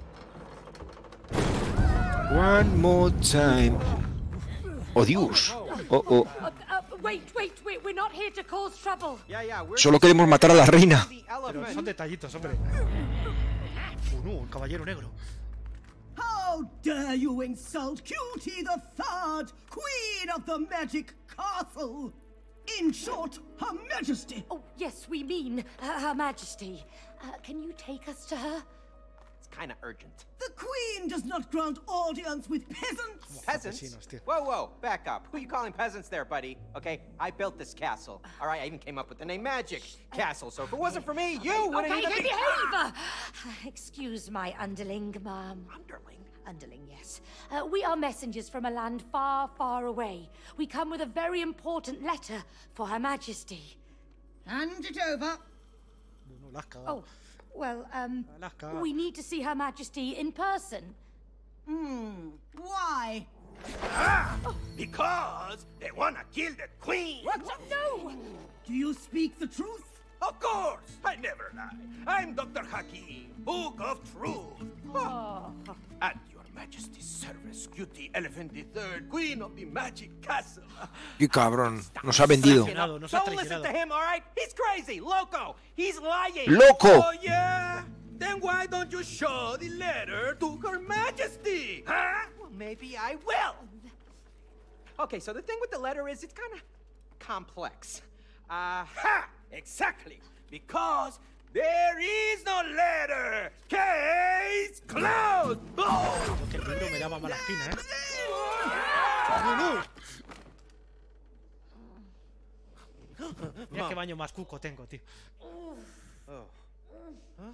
Speaker 2: One more time. Oh, Dios. Oh, oh.
Speaker 5: Uh, uh, wait, wait, wait. We're not here to cause trouble.
Speaker 3: Yeah, yeah, we're
Speaker 2: Solo queremos matar a la reina.
Speaker 3: the
Speaker 1: Pero son
Speaker 3: elephant.
Speaker 1: detallitos, hombre. Oh, no, el caballero negro.
Speaker 7: How dare you insult Cutie the Third, Queen of the Magic Castle? In short, Her Majesty.
Speaker 5: Oh, yes, we mean uh, Her Majesty. Uh, can you take us to her?
Speaker 3: It's kind of urgent.
Speaker 7: The Queen does not grant audience with peasants.
Speaker 3: Peasants?
Speaker 1: Campesinos, tío.
Speaker 3: Whoa, whoa, back up. Who you calling peasants there, buddy? Okay, I built this castle. All right, I even came up with the name Magic Castle. So if it wasn't for me, you wouldn't
Speaker 5: Okay,
Speaker 3: even
Speaker 5: okay,
Speaker 3: be.
Speaker 5: behave! Uh, excuse my underling, ma'am.
Speaker 3: Underling.
Speaker 5: Underling, yes. Uh, we are messengers from a land far, far away. We come with a very important letter for Her Majesty.
Speaker 7: Hand it over.
Speaker 1: No, no, la has cagado.
Speaker 5: Oh, well, um,
Speaker 1: La has cagado.
Speaker 5: we need to see Her Majesty in person.
Speaker 7: Hmm. Why?
Speaker 3: Ah, because they wanna kill the queen.
Speaker 5: No!
Speaker 7: Do you speak the truth?
Speaker 3: Of course, I never lie. I'm Doctor Hakim, Book of Truth.
Speaker 5: Oh.
Speaker 3: At your Majesty's service, Cutie Elephant the Third, Queen of the Magic Castle.
Speaker 2: Qué cabrón. Nos ha vendido.
Speaker 1: Traicionado, nos ha
Speaker 3: Don't listen
Speaker 1: traicionado.
Speaker 3: to him, all right? He's crazy, loco. He's lying.
Speaker 2: ¡Loco!
Speaker 3: Oh yeah. Then why don't you show the letter to Her Majesty? Huh? Well, maybe I will. Okay, so the thing with the letter is it's kind of complex. Aha! Exactly. Because there is no letter. Case closed. Boom!
Speaker 1: Lo que el libro me daba mala espina, ¿eh? ¡No, no! Mira qué baño más cuco tengo, tío.
Speaker 3: Oh. Huh?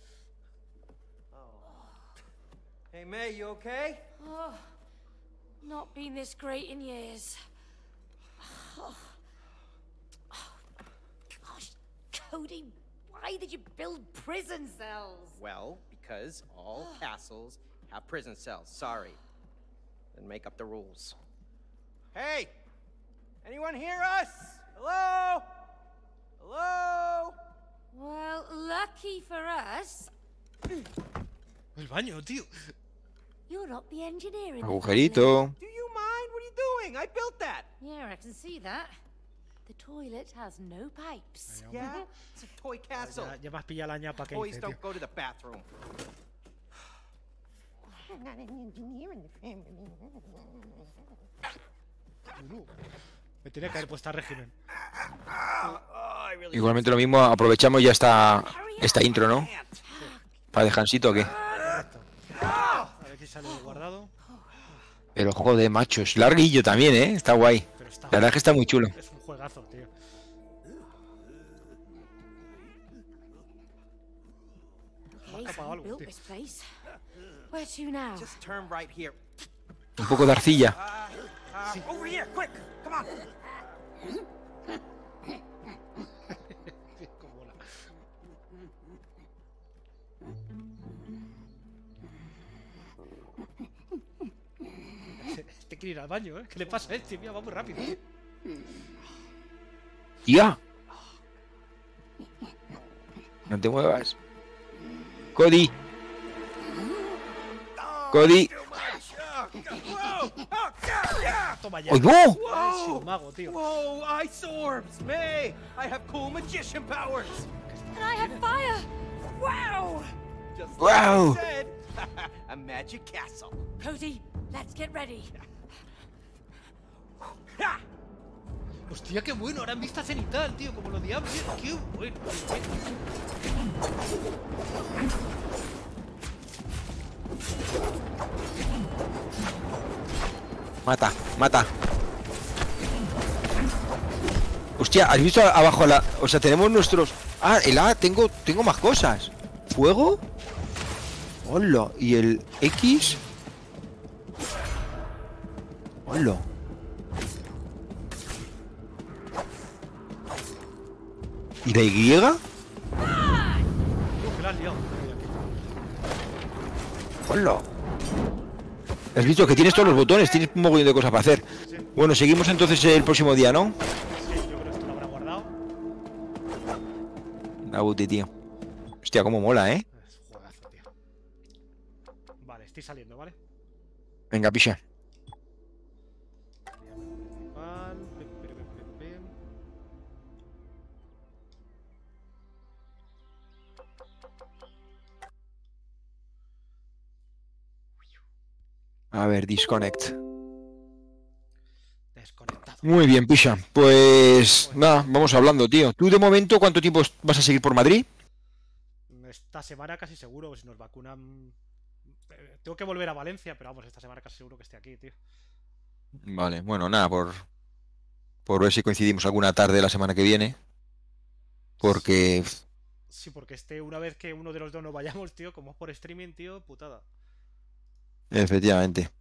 Speaker 3: Hey, May, you okay?
Speaker 5: Oh, not been this great in years. Oh. Oh, gosh, Cody, why did you build prison cells?
Speaker 3: Well, because all castles have prison cells. Sorry. Then make up the rules. Hey! Anyone hear us? Hello? Hello?
Speaker 5: Well, lucky for us,
Speaker 1: El baño, tío.
Speaker 5: you're not the engineer in the
Speaker 2: Agujerito.
Speaker 3: Do you mind? What are you doing? I built that.
Speaker 5: family. Yeah, I can see that. The toilet has no pipes.
Speaker 3: Yeah? It's a toy castle.
Speaker 1: Ya, ya me has pillado la ñapa que
Speaker 3: Toys
Speaker 1: hice, tío.
Speaker 3: don't go to the bathroom.
Speaker 1: Me tenía que haber puesto a régimen.
Speaker 3: Oh, I really
Speaker 2: Igualmente lo mismo, aprovechamos ya esta, esta intro, ¿no? ¿Para descansito o qué?
Speaker 1: A ver si sale guardado.
Speaker 2: Pero joder, macho, es larguillo también, ¿eh? Está guay.
Speaker 1: Pero está,
Speaker 2: La verdad es que está muy chulo.
Speaker 1: es un juegazo, tío.
Speaker 5: Okay,
Speaker 1: Acaba
Speaker 5: so
Speaker 1: algo,
Speaker 5: you built
Speaker 1: tío.
Speaker 5: this place. Where to now?
Speaker 3: just turn right here.
Speaker 2: Un poco de arcilla.
Speaker 3: Uh, uh, over here, quick! Come on.
Speaker 1: Cómo mola. Este quiere ir al baño, ¿eh? ¿Qué le pasa a este? Mira, va muy rápido, tío.
Speaker 2: ¡Ya! No te muevas. Cody. Cody.
Speaker 3: Too much. Oh, whoa! Oh, God, yeah!
Speaker 1: Toma ya.
Speaker 2: ¡Oh, no!
Speaker 1: Es un mago, tío.
Speaker 3: Whoa, ice orbs! May! I have cool magician powers!
Speaker 5: And I have fire! Wow!
Speaker 3: Just
Speaker 2: Wow.
Speaker 3: like I said, a magic castle.
Speaker 5: Cody, let's get ready.
Speaker 3: Ha!
Speaker 1: Hostia, qué bueno. Ahora en vista cenital, tío. Como los diablos. Qué bueno.
Speaker 2: Mata, mata. Hostia, ¿has visto abajo la...? O sea, tenemos nuestros... Ah, el A, tengo, tengo más cosas. ¿Fuego? Hola. ¿Y el X? Hola. ¿Y la Y?
Speaker 1: Tío, que la has liado.
Speaker 2: Hola. Has visto que tienes todos los botones, tienes un mogollón de cosas para hacer. Bueno, seguimos entonces el próximo día, ¿no?
Speaker 1: Sí, yo creo que esto lo habrá guardado.
Speaker 2: Nabuti, tío. Hostia, cómo mola, ¿eh?
Speaker 1: Es un juegazo, tío. Vale, estoy saliendo, ¿vale?
Speaker 2: Venga, picha.
Speaker 1: Principal. Pim, pim, pim, pim, pim.
Speaker 2: A ver, disconnect.
Speaker 1: Desconectado.
Speaker 2: Muy bien, picha. Pues nada, vamos hablando, tío. ¿Tú de momento cuánto tiempo vas a seguir por Madrid?
Speaker 1: Esta semana casi seguro, si nos vacunan. eh, Tengo que volver a Valencia, pero vamos, esta semana casi seguro que esté aquí, tío.
Speaker 2: Vale, bueno, nada, por, por ver si coincidimos alguna tarde de la semana que viene. Porque...
Speaker 1: Sí, porque este, una vez que uno de los dos nos vayamos, tío, como es por streaming, tío, putada.
Speaker 2: Efectivamente.